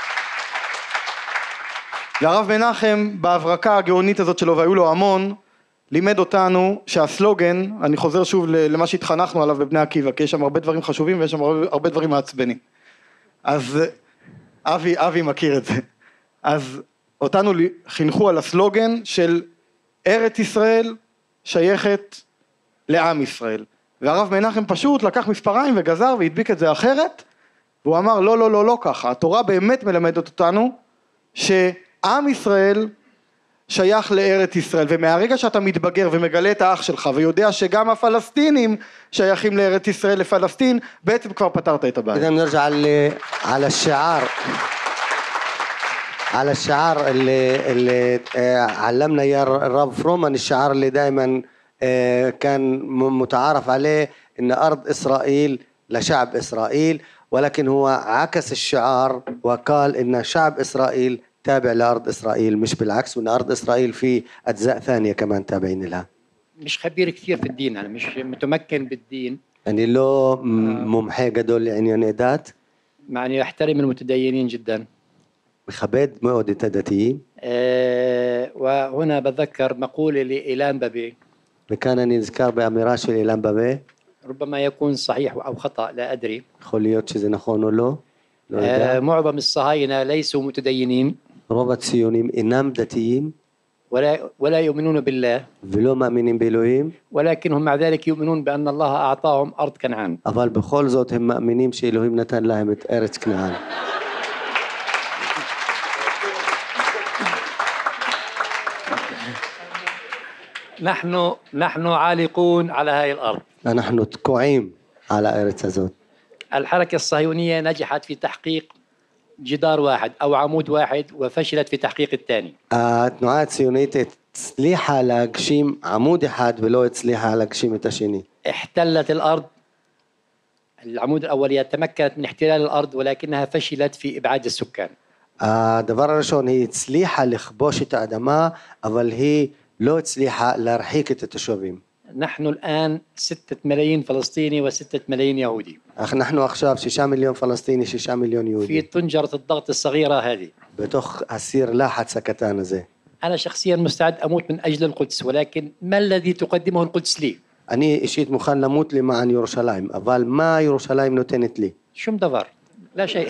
והרב מנחם בהברקה הגאונית הזאת שלו, והיו לו המון, לימד אותנו שהסלוגן, אני חוזר שוב למה שהתחנכנו עליו בבני עקיבא, כי יש שם הרבה דברים חשובים ויש שם הרבה דברים מעצבנים. אז אבי מכיר את זה. אז אותנו חינכו על הסלוגן של ארץ ישראל שייכת לעם ישראל. והרב מנחם פשוט לקח מספריים וגזר והדביק את זה אחרת, והוא אמר לא, לא, לא, לא ככה. התורה באמת מלמדת אותנו שעם ישראל שייך לארץ ישראל, ומהרגע שאתה מתבגר ומגלה את האח שלך ויודע שגם הפלסטינים שייכים לארץ ישראל לפלסטין, בעצם כבר פתרת את הבעיה. إذا نرجع على الشعار اللي علمنا يا الرب فرومان, الشعار اللي دائما كان متعارف عليه إن أرض إسرائيل لشعب إسرائيل, ولكن هو عكس الشعار وقال إن شعب إسرائيل تابع لأرض إسرائيل مش بالعكس, وإن أرض إسرائيل في أجزاء ثانية كمان تابعين لها. مش خبير كثير في الدين, أنا مش متمكن بالدين. أنا لو ممحي جدول لعنيان إدات. معني أحترم المتدينين جدا. بخبد موعد التدتيين. وهنا بذكر مقولة لإيلان بابي. وكان نذكر بأميراش إيلان بابي. ربما يكون صحيح أو خطأ لا أدري. خليت شيء نخونه له. معظم الصهاينة ليسوا متدينين. ربط ציונים אינם דתיים ولا يؤمنون بالله ולא מאמינים באלוהים, ولكنهم مع ذلك يؤمنون بأن الله أعطاهم أرض كنعان. אבל בכל זאת הם מאמינים שאלוהים נתן להם את ארץ כנען. نحن عالقون على هاي الأرض. אנחנו תקועים על הארץ הזאת. الحركة الصهيونية نجحت في تحقيق جدار واحد أو عمود واحد وفشلت في تحقيق الثاني. התנועה הציונית הצליחה להגשים עמוד אחד ולא הצליחה להגשים את השני. احتلت الأرض, العمود الأولي تمكنت من احتلال الأرض ولكنها فشلت في إبعاد السكان. הדבר הראשון, היא הצליחה לכבוש את האדמה, אבל היא לא הצליחה להרחיק את התושבים. نحن الآن 6 ملايين فلسطيني و6 ملايين يهودي. نحن עכשיו 6 מיליון פלסטיני, 6 מיליון יהודי. في طنجرة الضغط الصغيرة هذه. בתוך הסיר לחץ הקטן הזה. أنا شخصيا مستعد أموت من أجل القدس, ولكن ما الذي تقدمه القدس لي؟ אני אישית מוכן למות למען ירושלים, אבל מה ירושלים נותנת לי? שום דבר, لا شيء.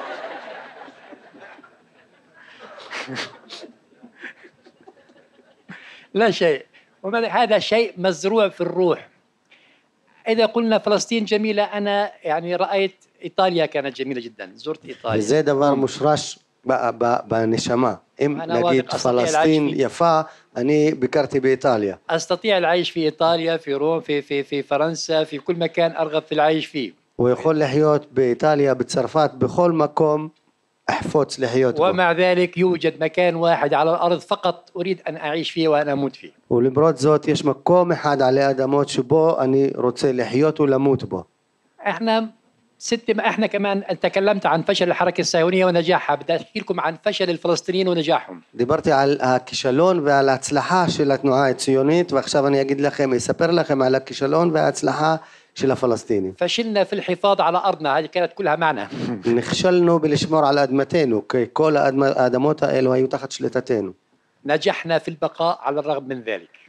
لا شيء. هذا شيء مزروع في الروح. إذا قلنا فلسطين جميلة, أنا يعني رأيت إيطاليا كانت جميلة جدا, زرت إيطاليا. וזה דבר מושרש בנשמה. אם נגיד פלסטין יפה, אני ביקרתי באיטליה. أستطيع العيش في إيطاليا, في روم, في فرنسا, في كل مكان أرغب في العيش فيه. הוא יכול לחיות באיטליה, בצרפת, בכל מקום أحفظ לחיות בו. ومع ذلك يوجد مكان واحد على الأرض فقط أريد أن أعيش فيه وأن أموت فيه. ולמרות זאת יש מקום אחד עלי אדמות שבו אני רוצה לחיות ולמות בו. احنا كمان تكلمت عن فشل الحركة الصهيونية ونجاحها, بدي أحكي لكم عن فشل الفلسطينيين ونجاحهم. דיברתי על הכישלון ועל ההצלחה של התנועה הציונית, ועכשיו אני אספר לכם על הכישלון וההצלחה של הפלסטינים. فشلنا في الحفاظ على أرضنا, هذه كانت كلها معنا. נכשלנו בלשמור על אדמתנו, כי כל האדמות האלו היו תחת שליטתנו. نجحنا في البقاء على الرغم من ذلك.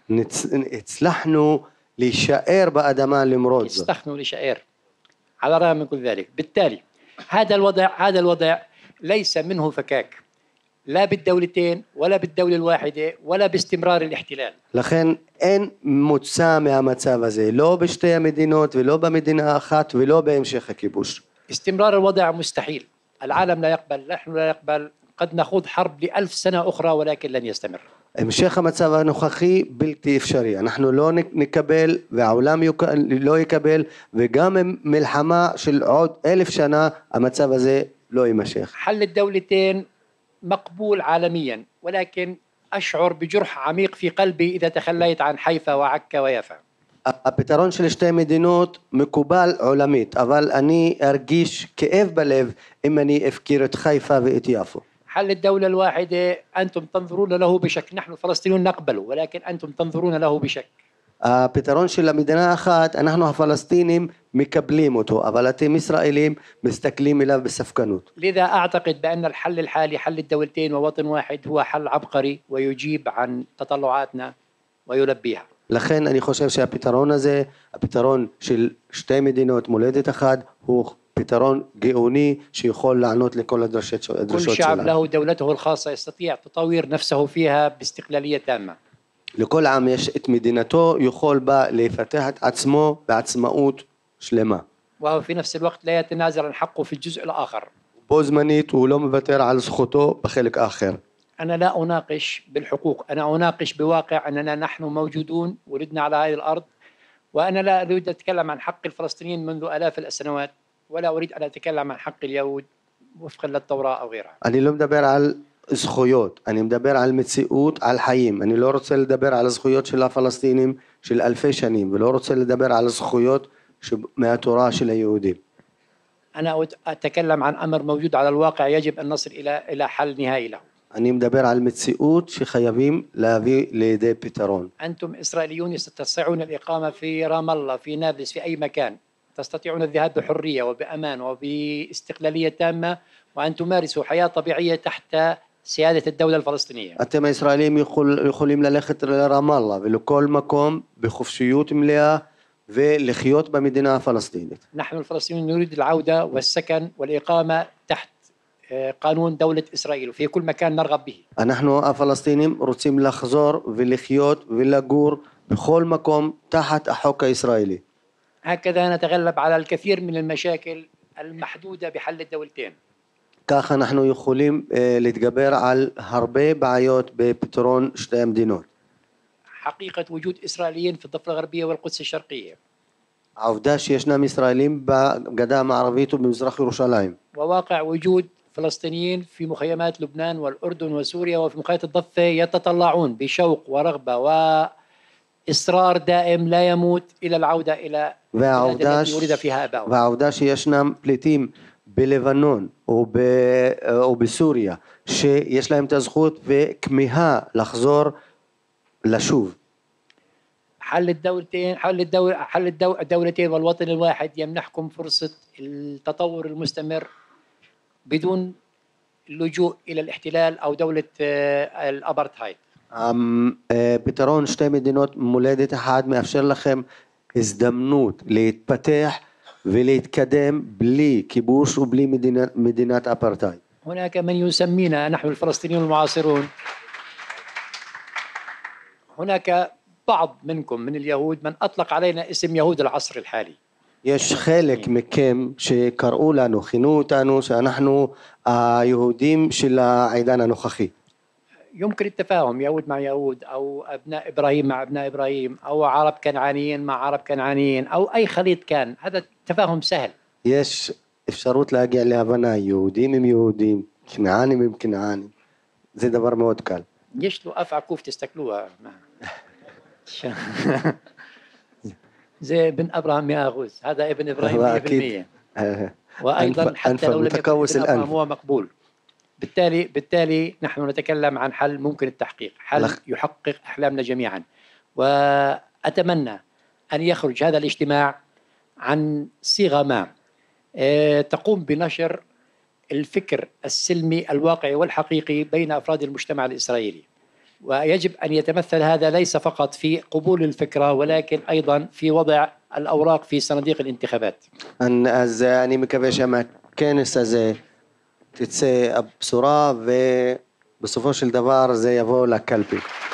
הצלחנו להישאר באדמה למרות זאת. הצלחנו להישאר على الرغم من كل ذلك. بالتالي هذا الوضع ليس منه فكاك لا بالدولتين ولا بالدولة الواحدة ولا باستمرار الاحتلال. לכן אין מוצא מהמצב הזה, לא בשתי המדינות ולא במדינה אחת ולא בהמשך הכיבוש. استمرار الوضع مستحيل. العالم لا يقبل، نحن لا نقبل، قد نخوض حرب ل1000 سنة أخرى ولكن لن يستمر. המשך המצב הנוכחי בלתי אפשרי, אנחנו לא נקבל והעולם לא יקבל, וגם מלחמה של עוד 1000 שנה המצב הזה לא יימשך. حل الدولتين مقبول عالميا ولكن أشعر بجرح عميق في قلبي إذا تخليت عن حيفا وعكا ويافا. הפתרון של שתי מדינות מקובל עולמית, אבל אני ארגיש כאב בלב אם אני אפקיר את חיפה ואת יפו. حل الدولة الواحدة أنتم تنظرون له بشك، نحن الفلسطينيون نقبله ولكن أنتم تنظرون له بشك. הפתרון של המדינה האחת, אנחנו הפלסטינים מקבלים אותו, אבל אתם ישראלים מסתכלים אליו בספקנות. لذا أعتقد بأن الحل الحالي حل الدولتين ووطن واحد هو حل عبقري ويجيب عن تطلعاتنا ويلبيها. לכן אני חושב שהפתרון הזה, הפתרון של שתי מדינות מולדת אחת, הוא פתרון גאוני שיכול לענות לכל הדרישות שלנו. كل شعب له دولته الخاصة يستطيع تطوير نفسه فيها باستقلالية تامة. לכל עם יש את מדינתו, יכול בה לפתח את עצמו בעצמאות שלמה. وهو في نفس الوقت لا يتنازل عن حقه في الجزء الآخر. בו זמנית הוא לא מוותר על זכותו בחלק האחר. أنا لا أناقش بالحقوق، أنا أناقش بواقع أننا نحن موجودون ولدنا على هذه الأرض، وأنا لا أريد أن أتكلم عن حق الفلسطينيين منذ آلاف السنوات، ولا أريد أن أتكلم عن حق اليهود وفقا للتوراة أو غيرها. אני לא מדבר על זכויות, אני מדבר על מציאות, על חיים. אני לא רוצה לדבר על הזכויות של הפלסטינים של אלפי שנים, ולא רוצה לדבר על הזכויות מהתורה של היהודים. أنا أتكلم عن أمر موجود على الواقع يجب أن نصل إلى حل نهائي له. אני מדבר על מציאות שחייבים להביא לידי פתרון. أنتم إسرائيليون تستطيعون الإقامة في رام الله في نابلس في أي مكان، تستطيعون الذهاب بحرية وبأمان وباستقلالية تامة وأن تمارسوا حياة طبيعية تحت سيادة الدولة الفلسطينية. אתם הישראלים יכולים ללכת לרמאללה ולכל מקום בחופשיות מלאה ולחיות במדינה הפלסטינית. نحن الفلسطينيون نريد العودة والسكن والإقامة تحت قانون دولة إسرائيل وفي كل مكان نرغب به. אנחנו הפלסטינים רוצים לחזור ולחיות ולגור בכל מקום תחת החוק הישראלי. هكذا نتغلب على الكثير من المشاكل المحدودة بحل الدولتين. כך אנחנו יכולים להתגבר על הרבה בעיות בפתרון שתי המדינות. حقيقة وجود إسرائيليين في الضفة الغربية والقدس الشرقية. העובדה שישנם ישראלים בגדה המערבית ובמזרח ירושלים. وواقع وجود فلسطينيين في مخيمات لبنان والأردن وسوريا وفي مخيمات الضفة يتطلعون بشوق ورغبة وإصرار دائم لا يموت إلى العودة إلى البلاد التي يولد فيها أباؤهم. והעובדה שישנם פליטים בלבנון או בסוריה שיש להם את הזכות וכמיהה לחזור לשוב. حل الدولتين والوطن الواحد يمنحكم فرصة التطور المستمر بدون اللجوء إلى الاحتلال أو دولة الأبارتهايد. פתרון שתי מדינות מולדת אחת מאפשר לכם הזדמנות להתפתח ולהתקדם בלי כיבוש ובלי מדינת אפרטהייד. هناك من يسمينا نحن الفلسطينيون المعاصرون، هناك بعض منكم من اليهود من أطلق علينا اسم يهود العصر الحالي. יש חלק מכם שקראו לנו, כינו אותנו שאנחנו היהודים של העידן הנוכחי. يمكن التفاهم يهود مع يهود أو أبناء إبراهيم مع أبناء إبراهيم أو عرب كنعانيين مع عرب كنعانيين أو أي خليط كان، هذا تفاهم سهل. יש אפשרות להגיע להבנה, יהודים עם יהודים, כנענים עם כנענים. זה דבר מאוד קל. יש לו אף עקוף תסתכלוها. زي ابن أبراهام ياغوز، هذا ابن إبراهيم 100%. وأيضا حتى لو لم يكن ابن أبراهام هو مقبول. بالتالي نحن نتكلم عن حل ممكن التحقيق، حل يحقق أحلامنا جميعا. وأتمنى أن يخرج هذا الاجتماع عن صيغة ما تقوم بنشر الفكر السلمي الواقعي والحقيقي بين أفراد المجتمع الإسرائيلي. ويجب أن يتمثل هذا ليس فقط في قبول الفكرة ولكن أيضا في وضع الأوراق في صناديق الانتخابات. אז אני מקווה שהכנס הזה תצא הבשורה ובסופו של דבר זה יבוא לקלפי.